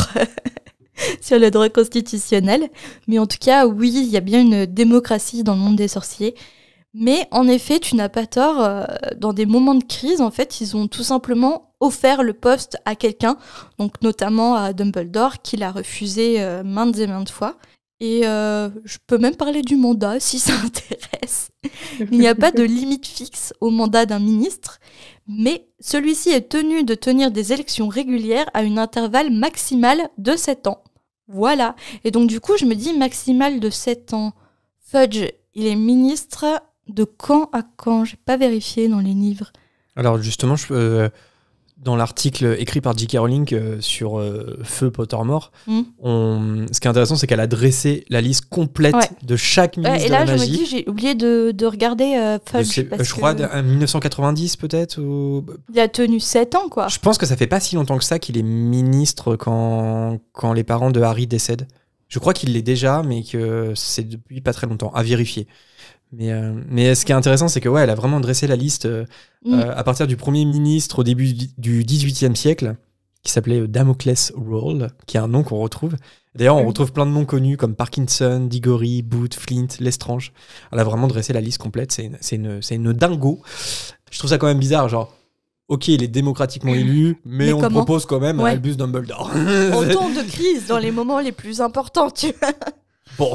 sur le droit constitutionnel. Mais en tout cas, oui, il y a bien une démocratie dans le monde des sorciers. Mais en effet, tu n'as pas tort, euh, dans des moments de crise, en fait, ils ont tout simplement offert le poste à quelqu'un, donc notamment à Dumbledore, qui l'a refusé euh, maintes et maintes fois. Et euh, je peux même parler du mandat, si ça intéresse. Il n'y a pas de limite fixe au mandat d'un ministre, mais celui-ci est tenu de tenir des élections régulières à un intervalle maximal de sept ans. Voilà. Et donc du coup, je me dis maximal de sept ans. Fudge, il est ministre de quand à quand? J'ai pas vérifié dans les livres. Alors justement, je, euh, dans l'article écrit par J K Rowling euh, sur euh, Feu Pottermore, mm. on, ce qui est intéressant, c'est qu'elle a dressé la liste complète ouais. de chaque ministre ouais, et là, de la magie. Et là, je me dis, j'ai oublié de, de regarder euh, Fudge. Je, parce je crois que... en dix-neuf cent quatre-vingt-dix peut-être ou... Il a tenu sept ans, quoi. Je pense que ça fait pas si longtemps que ça qu'il est ministre quand, quand les parents de Harry décèdent. Je crois qu'il l'est déjà, mais que c'est depuis pas très longtemps, à vérifier. Mais, euh, mais ce qui est intéressant, c'est que ouais, elle a vraiment dressé la liste euh, mm. euh, à partir du premier ministre au début du dix-huitième siècle, qui s'appelait Damocles Roll, qui est un nom qu'on retrouve. D'ailleurs, on mm. retrouve plein de noms connus comme Parkinson, Diggory, Booth, Flint, Lestrange. Elle a vraiment dressé la liste complète. C'est une, c'est une, c'est une dingo. Je trouve ça quand même bizarre, genre. Ok, il est démographiquement élu, mais, mais on comment? propose quand même ouais. à Albus Dumbledore. En temps de crise, dans les moments les plus importants, tu vois. Bon,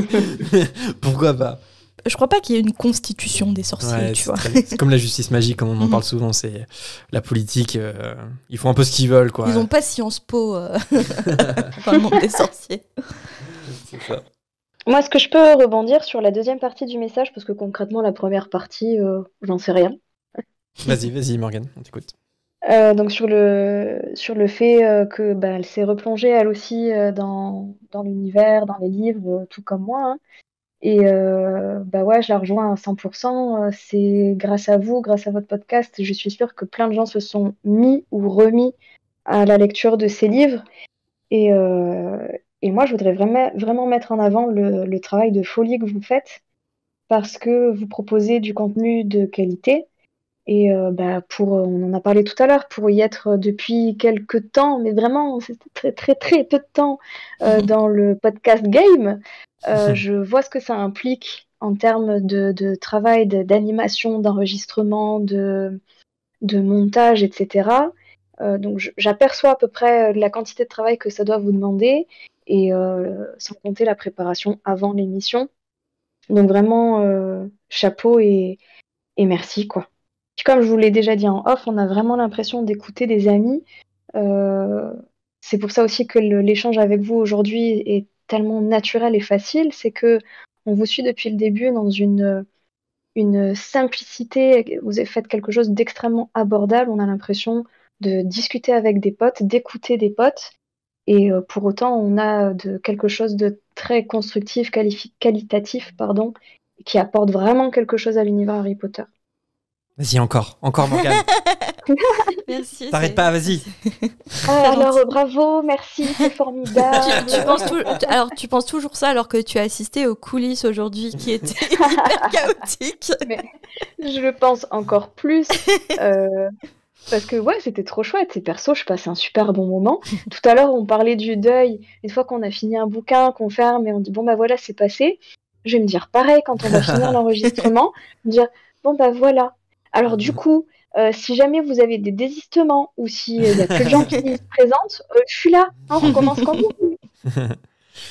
pourquoi pas? Je crois pas qu'il y ait une constitution des sorciers, ouais, tu vois. Très, c'est comme la justice magique, comme on en parle souvent, c'est la politique, euh, ils font un peu ce qu'ils veulent, quoi. Ils ont pas Sciences Po euh, dans le monde des sorciers. C'est ça. Moi, est-ce que je peux rebondir sur la deuxième partie du message, parce que concrètement, la première partie, euh, j'en sais rien. Vas-y, vas-y, Morgane, on t'écoute. Euh, donc sur le, sur le fait euh, que bah, elle s'est replongée, elle aussi, euh, dans, dans l'univers, dans les livres, euh, tout comme moi, hein. Et euh, bah ouais, je la rejoins à cent pour cent. C'est grâce à vous, grâce à votre podcast, je suis sûre que plein de gens se sont mis ou remis à la lecture de ces livres. Et, euh, et moi, je voudrais vraiment, vraiment mettre en avant le, le travail de folie que vous faites, parce que vous proposez du contenu de qualité. Et euh, bah pour, on en a parlé tout à l'heure, pour y être depuis quelques temps, mais vraiment, c'est très très très peu de temps euh, dans le podcast game. Euh, je vois ce que ça implique en termes de, de travail, de, d'animation, d'enregistrement, de, de montage, et cetera. Euh, donc je, j'aperçois à peu près la quantité de travail que ça doit vous demander, et euh, sans compter la préparation avant l'émission. Donc vraiment, euh, chapeau et, et merci, quoi. Puis comme je vous l'ai déjà dit en off, on a vraiment l'impression d'écouter des amis. Euh, c'est pour ça aussi que le, l'échange avec vous aujourd'hui est tellement naturel et facile, c'est que on vous suit depuis le début dans une, une simplicité, vous avez fait quelque chose d'extrêmement abordable, on a l'impression de discuter avec des potes, d'écouter des potes, et euh, pour autant on a de, quelque chose de très constructif, qualifi- qualitatif, pardon, qui apporte vraiment quelque chose à l'univers Harry Potter. Vas-y, encore, encore Morgane. Merci. T'arrêtes c'est... pas, vas-y. Ah, alors euh, bravo, merci, c'est formidable. tu, tu penses tout... Alors tu penses toujours ça alors que tu as assisté aux coulisses aujourd'hui qui étaient hyper chaotiques. Mais je le pense encore plus. Euh, parce que ouais, c'était trop chouette. Ces persos, je passais un super bon moment. Tout à l'heure, on parlait du deuil. Une fois qu'on a fini un bouquin, qu'on ferme et on dit bon bah voilà, c'est passé. Je vais me dire pareil quand on va finir l'enregistrement. Me dire bon bah voilà. Alors du coup, euh, si jamais vous avez des désistements ou s'il euh, y a peu de gens qui se présentent, euh, je suis là, hein, on commence quand vous voulez.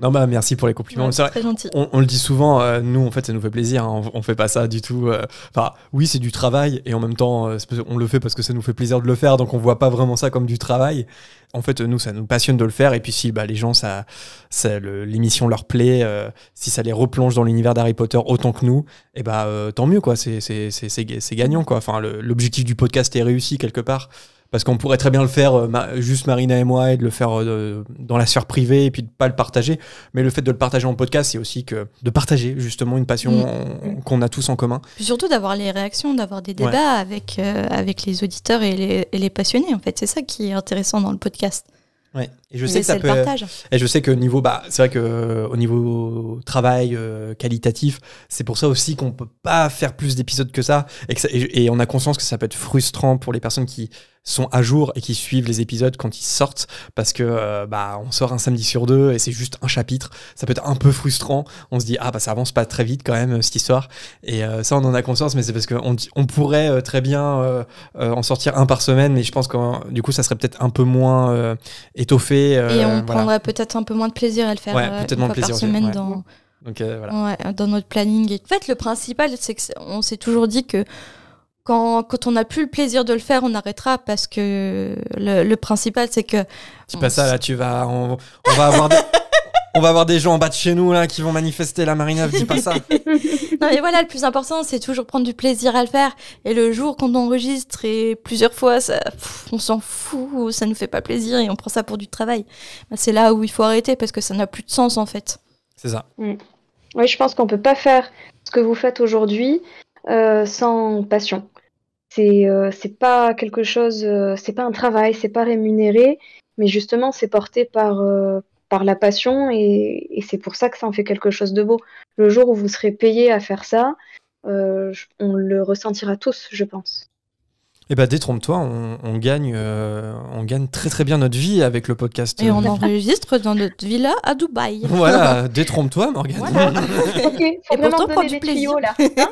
Non, bah merci pour les compliments. Ouais, c'est vrai, très gentil. on, on le dit souvent, euh, nous en fait ça nous fait plaisir, hein, on, on fait pas ça du tout. euh, Enfin, oui, c'est du travail et en même temps, euh, c'est parce- on le fait parce que ça nous fait plaisir de le faire, donc on voit pas vraiment ça comme du travail. En fait, nous, ça nous passionne de le faire et puis si bah, les gens, ça, ça, le- l'émission leur plaît, euh, si ça les replonge dans l'univers d'Harry Potter autant que nous, et bah euh, tant mieux quoi. C'est c'est c'est c'est c'est gagnant quoi. Enfin, le- l'objectif du podcast est réussi quelque part. Parce qu'on pourrait très bien le faire, euh, ma- juste Marina et moi, et de le faire euh, dans la sphère privée, et puis de pas le partager. Mais le fait de le partager en podcast, c'est aussi que de partager justement une passion Mm. en- qu'on a tous en commun. Puis surtout d'avoir les réactions, d'avoir des débats Ouais. avec, euh, avec les auditeurs et les, et les passionnés. En fait, c'est ça qui est intéressant dans le podcast. Ouais. Et je Et sais que ça c'est peut. le partage. Et je sais que niveau, bah, c'est vrai que euh, au niveau travail euh, qualitatif, c'est pour ça aussi qu'on peut pas faire plus d'épisodes que ça, et, que ça- et, et on a conscience que ça peut être frustrant pour les personnes qui sont à jour et qui suivent les épisodes quand ils sortent, parce que euh, bah on sort un samedi sur deux et c'est juste un chapitre. Ça peut être un peu frustrant. On se dit ah bah ça avance pas très vite quand même cette histoire. Et euh, ça on en a conscience, mais c'est parce qu'on on pourrait euh, très bien euh, euh, en sortir un par semaine, mais je pense que du coup ça serait peut-être un peu moins euh, étoffé. euh, Et on voilà. prendrait peut-être un peu moins de plaisir à le faire Ouais, euh, peut-être une moins de fois par plaisir aussi, semaine ouais. dans, Donc euh, voilà. ouais, dans notre planning. Et en fait, le principal, c'est qu'on s'est toujours dit que quand, quand on n'a plus le plaisir de le faire, on arrêtera parce que le, le principal, c'est que... Dis pas ça là, tu vas, on, on va avoir des, on va avoir des gens en bas de chez nous là qui vont manifester la Marina. Dis pas ça. Non mais voilà, le plus important, c'est toujours prendre du plaisir à le faire. Et le jour qu'on enregistre et plusieurs fois, ça, pff, on s'en fout, ça nous fait pas plaisir et on prend ça pour du travail. Bah, c'est là où il faut arrêter parce que ça n'a plus de sens en fait. C'est ça. Oui, je pense qu'on peut pas faire ce que vous faites aujourd'hui euh, sans passion. C'est euh, c'est pas quelque chose, euh, c'est pas un travail, c'est pas rémunéré, mais justement c'est porté par euh, par la passion et, et c'est pour ça que ça en fait quelque chose de beau. Le jour où vous serez payé à faire ça, euh, je- on le ressentira tous, je pense. Et bah détrompe-toi, on, on gagne, euh, on gagne très très bien notre vie avec le podcast. Et on enregistre dans notre villa à Dubaï. Voilà, détrompe-toi, Morgane. Voilà. Ok, faut Et vraiment pourtant, me prends donner du des plaisir. tuyaux là. hein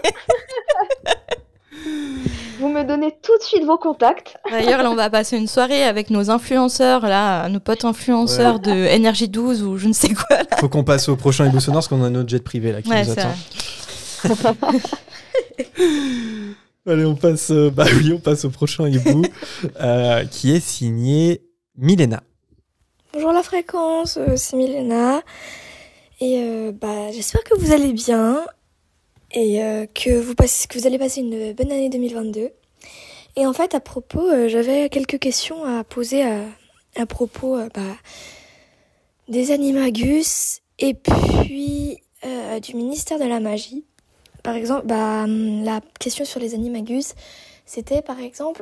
Vous me donnez tout de suite vos contacts. D'ailleurs, là, on va passer une soirée avec nos influenceurs, là, nos potes influenceurs Ouais. de Énergie douze ou je ne sais quoi. Là. Faut qu'on passe au prochain Hibou Sonore parce qu'on a notre jet privé là qui Ouais, nous c'est attend. Allez, on passe, euh, bah oui, on passe au prochain hibou euh, qui est signé Milena. Bonjour la fréquence, euh, c'est Milena. Et euh, bah, j'espère que vous allez bien et euh, que, vous passez, que vous allez passer une bonne année deux mille vingt-deux. Et en fait, à propos, euh, j'avais quelques questions à poser à, à propos euh, bah, des animagus et puis euh, du ministère de la magie. Par exemple, bah, la question sur les animagus, c'était par exemple...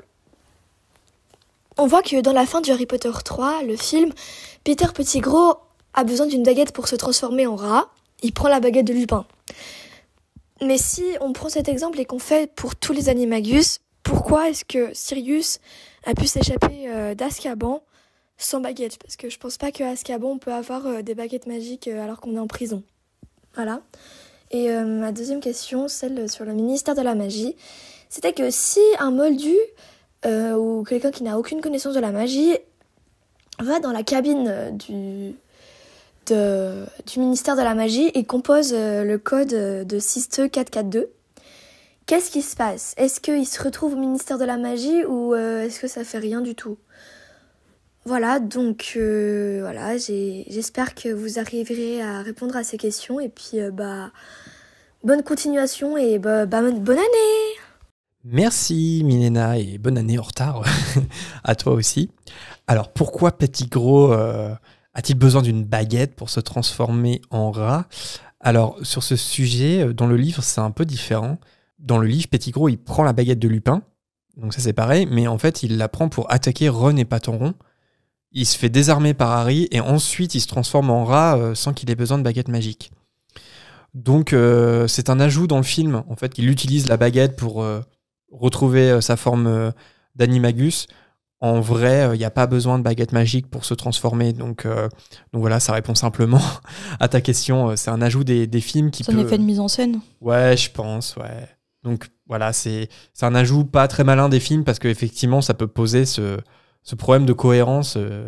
On voit que dans la fin du Harry Potter trois, le film, Peter Pettigrew a besoin d'une baguette pour se transformer en rat. Il prend la baguette de Lupin. Mais si on prend cet exemple et qu'on fait pour tous les animagus, pourquoi est-ce que Sirius a pu s'échapper euh, d'Azkaban sans baguette? Parce que je pense pas qu'à Azkaban on peut avoir euh, des baguettes magiques euh, alors qu'on est en prison. Voilà. Et euh, ma deuxième question, celle sur le ministère de la magie, c'était que si un moldu euh, ou quelqu'un qui n'a aucune connaissance de la magie va dans la cabine du, de, du ministère de la magie et compose euh, le code de six deux quatre quatre deux, qu'est-ce qui se passe? Est-ce qu'il se retrouve au ministère de la magie ou euh, est-ce que ça fait rien du tout? Voilà, donc euh, voilà, j'ai, j'espère que vous arriverez à répondre à ces questions et puis euh, bah bonne continuation et bah, bah, bonne année. Merci Milena et bonne année en retard à toi aussi. Alors pourquoi Pettigrew euh, a-t-il besoin d'une baguette pour se transformer en rat? Alors sur ce sujet, dans le livre c'est un peu différent. Dans le livre, Pettigrew il prend la baguette de Lupin, donc ça c'est pareil, mais en fait il la prend pour attaquer Ron et Patenron. Il se fait désarmer par Harry et ensuite il se transforme en rat euh, sans qu'il ait besoin de baguette magique. Donc euh, c'est un ajout dans le film. En fait, il utilise la baguette pour euh, retrouver euh, sa forme euh, d'animagus. En vrai, il euh, n'y a pas besoin de baguette magique pour se transformer. Donc, euh, donc voilà, ça répond simplement à ta question. C'est un ajout des, des films qui C'est peut... un effet de mise en scène. Ouais, je pense, ouais. Donc voilà, c'est, c'est un ajout pas très malin des films parce qu'effectivement, ça peut poser ce... ce problème de cohérence euh,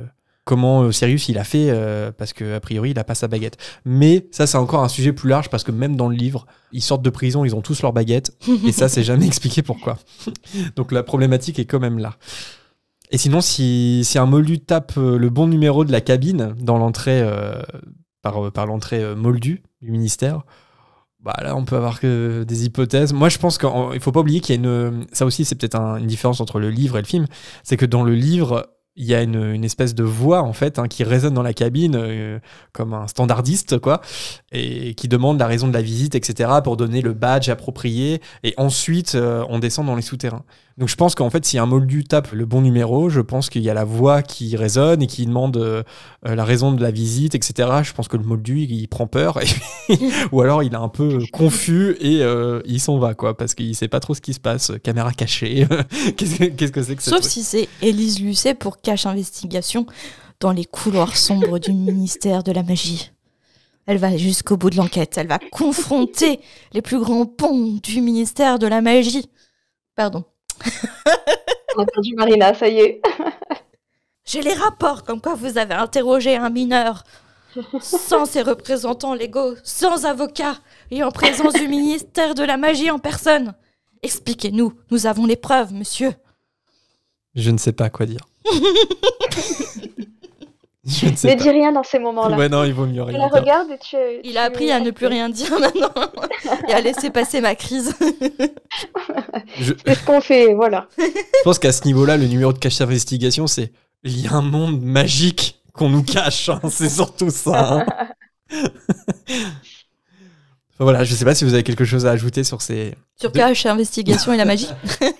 comment euh, Sirius il a fait, euh, parce qu'a priori il a pas sa baguette. Mais ça c'est encore un sujet plus large, parce que même dans le livre, ils sortent de prison, ils ont tous leur baguette, et ça c'est jamais expliqué pourquoi. Donc la problématique est quand même là. Et sinon, si, si un moldu tape euh, le bon numéro de la cabine dans l'entrée, euh, par, euh, par l'entrée euh, moldue du ministère, bah là on peut avoir que des hypothèses. Moi je pense qu'il ne faut pas oublier qu'il y a une... Ça aussi c'est peut-être un, une différence entre le livre et le film, c'est que dans le livre, il y a une, une espèce de voix en fait hein, qui résonne dans la cabine euh, comme un standardiste quoi, et qui demande la raison de la visite, et cetera pour donner le badge approprié, et ensuite euh, on descend dans les souterrains. Donc je pense qu'en fait si un moldu tape le bon numéro, je pense qu'il y a la voix qui résonne et qui demande euh, la raison de la visite, et cetera. Je pense que le moldu il, il prend peur et puis, ou alors il est un peu confus et euh, il s'en va quoi, parce qu'il sait pas trop ce qui se passe, caméra cachée. qu'est-ce, que, qu'est-ce que c'est que ce Sauf truc si c'est Élise Lucet pour Cache Investigation dans les couloirs sombres du ministère de la magie. Elle va jusqu'au bout de l'enquête. Elle va confronter les plus grands ponts du ministère de la magie. Pardon. On a perdu Marina, ça y est. J'ai les rapports comme quoi vous avez interrogé un mineur sans ses représentants légaux, sans avocat et en présence du ministère de la magie en personne. Expliquez-nous, nous avons les preuves, monsieur. Je ne sais pas quoi dire. Je ne sais Mais pas. dis rien dans ces moments-là. Ouais, non, il vaut mieux Tu rien la dire. regardes et tu... Il tu- a appris à ne plus rien dire maintenant et à laisser passer ma crise. Je, C'est ce qu'on fait, voilà. je pense qu'à ce niveau-là, le numéro de cache investigation, c'est il y a un monde magique qu'on nous cache. Hein, c'est surtout ça. Hein. Enfin, voilà, je sais pas si vous avez quelque chose à ajouter sur ces Sur deux- Cache Investigation et la magie.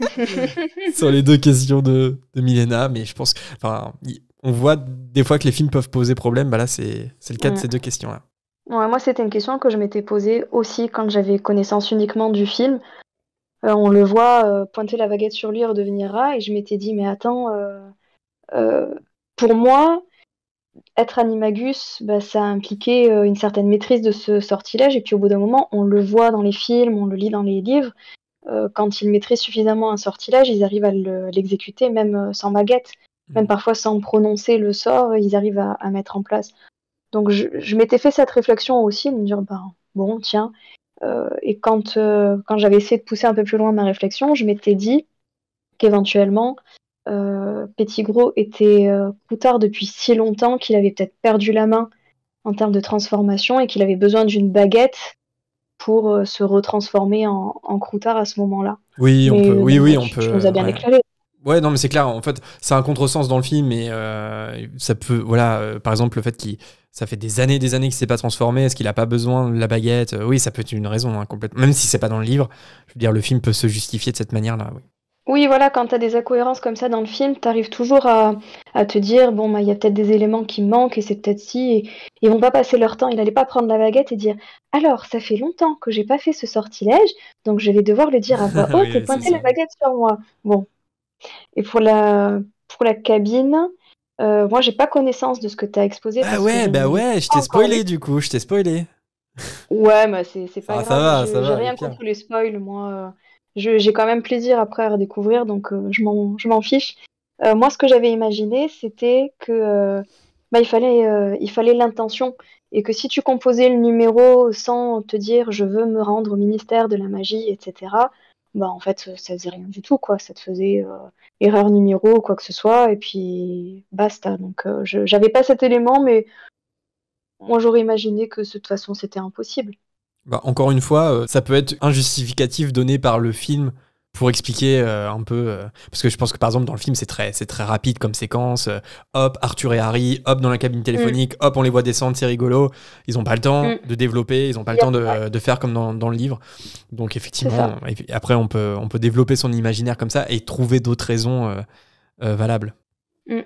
sur les deux questions de, de Milena, mais je pense, enfin, y- on voit des fois que les films peuvent poser problème. Bah là, c'est c'est le cas de Ouais. ces deux questions-là. Ouais, moi, c'était une question que je m'étais posée aussi quand j'avais connaissance uniquement du film. Euh, on le voit euh, pointer la baguette sur lui et redevenir rat, et je m'étais dit, mais attends, euh, euh, pour moi, être animagus, bah, ça impliquait euh, une certaine maîtrise de ce sortilège, et puis au bout d'un moment, on le voit dans les films, on le lit dans les livres, euh, quand ils maîtrisent suffisamment un sortilège, ils arrivent à le- l'exécuter même euh, sans baguette, même parfois sans prononcer le sort, ils arrivent à, à mettre en place. Donc je, je m'étais fait cette réflexion aussi, de me dire, bah, bon, tiens, euh, et quand, euh, quand j'avais essayé de pousser un peu plus loin ma réflexion, je m'étais dit qu'éventuellement, euh, Petit Gros était euh, Croutard depuis si longtemps qu'il avait peut-être perdu la main en termes de transformation et qu'il avait besoin d'une baguette pour euh, se retransformer en, en Croutard à ce moment-là. Oui, on Mais peut. euh, Oui, bon, oui, tu, on peut. tu nous as bien ouais. éclairé. Ouais, non, mais c'est clair. En fait, c'est un contresens dans le film, mais euh, ça peut. Voilà, euh, par exemple, le fait qu'il. Ça fait des années, des années qu'il s'est pas transformé. Est-ce qu'il a pas besoin de la baguette? Euh, Oui, ça peut être une raison hein, complètement. Même si c'est pas dans le livre, je veux dire, le film peut se justifier de cette manière-là. Oui. Oui, voilà, quand tu as des incohérences comme ça dans le film, tu arrives toujours à, à te dire, bon, bah, il y a peut-être des éléments qui manquent et c'est peut-être si. Et ils vont pas passer leur temps, il allait pas prendre la baguette et dire, alors, ça fait longtemps que j'ai pas fait ce sortilège, donc je vais devoir le dire à voix haute Oui, et c'est pointer ça. la baguette sur moi. Bon. Et pour la, pour la cabine, euh, moi, j'ai pas connaissance de ce que tu as exposé. Ah parce que ouais, je bah n'ai ouais, je pas t'ai encore spoilé lu. du coup, je t'ai spoilé. Ouais, mais c'est c'est pas Ah, ça grave. va, Je- ça J'ai va, rien Pierre. contre les spoils, moi. euh, je- J'ai quand même plaisir après à redécouvrir, donc euh, je m'en je m'en fiche. Euh, moi, ce que j'avais imaginé, c'était que euh, bah, il fallait euh, il fallait l'intention et que si tu composais le numéro sans te dire je veux me rendre au ministère de la magie, et cetera. Bah en fait, ça ça faisait rien du tout, quoi. Ça te faisait euh, erreur numéro ou quoi que ce soit, et puis basta. Donc euh, je j'avais pas cet élément, mais moi j'aurais imaginé que de toute façon c'était impossible. Bah, encore une fois, euh, ça peut être un justificatif donné par le film pour expliquer euh, un peu. euh, parce que je pense que par exemple dans le film c'est très, c'est très rapide comme séquence. euh, hop, Arthur et Harry, hop dans la cabine téléphonique, hop on les voit descendre, c'est rigolo. Ils ont pas le temps Mm. de développer, ils ont pas le Yep, temps de, ouais. de faire comme dans, dans le livre. Donc C'est effectivement, ça. et puis après on peut, on peut développer son imaginaire comme ça et trouver d'autres raisons euh, euh, valables. Mm.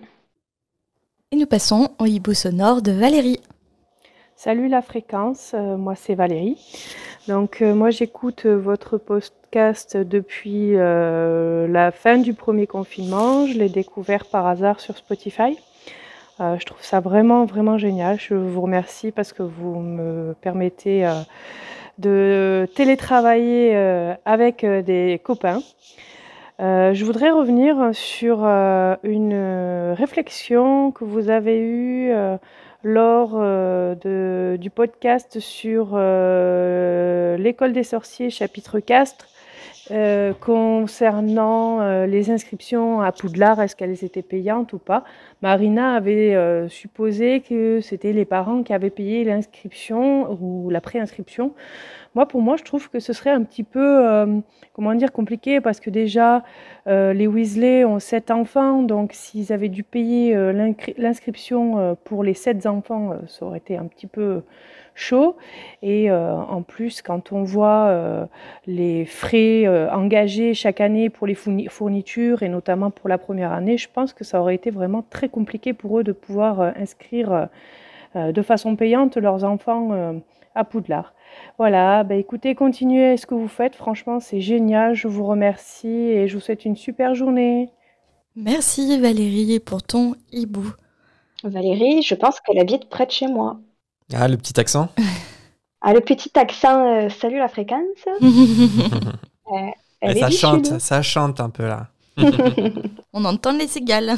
Et nous passons au hibou sonore de Valérie. Salut la fréquence, euh, moi c'est Valérie. Donc euh, moi j'écoute euh, votre podcast depuis euh, la fin du premier confinement. Je l'ai découvert par hasard sur Spotify. Euh, je trouve ça vraiment vraiment génial. Je vous remercie parce que vous me permettez euh, de télétravailler euh, avec euh, des copains. Euh, je voudrais revenir sur euh, une euh, réflexion que vous avez eue euh, lors euh, de, du podcast sur euh, l'école des sorciers, chapitre Castres, euh, concernant euh, les inscriptions à Poudlard, est-ce qu'elles étaient payantes ou pas. Marina avait euh, supposé que c'était les parents qui avaient payé l'inscription ou la préinscription. Moi, pour moi, je trouve que ce serait un petit peu, euh, comment dire, compliqué parce que déjà, euh, les Weasley ont sept enfants, donc s'ils avaient dû payer euh, l'incri- l'inscription euh, pour les sept enfants, euh, ça aurait été un petit peu chaud. Et euh, en plus, quand on voit euh, les frais euh, engagés chaque année pour les fourni- fournitures, et notamment pour la première année, je pense que ça aurait été vraiment très compliqué pour eux de pouvoir euh, inscrire euh, de façon payante leurs enfants euh, à Poudlard. Voilà, bah écoutez, continuez ce que vous faites. Franchement, c'est génial. Je vous remercie et je vous souhaite une super journée. Merci Valérie pour ton hibou. Valérie, je pense qu'elle habite près de chez moi. Ah, le petit accent. Ah, le petit accent, euh, salut la fréquence. euh, elle Et est ça chante, bichulou. ça chante un peu là. On entend les cigales.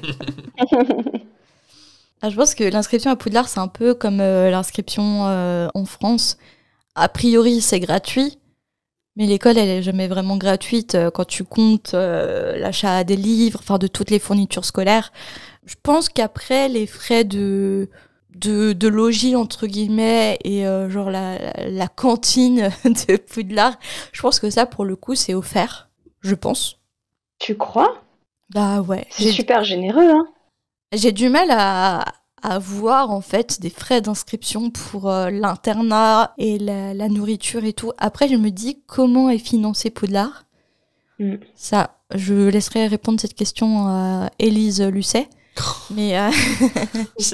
Ah, je pense que l'inscription à Poudlard, c'est un peu comme euh, l'inscription euh, en France. A priori, c'est gratuit, mais l'école, elle est jamais vraiment gratuite euh, quand tu comptes euh, l'achat des livres, enfin de toutes les fournitures scolaires. Je pense qu'après, les frais de, de, de logis, entre guillemets, et euh, genre la, la cantine de Poudlard, je pense que ça, pour le coup, c'est offert, je pense. Tu crois? Bah ouais. C'est J'ai- super généreux, hein. J'ai du mal à, à voir en fait des frais d'inscription pour euh, l'internat et la, la nourriture et tout. Après, je me dis comment est financé Poudlard. Mm. Ça, je laisserai répondre cette question à Élise Lucet. Mais euh, je-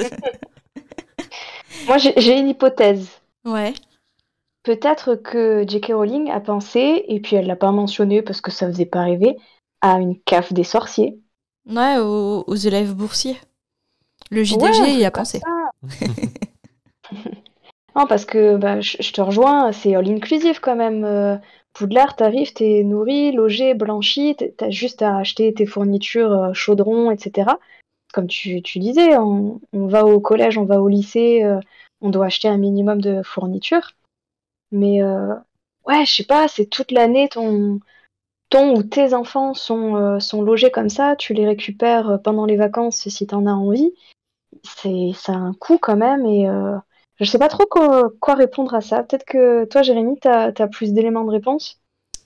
Moi, j'ai j'ai une hypothèse. ouais. Peut-être que J K. Rowling a pensé, et puis elle l'a pas mentionné parce que ça faisait pas rêver, à une cave des sorciers. Ouais, aux, aux élèves boursiers. Le J D G Ouais, un y truc a comme pensé. ça. Non, parce que bah, je je te rejoins, c'est all inclusive quand même. Euh, Poudlard, t'arrives, t'es nourri, logé, blanchi, t- t'as juste à acheter tes fournitures, euh, chaudron, et cetera. Comme tu, tu disais, on, on va au collège, on va au lycée, euh, on doit acheter un minimum de fournitures. Mais euh, ouais, je sais pas, c'est toute l'année ton, ton ou tes enfants sont, euh, sont logés comme ça, tu les récupères euh, pendant les vacances si t'en as envie. C'est, ça a un coût quand même et euh, je sais pas trop quoi, quoi répondre à ça. Peut-être que toi, Jérémy, t'as, t'as plus d'éléments de réponse.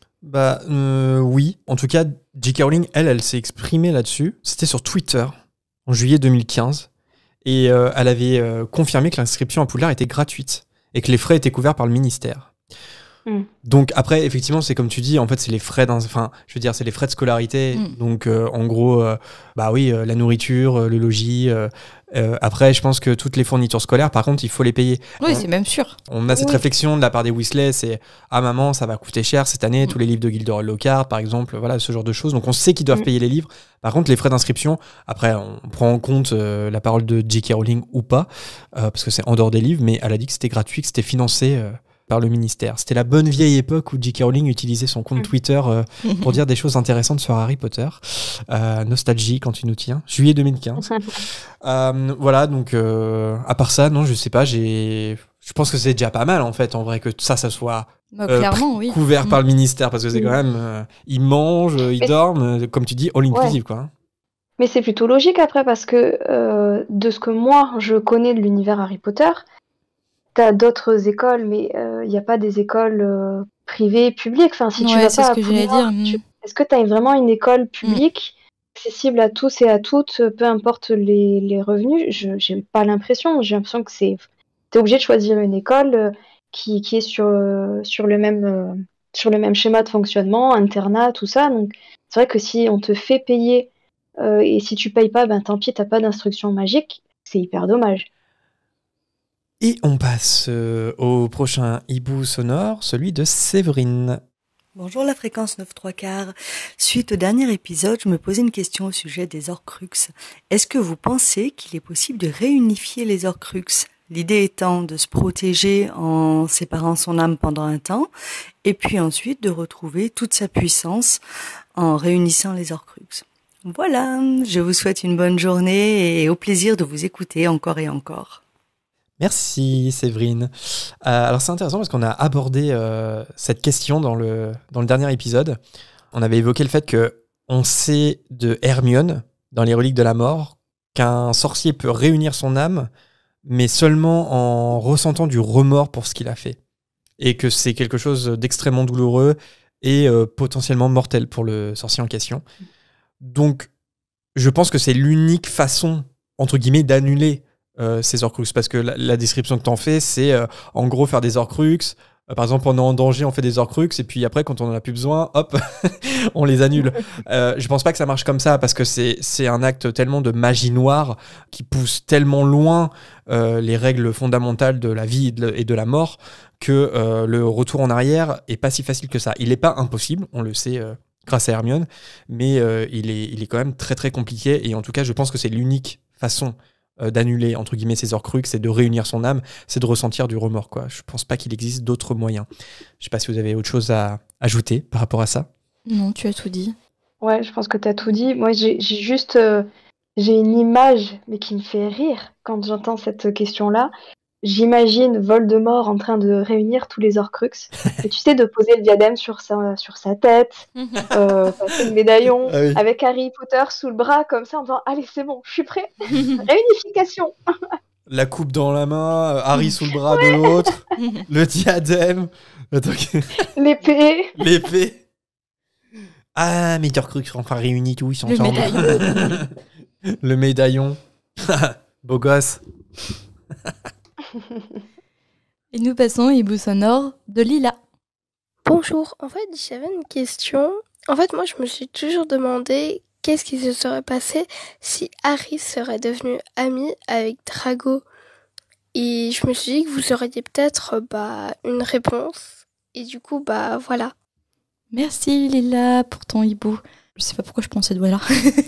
Bah euh, oui, en tout cas, J K. Rowling, elle, elle s'est exprimée là-dessus. C'était sur Twitter en juillet deux mille quinze et euh, elle avait euh, confirmé que l'inscription à Poudlard était gratuite et que les frais étaient couverts par le ministère. Mm. Donc après, effectivement, c'est comme tu dis, en fait, c'est les frais, d'ins- enfin, je veux dire, c'est les frais de scolarité. Mm. Donc euh, en gros, euh, bah oui, euh, la nourriture, euh, le logis. euh, euh, après, je pense que toutes les fournitures scolaires, par contre, il faut les payer. Oui, On- c'est même sûr. On a cette Oui. réflexion de la part des Weasley, c'est ah maman, ça va coûter cher cette année, Mm. tous les livres de Gilderoy Lockhart, par exemple, voilà ce genre de choses. Donc on sait qu'ils doivent Mm. payer les livres. Par contre, les frais d'inscription, après on prend en compte euh, la parole de J K. Rowling ou pas, euh, parce que c'est en dehors des livres, mais elle a dit que c'était gratuit, que c'était financé euh, par le ministère. C'était la bonne vieille époque où J K. Rowling utilisait son compte Mm. Twitter euh, pour dire des choses intéressantes sur Harry Potter. Euh, nostalgie quand tu nous tiens. Juillet deux mille quinze. Euh, voilà, donc euh, à part ça, non, je sais pas, j'ai, je pense que c'est déjà pas mal en fait, en vrai, que ça, ça soit Bah, euh, clairement, oui. couvert Mm. par le ministère, parce que c'est Mm. quand même, euh, ils mangent, euh, ils Mais- dorment, euh, comme tu dis, all inclusive, quoi. hein. Mais c'est plutôt logique après parce que euh, de ce que moi je connais de l'univers Harry Potter, t'as d'autres écoles, mais il n'y a pas des écoles euh, privées, publiques. Enfin, si tu Ouais, vas c'est pas ce à que j'allais Poudlard, dire. tu- Mm. est-ce que tu as vraiment une école publique accessible à tous et à toutes, peu importe les, les revenus? Je j'ai pas l'impression. J'ai l'impression que c'est t'es obligé de choisir une école euh, qui, qui est sur, euh, sur le même euh, sur le même schéma de fonctionnement, internat, tout ça. Donc c'est vrai que si on te fait payer euh, et si tu payes pas, ben tant pis, t'as pas d'instruction magique. C'est hyper dommage. Et on passe euh, au prochain hibou sonore, celui de Séverine. Bonjour la fréquence neuf trois quarts. Suite au dernier épisode, je me posais une question au sujet des Horcruxes. Est-ce que vous pensez qu'il est possible de réunifier les Horcruxes? L'idée étant de se protéger en séparant son âme pendant un temps, et puis ensuite de retrouver toute sa puissance en réunissant les Horcruxes. Voilà, je vous souhaite une bonne journée et au plaisir de vous écouter encore et encore. Merci Séverine. Euh, alors c'est intéressant parce qu'on a abordé euh, cette question dans le, dans le dernier épisode. On avait évoqué le fait que on sait de Hermione, dans les Reliques de la Mort, qu'un sorcier peut réunir son âme, mais seulement en ressentant du remords pour ce qu'il a fait. Et que c'est quelque chose d'extrêmement douloureux et euh, potentiellement mortel pour le sorcier en question. Donc, je pense que c'est l'unique façon, entre guillemets, d'annuler euh, ces Horcruxes. Parce que la, la description que t'en fais, c'est euh, en gros faire des Horcruxes. Euh, par exemple, on est en danger, on fait des Horcruxes. Et puis après, quand on en a plus besoin, hop, on les annule. Euh, je pense pas que ça marche comme ça. Parce que c'est, c'est un acte tellement de magie noire qui pousse tellement loin euh, les règles fondamentales de la vie et de, et de la mort que euh, le retour en arrière est pas si facile que ça. Il est pas impossible, on le sait... Euh, grâce à Hermione, mais euh, il, est, il est quand même très très compliqué, et en tout cas je pense que c'est l'unique façon euh, d'annuler entre guillemets ces Horcruxes, c'est de réunir son âme, c'est de ressentir du remords, quoi. Je pense pas qu'il existe d'autres moyens. Je sais pas si vous avez autre chose à ajouter par rapport à ça. Non, tu as tout dit. Ouais, je pense que tu as tout dit. Moi, j'ai, j'ai juste euh, j'ai une image, mais qui me fait rire quand j'entends cette question-là. J'imagine Voldemort en train de réunir tous les Horcruxes. Et tu sais, de poser le diadème sur sa, sur sa tête, euh, passer le médaillon, Ah oui. avec Harry Potter sous le bras, comme ça, en disant « Allez, c'est bon, je suis prêt. Réunification !» La coupe dans la main, euh, Harry sous le bras de l'autre, le diadème, attends, L'épée. l'épée. Ah, mais les Horcruxes sont enfin réunis tous, ils sont Le ensemble. médaillon. Le médaillon. Beau gosse. Et nous passons au hibou sonore de Lila. Bonjour, en fait j'avais une question. En fait moi je me suis toujours demandé qu'est-ce qui se serait passé si Harry serait devenu ami avec Drago. Et je me suis dit que vous auriez peut-être bah, une réponse. Et du coup bah voilà. Merci Lila pour ton hibou. Je sais pas pourquoi je prends cette voix-là.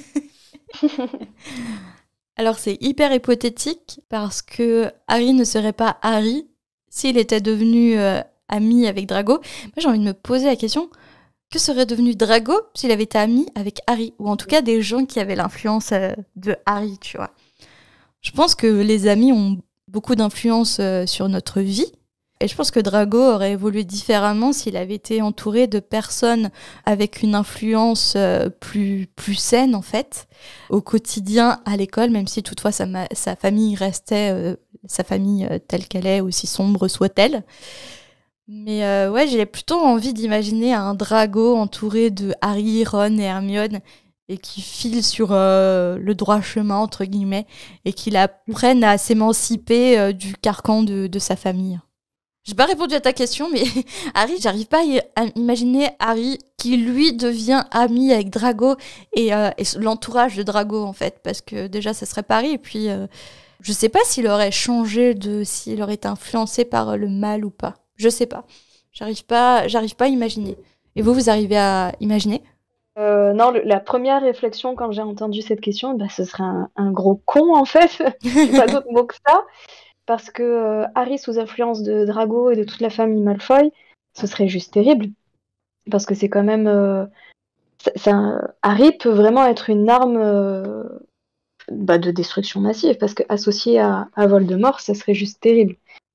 Alors c'est hyper hypothétique parce que Harry ne serait pas Harry s'il était devenu euh, ami avec Drago. Moi j'ai envie de me poser la question, que serait devenu Drago s'il avait été ami avec Harry? Ou en tout cas des gens qui avaient l'influence euh, de Harry, tu vois. Je pense que les amis ont beaucoup d'influence euh, sur notre vie. Et je pense que Drago aurait évolué différemment s'il avait été entouré de personnes avec une influence euh, plus, plus saine, en fait, au quotidien, à l'école, même si toutefois sa, ma- sa famille restait, euh, sa famille euh, telle qu'elle est, aussi sombre soit-elle. Mais euh, ouais, j'ai plutôt envie d'imaginer un Drago entouré de Harry, Ron et Hermione, et qui file sur euh, le droit chemin, entre guillemets, et qu'il apprenne à s'émanciper euh, du carcan de, de sa famille. J'ai pas répondu à ta question, mais Harry, j'arrive pas à, y- à imaginer Harry qui, lui, devient ami avec Drago et, euh, et l'entourage de Drago, en fait, parce que déjà, ça serait pas Harry, et puis euh, je sais pas s'il aurait changé, de, s'il aurait été influencé par euh, le mal ou pas. Je sais pas. J'arrive pas, j'arrive pas à imaginer. Et vous, vous arrivez à imaginer ? Euh, non, le- la première réflexion quand j'ai entendu cette question, bah, ce serait un, un gros con, en fait. J'ai pas d'autre mot que ça. Parce que euh, Harry sous influence de Drago et de toute la famille Malfoy, ce serait juste terrible. Parce que c'est quand même... euh, c'est- c'est un- Harry peut vraiment être une arme euh, bah, de destruction massive, parce qu'associé à, à Voldemort, ça serait juste terrible.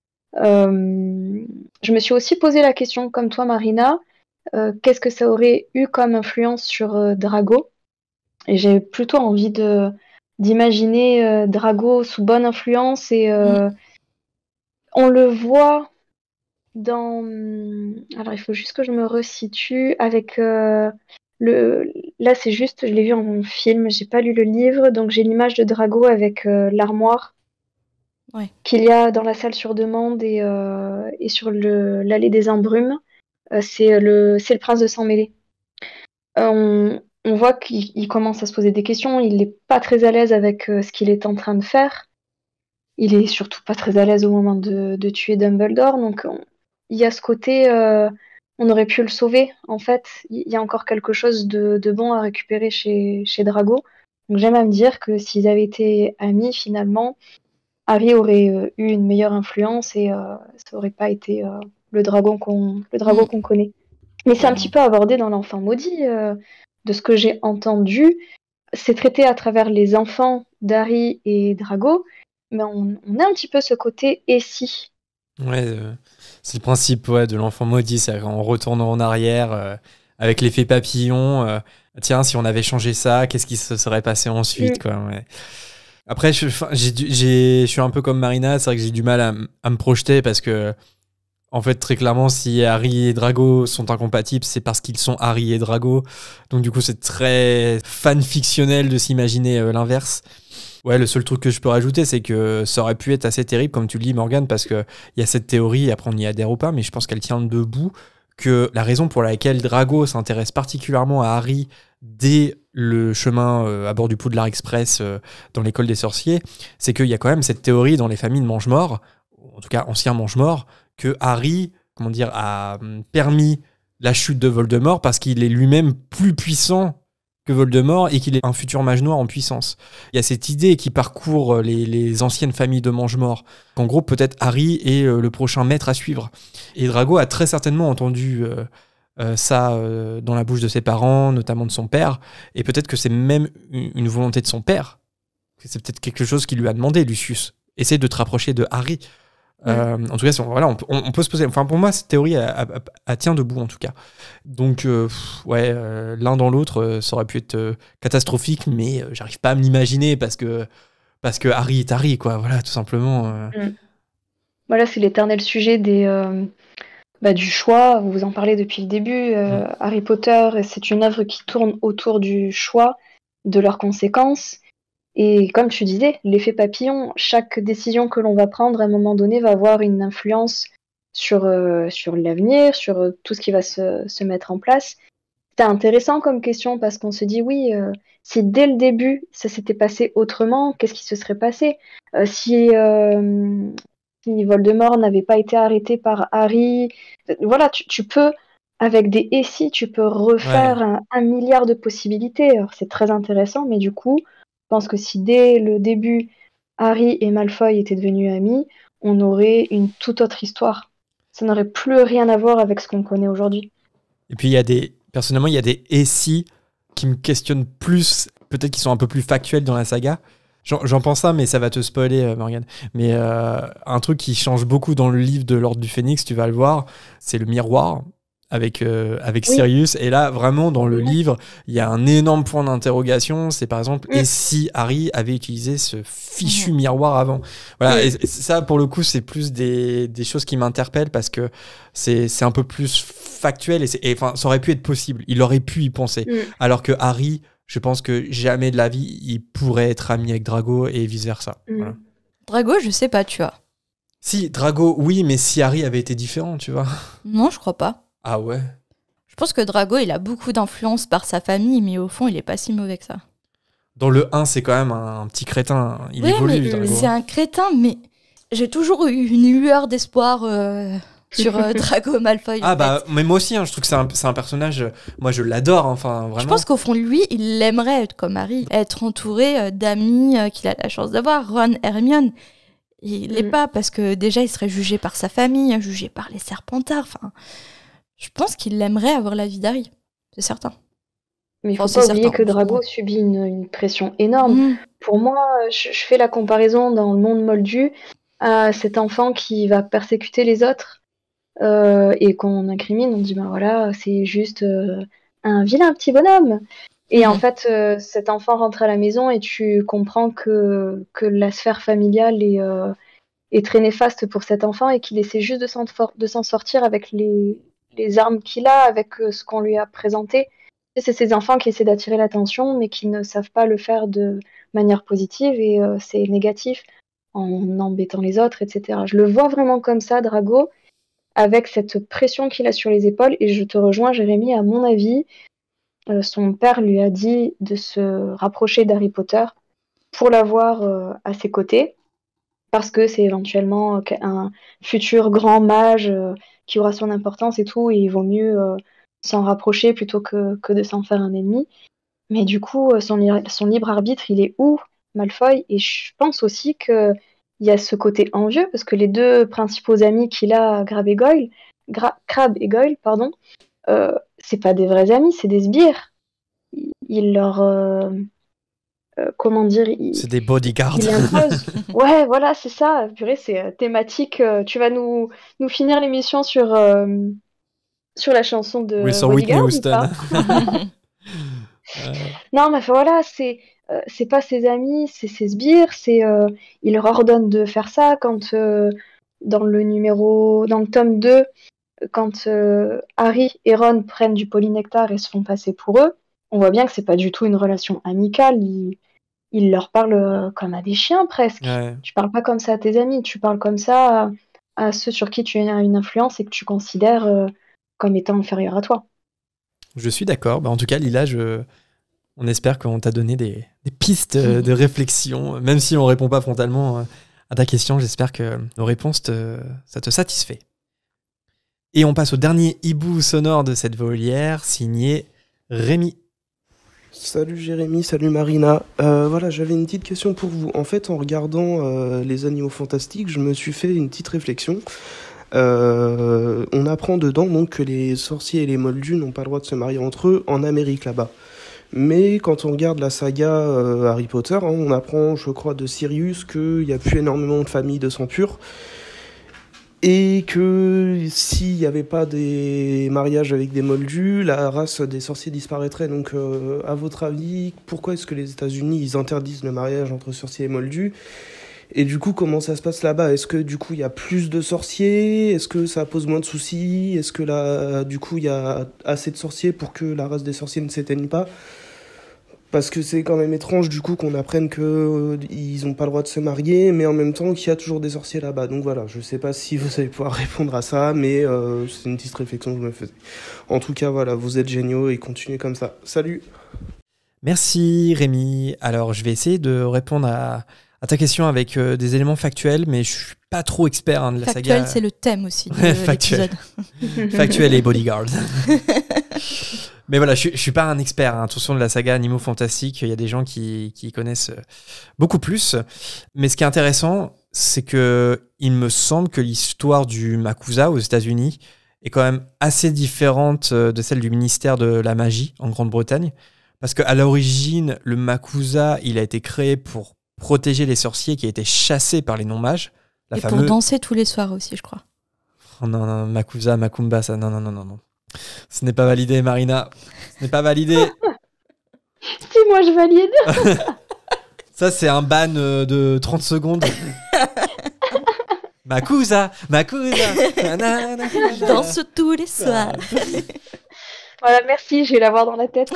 Euh, je me suis aussi posé la question, comme toi Marina, euh, qu'est-ce que ça aurait eu comme influence sur euh, Drago? Et j'ai plutôt envie de d'imaginer euh, Drago sous bonne influence et... euh, on le voit dans... Alors, il faut juste que je me resitue avec euh, le... Là, c'est juste, je l'ai vu en film, j'ai pas lu le livre, donc j'ai l'image de Drago avec euh, l'armoire Ouais. qu'il y a dans la salle sur demande et, euh, et sur le... l'allée des embrumes. Euh, c'est le... c'est le prince de Sang-Mêlé. Euh, on... on voit qu'il il commence à se poser des questions, il n'est pas très à l'aise avec euh, ce qu'il est en train de faire. Il est surtout pas très à l'aise au moment de, de tuer Dumbledore, donc on- il y a ce côté, euh, on aurait pu le sauver, en fait. Il y a encore quelque chose de, de bon à récupérer chez, chez Drago. Donc j'aime à me dire que s'ils avaient été amis, finalement, Harry aurait euh, eu une meilleure influence et euh, ça aurait pas été euh, le dragon qu'on le dragon Mm. qu'on connaît. Mais c'est un Ouais. petit peu abordé dans l'Enfant maudit. euh, de ce que j'ai entendu, c'est traité à travers les enfants d'Harry et Drago, mais on, on a un petit peu ce côté « et si ». Ouais, euh, c'est le principe ouais, de l'enfant maudit, c'est en retournant en arrière, euh, avec l'effet papillon. Euh, tiens, si on avait changé ça, qu'est-ce qui se serait passé ensuite, Mm. quoi, ouais. Après, je, enfin, j'ai, du- j'ai, je suis un peu comme Marina, c'est vrai que j'ai du mal à, m- à me projeter parce que, en fait, très clairement, si Harry et Drago sont incompatibles, c'est parce qu'ils sont Harry et Drago. Donc, du coup, c'est très fan-fictionnel de s'imaginer euh, l'inverse. Ouais, le seul truc que je peux rajouter, c'est que ça aurait pu être assez terrible, comme tu le dis, Morgane, parce qu'il y a cette théorie, après on y adhère ou pas, mais je pense qu'elle tient debout, que la raison pour laquelle Drago s'intéresse particulièrement à Harry dès le chemin euh, à bord du Poudlard Express euh, dans l'école des sorciers, c'est qu'il y a quand même cette théorie dans les familles de Mange-Morts, en tout cas anciens Mange-Morts, que Harry, comment dire, a hum, permis la chute de Voldemort parce qu'il est lui-même plus puissant que Voldemort et qu'il est un futur mage noir en puissance. Il y a cette idée qui parcourt les, les anciennes familles de Mange-Morts, qu'en gros, peut-être Harry est euh, le prochain maître à suivre. Et Drago a très certainement entendu euh, euh, ça euh, dans la bouche de ses parents, notamment de son père, et peut-être que c'est même une, une volonté de son père. C'est peut-être quelque chose qu'il lui a demandé, Lucius. Essaye de te rapprocher de Harry. Euh, en tout cas, on, voilà, on, peut- on- on peut se poser. Enfin, pour moi, cette théorie, elle, elle- elle tient debout en tout cas. Donc, euh, pff, ouais, euh, l'un dans l'autre, euh, ça aurait pu être euh, catastrophique, mais euh, j'arrive pas à me l'imaginer parce que parce que Harry est Harry, quoi. Voilà, tout simplement. euh. Mm. Voilà, c'est l'éternel sujet des, euh, bah, du choix. Vous en parlez depuis le début. euh, Mm. Harry Potter, c'est une œuvre qui tourne autour du choix, de leurs conséquences. Et comme tu disais, l'effet papillon, chaque décision que l'on va prendre à un moment donné va avoir une influence sur, euh, sur l'avenir, sur euh, tout ce qui va se, se mettre en place. C'est intéressant comme question parce qu'on se dit oui, euh, si dès le début ça s'était passé autrement, qu'est-ce qui se serait passé? Euh, si, euh, si Voldemort n'avait pas été arrêté par Harry, euh, voilà, tu, tu peux, avec des et si, tu peux refaire Ouais. un, un milliard de possibilités. Alors, c'est très intéressant, mais du coup, je pense que si dès le début, Harry et Malfoy étaient devenus amis, on aurait une toute autre histoire. Ça n'aurait plus rien à voir avec ce qu'on connaît aujourd'hui. Et puis, il y a des. Personnellement, il y a des et si qui me questionnent plus, peut-être qu'ils sont un peu plus factuels dans la saga. J'en, j'en pense ça, mais ça va te spoiler, euh, Morgane. Mais euh, un truc qui change beaucoup dans le livre de l'Ordre du Phénix, tu vas le voir, c'est le miroir avec, euh, avec Oui. Sirius. Et là, vraiment, dans le livre, il y a un énorme point d'interrogation. C'est par exemple, Mm. et si Harry avait utilisé ce fichu miroir avant? Voilà, Mm. et, et ça, pour le coup, c'est plus des, des choses qui m'interpellent parce que c'est, c'est un peu plus factuel et, c'est, et enfin, ça aurait pu être possible. Il aurait pu y penser. Mm. Alors que Harry, je pense que jamais de la vie, il pourrait être ami avec Drago et vice-versa. Mm. Voilà. Drago, je sais pas, tu vois. Si, Drago, oui, mais si Harry avait été différent, tu vois. Non, je crois pas. Ah ouais? Je pense que Drago, il a beaucoup d'influence par sa famille, mais au fond, il est pas si mauvais que ça. Dans le un, c'est quand même un, un petit crétin. Il Oui, évolue, mais Drago. c'est un crétin, mais j'ai toujours eu une lueur d'espoir euh, sur euh, Drago Malfoy. Ah en bah, fait. mais moi aussi, hein, je trouve que c'est un, c'est un personnage, euh, moi je l'adore, hein, enfin vraiment. Je pense qu'au fond de lui, il aimerait être comme Harry, être entouré euh, d'amis euh, qu'il a la chance d'avoir, Ron, Hermione. Il l'est Mm. pas parce que déjà il serait jugé par sa famille, jugé par les Serpentards. Enfin, je pense qu'il aimerait avoir la vie d'Harry, c'est certain. Mais il faut Enfin, pas c'est oublier certain, que en ce Drago moment. subit une, une pression énorme. Mm. Pour moi, je, je fais la comparaison dans le monde moldu à cet enfant qui va persécuter les autres euh, et qu'on incrimine. On dit, ben voilà, c'est juste euh, un vilain petit bonhomme. Et en Mhm. fait, euh, cet enfant rentre à la maison et tu comprends que, que la sphère familiale est, euh, est très néfaste pour cet enfant et qu'il essaie juste de s'en, for- de s'en sortir avec les, les armes qu'il a, avec euh, ce qu'on lui a présenté. Et c'est ces enfants qui essaient d'attirer l'attention, mais qui ne savent pas le faire de manière positive et euh, c'est négatif en embêtant les autres, et cetera. Je le vois vraiment comme ça, Drago, avec cette pression qu'il a sur les épaules. Et je te rejoins, Jérémy, à mon avis, euh, son père lui a dit de se rapprocher d'Harry Potter pour l'avoir euh, à ses côtés parce que c'est éventuellement un futur grand mage euh, qui aura son importance et tout, et il vaut mieux euh, s'en rapprocher plutôt que, que de s'en faire un ennemi. Mais du coup, euh, son, li- son libre arbitre, il est où, Malfoy? Et je pense aussi qu'il y a ce côté envieux, parce que les deux principaux amis qu'il a, Crabbe et Goyle, Gra- Crabbe et Goyle, pardon, euh, c'est pas des vrais amis, c'est des sbires. il leur... euh, euh, comment dire il, C'est des bodyguards. il impose. Ouais, voilà, c'est ça. Purée, c'est euh, thématique. euh, tu vas nous, nous finir l'émission sur, euh, sur la chanson de Oui, sur Whitney Bodyguard ou Houston. pas? Euh, Non, mais enfin, voilà, c'est euh, c'est pas ses amis, c'est ses sbires, c'est euh, il leur ordonne de faire ça quand euh, dans le numéro dans le tome deux, quand euh, Harry et Ron prennent du polynectar et se font passer pour eux, on voit bien que c'est pas du tout une relation amicale, il, il leur parle euh, comme à des chiens presque. ouais. Tu parles pas comme ça à tes amis, tu parles comme ça à, à ceux sur qui tu as une influence et que tu considères euh, comme étant inférieurs à toi. Je suis d'accord. Bah, en tout cas, Lila, je... on espère qu'on t'a donné des, des pistes euh, de réflexion. Même si on répond pas frontalement euh, à ta question, j'espère que nos réponses, te... ça te satisfait. Et on passe au dernier hibou sonore de cette volière, signé Rémi. Salut Jérémy, salut Marina. Euh, voilà, j'avais une petite question pour vous. En fait, en regardant euh, Les Animaux Fantastiques, je me suis fait une petite réflexion. Euh, on apprend dedans donc que les sorciers et les moldus n'ont pas le droit de se marier entre eux en Amérique là-bas. Mais quand on regarde la saga euh, Harry Potter, hein, on apprend, je crois, de Sirius qu'il n'y a plus énormément de familles de sang pur. Et que s'il n'y avait pas des mariages avec des moldus, la race des sorciers disparaîtrait. Donc, euh, à votre avis, pourquoi est-ce que les États-Unis ils interdisent le mariage entre sorciers et moldus ? Et du coup, comment ça se passe là-bas ? Est-ce que du coup, il y a plus de sorciers ? Est-ce que ça pose moins de soucis ? Est-ce que là, du coup, il y a assez de sorciers pour que la race des sorciers ne s'éteigne pas ? Parce que c'est quand même étrange du coup qu'on apprenne qu'ils euh, n'ont pas le droit de se marier, mais en même temps qu'il y a toujours des sorciers là-bas. Donc voilà, je sais pas si vous allez pouvoir répondre à ça, mais euh, c'est une petite réflexion que je me faisais. En tout cas, voilà, vous êtes géniaux et continuez comme ça. Salut! Merci Rémi. Alors je vais essayer de répondre à, à ta question avec euh, des éléments factuels, mais je suis pas trop expert hein, de la Factuel, saga. c'est le thème aussi de Factuel. l'épisode. Factuel et bodyguard. Mais voilà, je, je suis pas un expert, hein. Attention, de la saga Animaux Fantastiques, il y a des gens qui, qui connaissent beaucoup plus. Mais ce qui est intéressant, c'est que il me semble que l'histoire du Makusa aux États-Unis est quand même assez différente de celle du ministère de la magie en Grande-Bretagne. Parce qu'à l'origine, le Makusa, il a été créé pour protéger les sorciers qui étaient chassés par les non-mages. La Et fameuse... pour danser tous les soirs aussi, je crois. Oh non, non, Makusa, Makumba, ça, non, non, non, non, non. Ce n'est pas validé, Marina. Ce n'est pas validé. Si, moi je valide. Ça, c'est un ban euh, de trente secondes. Makusa, Makusa. Je danse tous les soirs. Voilà, merci, je vais l'avoir dans la tête.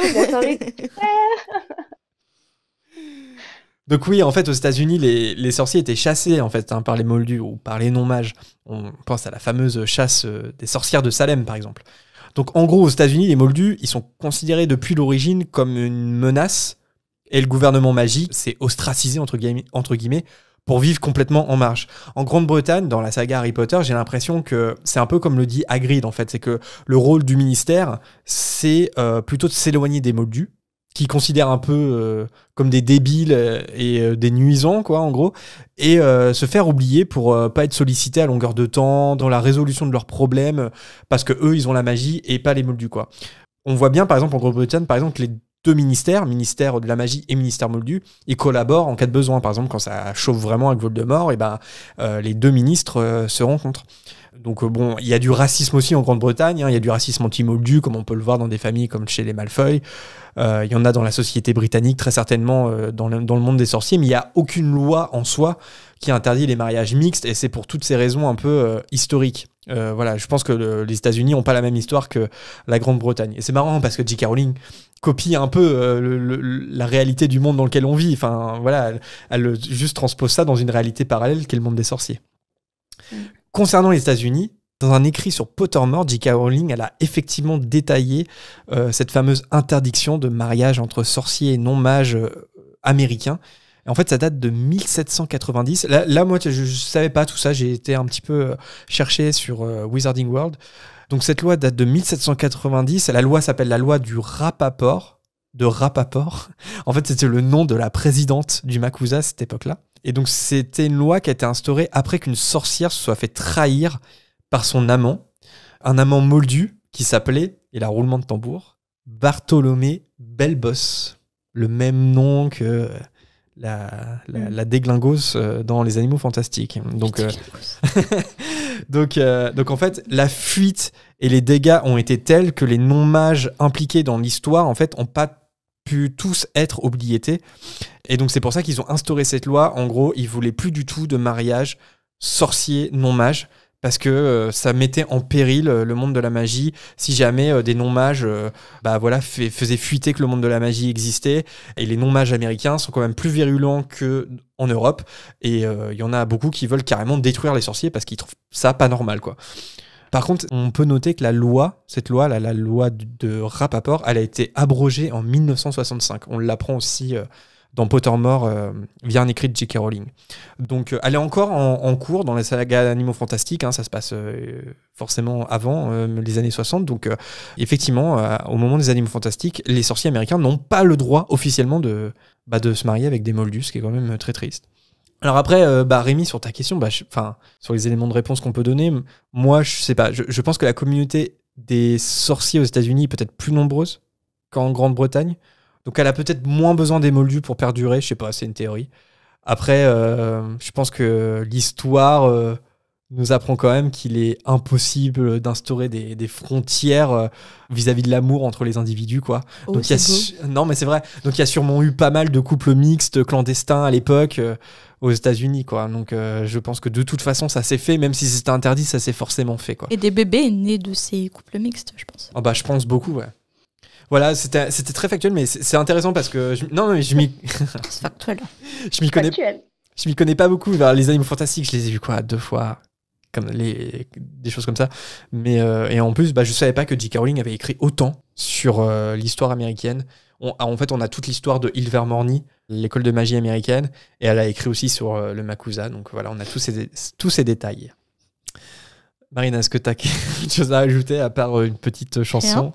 Donc oui, en fait, aux États-Unis, les, les sorciers étaient chassés en fait hein, par les moldus ou par les non-mages. On pense à la fameuse chasse euh, des sorcières de Salem, par exemple. Donc en gros, aux États-Unis, les moldus, ils sont considérés depuis l'origine comme une menace et le gouvernement magique s'est ostracisé, entre guillemets, entre guillemets, pour vivre complètement en marge. En Grande-Bretagne, dans la saga Harry Potter, j'ai l'impression que c'est un peu comme le dit Hagrid, en fait. C'est que le rôle du ministère, c'est euh, plutôt de s'éloigner des moldus, qui considèrent un peu euh, comme des débiles et euh, des nuisants, quoi, en gros, et euh, se faire oublier pour euh, pas être sollicités à longueur de temps dans la résolution de leurs problèmes, parce que eux, ils ont la magie et pas les moldus, quoi. On voit bien, par exemple, en Grande-Bretagne, par exemple, que les deux ministères, ministère de la magie et ministère moldu, ils collaborent en cas de besoin. Par exemple, quand ça chauffe vraiment avec Voldemort, et ben, euh, les deux ministres euh, se rencontrent. Donc euh, bon, il y a du racisme aussi en Grande-Bretagne, hein, il y a du racisme anti-moldu, comme on peut le voir dans des familles comme chez les Malfoy. Euh, il y en a dans la société britannique, très certainement euh, dans, le, dans le monde des sorciers, mais il n'y a aucune loi en soi qui interdit les mariages mixtes, et c'est pour toutes ces raisons un peu euh, historiques. Euh, voilà, je pense que le, les États-Unis n'ont pas la même histoire que la Grande-Bretagne. Et c'est marrant parce que J K Rowling copie un peu euh, le, le, la réalité du monde dans lequel on vit. Enfin, voilà, elle, elle juste transpose ça dans une réalité parallèle qui est le monde des sorciers. Mm. Concernant les États-Unis, dans un écrit sur Pottermore, J K Rowling elle a effectivement détaillé euh, cette fameuse interdiction de mariage entre sorciers et non-mages euh, américains. En fait, ça date de mille sept cent quatre-vingt-dix. Là, là moi, je ne savais pas tout ça. J'ai été un petit peu euh, cherché sur euh, Wizarding World. Donc, cette loi date de mille sept cent quatre-vingt-dix. La loi s'appelle la loi du Rappaport. De Rappaport. En fait, c'était le nom de la présidente du Makusa à cette époque-là. Et donc, c'était une loi qui a été instaurée après qu'une sorcière se soit fait trahir par son amant. Un amant moldu qui s'appelait, et là, roulement de tambour, Bartholomé Belle Bosse, le même nom que la, la, Mm. la déglingos euh, dans Les Animaux Fantastiques. Donc, euh, donc, euh, donc en fait, la fuite et les dégâts ont été tels que les non-mages impliqués dans l'histoire en fait, n'ont pas pu tous être obliétés. Et donc c'est pour ça qu'ils ont instauré cette loi. En gros, ils voulaient plus du tout de mariage sorcier non-mage, parce que euh, ça mettait en péril euh, le monde de la magie si jamais euh, des non-mages euh, bah, voilà, fait, faisaient fuiter que le monde de la magie existait. Et les non-mages américains sont quand même plus virulents qu'en Europe. Et il euh, y en a beaucoup qui veulent carrément détruire les sorciers parce qu'ils trouvent ça pas normal, quoi. Par contre, on peut noter que la loi, cette loi, la, la loi de Rappaport, elle a été abrogée en mille neuf cent soixante-cinq. On l'apprend aussi euh, dans Pottermore euh, via un écrit de J K. Rowling. Donc, euh, elle est encore en, en cours dans la saga Animaux Fantastiques. Hein, ça se passe euh, forcément avant euh, les années soixante. Donc, euh, effectivement, euh, au moment des Animaux Fantastiques, les sorciers américains n'ont pas le droit officiellement de, bah, de se marier avec des moldus, ce qui est quand même très triste. Alors après, euh, bah Rémi, sur ta question, bah, enfin, sur les éléments de réponse qu'on peut donner, m- moi, je sais pas, je, je pense que la communauté des sorciers aux États-Unis est peut-être plus nombreuse qu'en Grande-Bretagne, donc elle a peut-être moins besoin des moldus pour perdurer. Je sais pas, c'est une théorie. Après, euh, je pense que l'histoire euh, nous apprend quand même qu'il est impossible d'instaurer des, des frontières euh, vis-à-vis de l'amour entre les individus, quoi. Oh, Donc il y a c'est beau. su- non, mais c'est vrai. Donc il y a sûrement eu pas mal de couples mixtes clandestins à l'époque. euh, aux États-Unis, quoi. Donc euh, je pense que de toute façon ça s'est fait, même si c'était interdit, ça s'est forcément fait, quoi. Et des bébés nés de ces couples mixtes, je pense. Oh bah je pense beaucoup, ouais. Voilà, c'était c'était très factuel, mais c'est c'est intéressant parce que je, non, mais je m'y C'est factuel. je m'y connais Factuel. je m'y connais pas beaucoup. Vers les Animaux Fantastiques, je les ai vus quoi deux fois, comme les des choses comme ça. Mais euh, et en plus, bah je savais pas que J K. Rowling avait écrit autant sur euh, l'histoire américaine. On- en fait, on a toute l'histoire de Ilvermorny, l'école de magie américaine, et elle a écrit aussi sur euh, le Makusa. Donc voilà, on a tous ces, tous ces détails. Marina, est-ce que tu as quelque chose à ajouter à part euh, une petite chanson?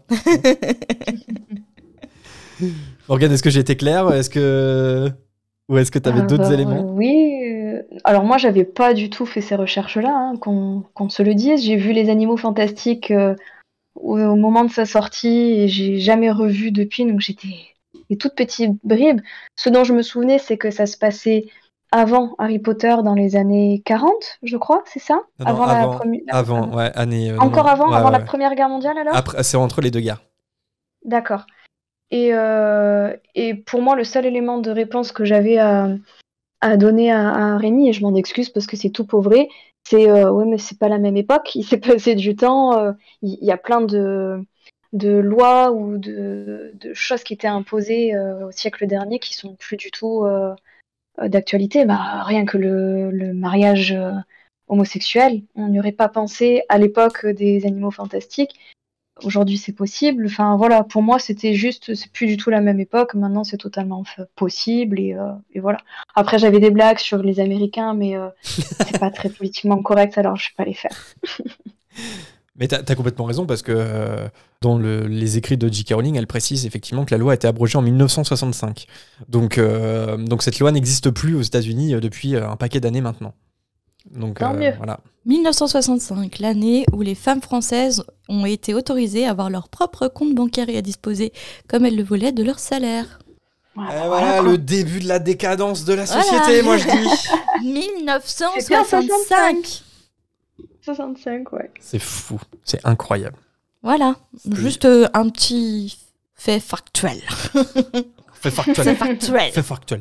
Morgane, est-ce que j'ai été clair? Est-ce que... Ou est-ce que tu avais Euh, d'autres bah, éléments? Oui. euh, Alors moi, j'avais pas du tout fait ces recherches-là, hein, qu'on qu'on se le dise. J'ai vu Les Animaux Fantastiques euh, au, au moment de sa sortie et j'ai jamais revu depuis, donc j'étais des toutes petites bribes. Ce dont je me souvenais, c'est que ça se passait avant Harry Potter dans les années quarante, je crois, c'est ça? Non, non, Avant la avant, première. avant, ouais, année... euh, Encore non, avant, ouais, avant la ouais. Première Guerre mondiale alors? Après, c'est entre les deux guerres. D'accord. Et, euh, et pour moi, le seul élément de réponse que j'avais à, à donner à, à Rémi, et je m'en excuse parce que c'est tout pauvré, c'est euh, ouais, mais c'est pas la même époque, il s'est passé du temps, euh, il y, y a plein de, de lois ou de, de choses qui étaient imposées euh, au siècle dernier qui sont plus du tout euh, d'actualité. Bah, rien que le, le mariage euh, homosexuel, on n'y aurait pas pensé à l'époque des Animaux Fantastiques. Aujourd'hui, c'est possible. Enfin, voilà, pour moi, c'était juste, c'est plus du tout la même époque. Maintenant, c'est totalement f- possible. Et, euh, et voilà. Après, j'avais des blagues sur les Américains, mais euh, c'est pas très politiquement correct, alors je vais pas les faire. Mais t'as as complètement raison parce que euh, dans le- les écrits de J K. Rowling, elle précise effectivement que la loi a été abrogée en mille neuf cent soixante-cinq. Donc, euh, donc cette loi n'existe plus aux États-Unis euh, depuis euh, un paquet d'années maintenant. Donc Tant euh, mieux. voilà. mille neuf cent soixante-cinq, l'année où les femmes françaises ont été autorisées à avoir leur propre compte bancaire et à disposer, comme elles le voulaient, de leur salaire. Voilà, Et bah, voilà, quoi. le début de la décadence de la Voilà. société, moi je dis. mille neuf cent C'était en soixante-cinq. soixante-cinq, ouais. C'est fou, c'est incroyable. Voilà, C'est- juste euh, un petit fait factuel. Fait factuel. C'est factuel. Fait factuel.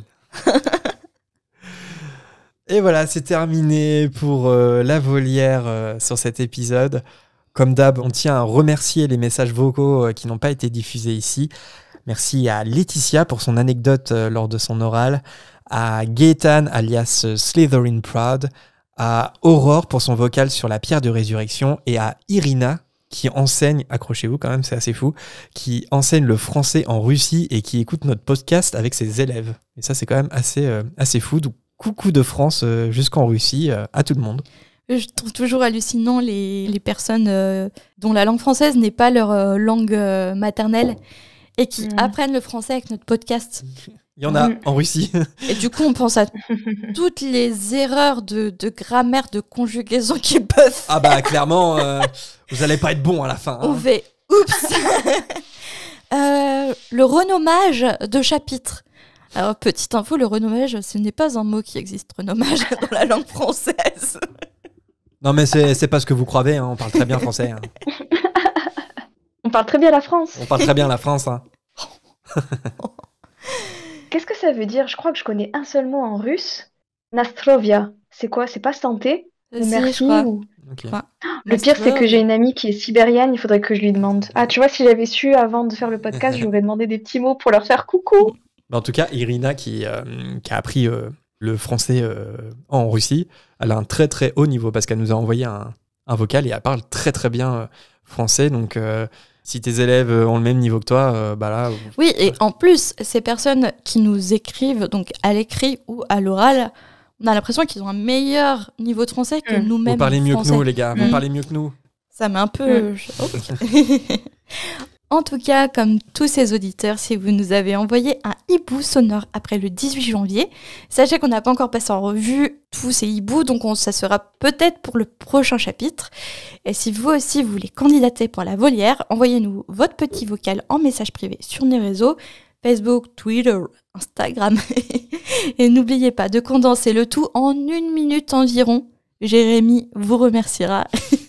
Et voilà, c'est terminé pour euh, la volière euh, sur cet épisode. Comme d'hab, on tient à remercier les messages vocaux euh, qui n'ont pas été diffusés ici. Merci à Laetitia pour son anecdote euh, lors de son oral, à Gaëtan alias euh, Slytherin Proud, à Aurore pour son vocal sur la pierre de résurrection et à Irina qui enseigne, accrochez-vous quand même, c'est assez fou, qui enseigne le français en Russie et qui écoute notre podcast avec ses élèves. Et ça, c'est quand même assez, euh, assez fou. Donc, coucou de France euh, jusqu'en Russie euh, à tout le monde. Je trouve toujours hallucinant les, les personnes euh, dont la langue française n'est pas leur euh, langue euh, maternelle et qui Mm. apprennent le français avec notre podcast. Il y en a Mm. en Russie. Et du coup, on pense à toutes les erreurs de, de grammaire, de conjugaison qu'ils peuvent faire. Ah bah clairement, euh, vous allez pas être bon à la fin. On hein. fait oups. euh, le renommage de chapitre. Alors, petite info, le renommage, ce n'est pas un mot qui existe, renommage, dans la langue française. Non, mais c'est, c'est pas ce que vous croyez, hein, on parle très bien français. Hein. On parle très bien la France. On parle très bien la France. Hein. Qu'est-ce que ça veut dire? Je crois que je connais un seul mot en russe. Nastrovia. C'est quoi? C'est pas santé? Ou Si, merci je crois. ou... Okay. Enfin, Le pire, c'est que j'ai une amie qui est sibérienne, il faudrait que je lui demande. Ah, tu vois, si j'avais su avant de faire le podcast, je lui aurais demandé des petits mots pour leur faire coucou. En tout cas, Irina, qui, euh, qui a appris euh, le français euh, en Russie, elle a un très très haut niveau parce qu'elle nous a envoyé un, un vocal et elle parle très très bien euh, français. Donc, euh, si tes élèves ont le même niveau que toi, euh, bah là... Oui, et en plus, ces personnes qui nous écrivent, donc à l'écrit ou à l'oral, on a l'impression qu'ils ont un meilleur niveau de français que Mmh. nous-mêmes. Vous parlez mieux français. que nous, les gars. Vous Mmh. parlez mieux que nous. Ça m'a un peu... Mmh. Ok. En tout cas, comme tous ces auditeurs, si vous nous avez envoyé un hibou sonore après le dix-huit janvier, sachez qu'on n'a pas encore passé en revue tous ces hiboux, donc on, ça sera peut-être pour le prochain chapitre. Et si vous aussi vous voulez candidater pour la volière, envoyez-nous votre petit vocal en message privé sur nos réseaux, Facebook, Twitter, Instagram. Et n'oubliez pas de condenser le tout en une minute environ. Jérémy vous remerciera.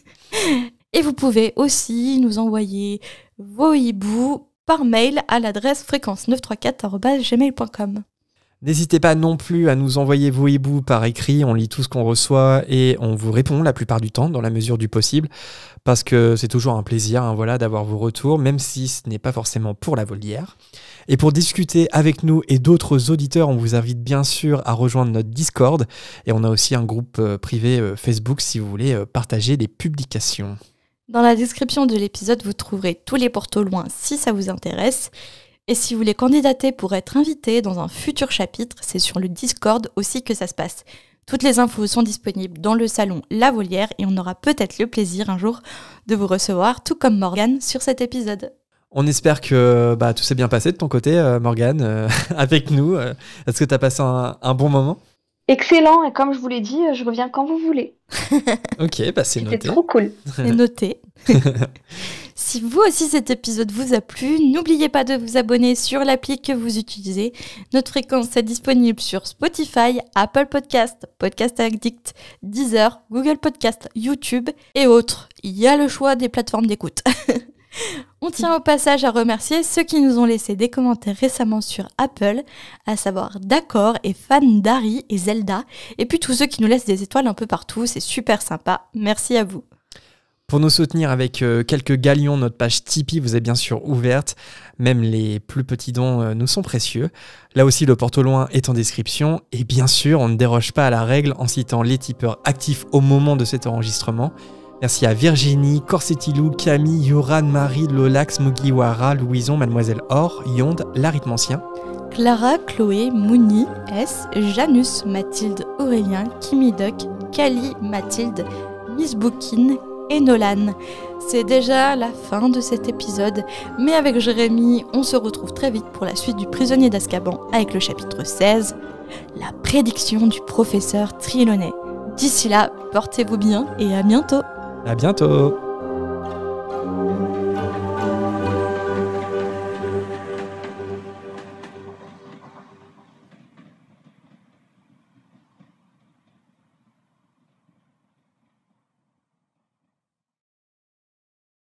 Et vous pouvez aussi nous envoyer vos hiboux par mail à l'adresse fréquence neuf cent trente-quatre arobase gmail point com. N'hésitez pas non plus à nous envoyer vos hiboux par écrit. On lit tout ce qu'on reçoit et on vous répond la plupart du temps, dans la mesure du possible, parce que c'est toujours un plaisir hein, voilà, d'avoir vos retours, même si ce n'est pas forcément pour la volière. Et pour discuter avec nous et d'autres auditeurs, on vous invite bien sûr à rejoindre notre Discord. Et on a aussi un groupe euh, privé euh, Facebook si vous voulez euh, partager des publications. Dans la description de l'épisode, vous trouverez tous les portes au loin si ça vous intéresse. Et si vous voulez candidater pour être invité dans un futur chapitre, c'est sur le Discord aussi que ça se passe. Toutes les infos sont disponibles dans le salon La Volière et on aura peut-être le plaisir un jour de vous recevoir, tout comme Morgane, sur cet épisode. On espère que bah, tout s'est bien passé de ton côté, euh, Morgane, euh, avec nous. Euh, est-ce que tu as passé un, un bon moment? Excellent, et comme je vous l'ai dit, je reviens quand vous voulez. Ok, bah c'est C'était noté. trop cool. C'est noté. Si vous aussi cet épisode vous a plu, n'oubliez pas de vous abonner sur l'appli que vous utilisez. Notre fréquence est disponible sur Spotify, Apple Podcast, Podcast Addict, Deezer, Google Podcast, YouTube et autres. Il y a le choix des plateformes d'écoute. On tient au passage à remercier ceux qui nous ont laissé des commentaires récemment sur Apple, à savoir D'accord et fan d'Harry et Zelda, et puis tous ceux qui nous laissent des étoiles un peu partout, c'est super sympa, merci à vous. Pour nous soutenir avec euh, quelques galions, notre page Tipeee vous est bien sûr ouverte, même les plus petits dons euh, nous sont précieux. Là aussi le porte au loin est en description, et bien sûr on ne déroge pas à la règle en citant les tipeurs actifs au moment de cet enregistrement. Merci à Virginie, Corsetilou, Camille, Yoran, Marie, Lolax, Mugiwara, Louison, Mademoiselle Or, Yonde, l'Arithmancien, Clara, Chloé, Mouni, S, Janus, Mathilde, Aurélien, Kimidoc, Kali, Mathilde, Miss Boukine et Nolan. C'est déjà la fin de cet épisode, mais avec Jérémy, on se retrouve très vite pour la suite du Prisonnier d'Azkaban avec le chapitre seize, la prédiction du professeur Trelawney. D'ici là, portez-vous bien et à bientôt. à bientôt.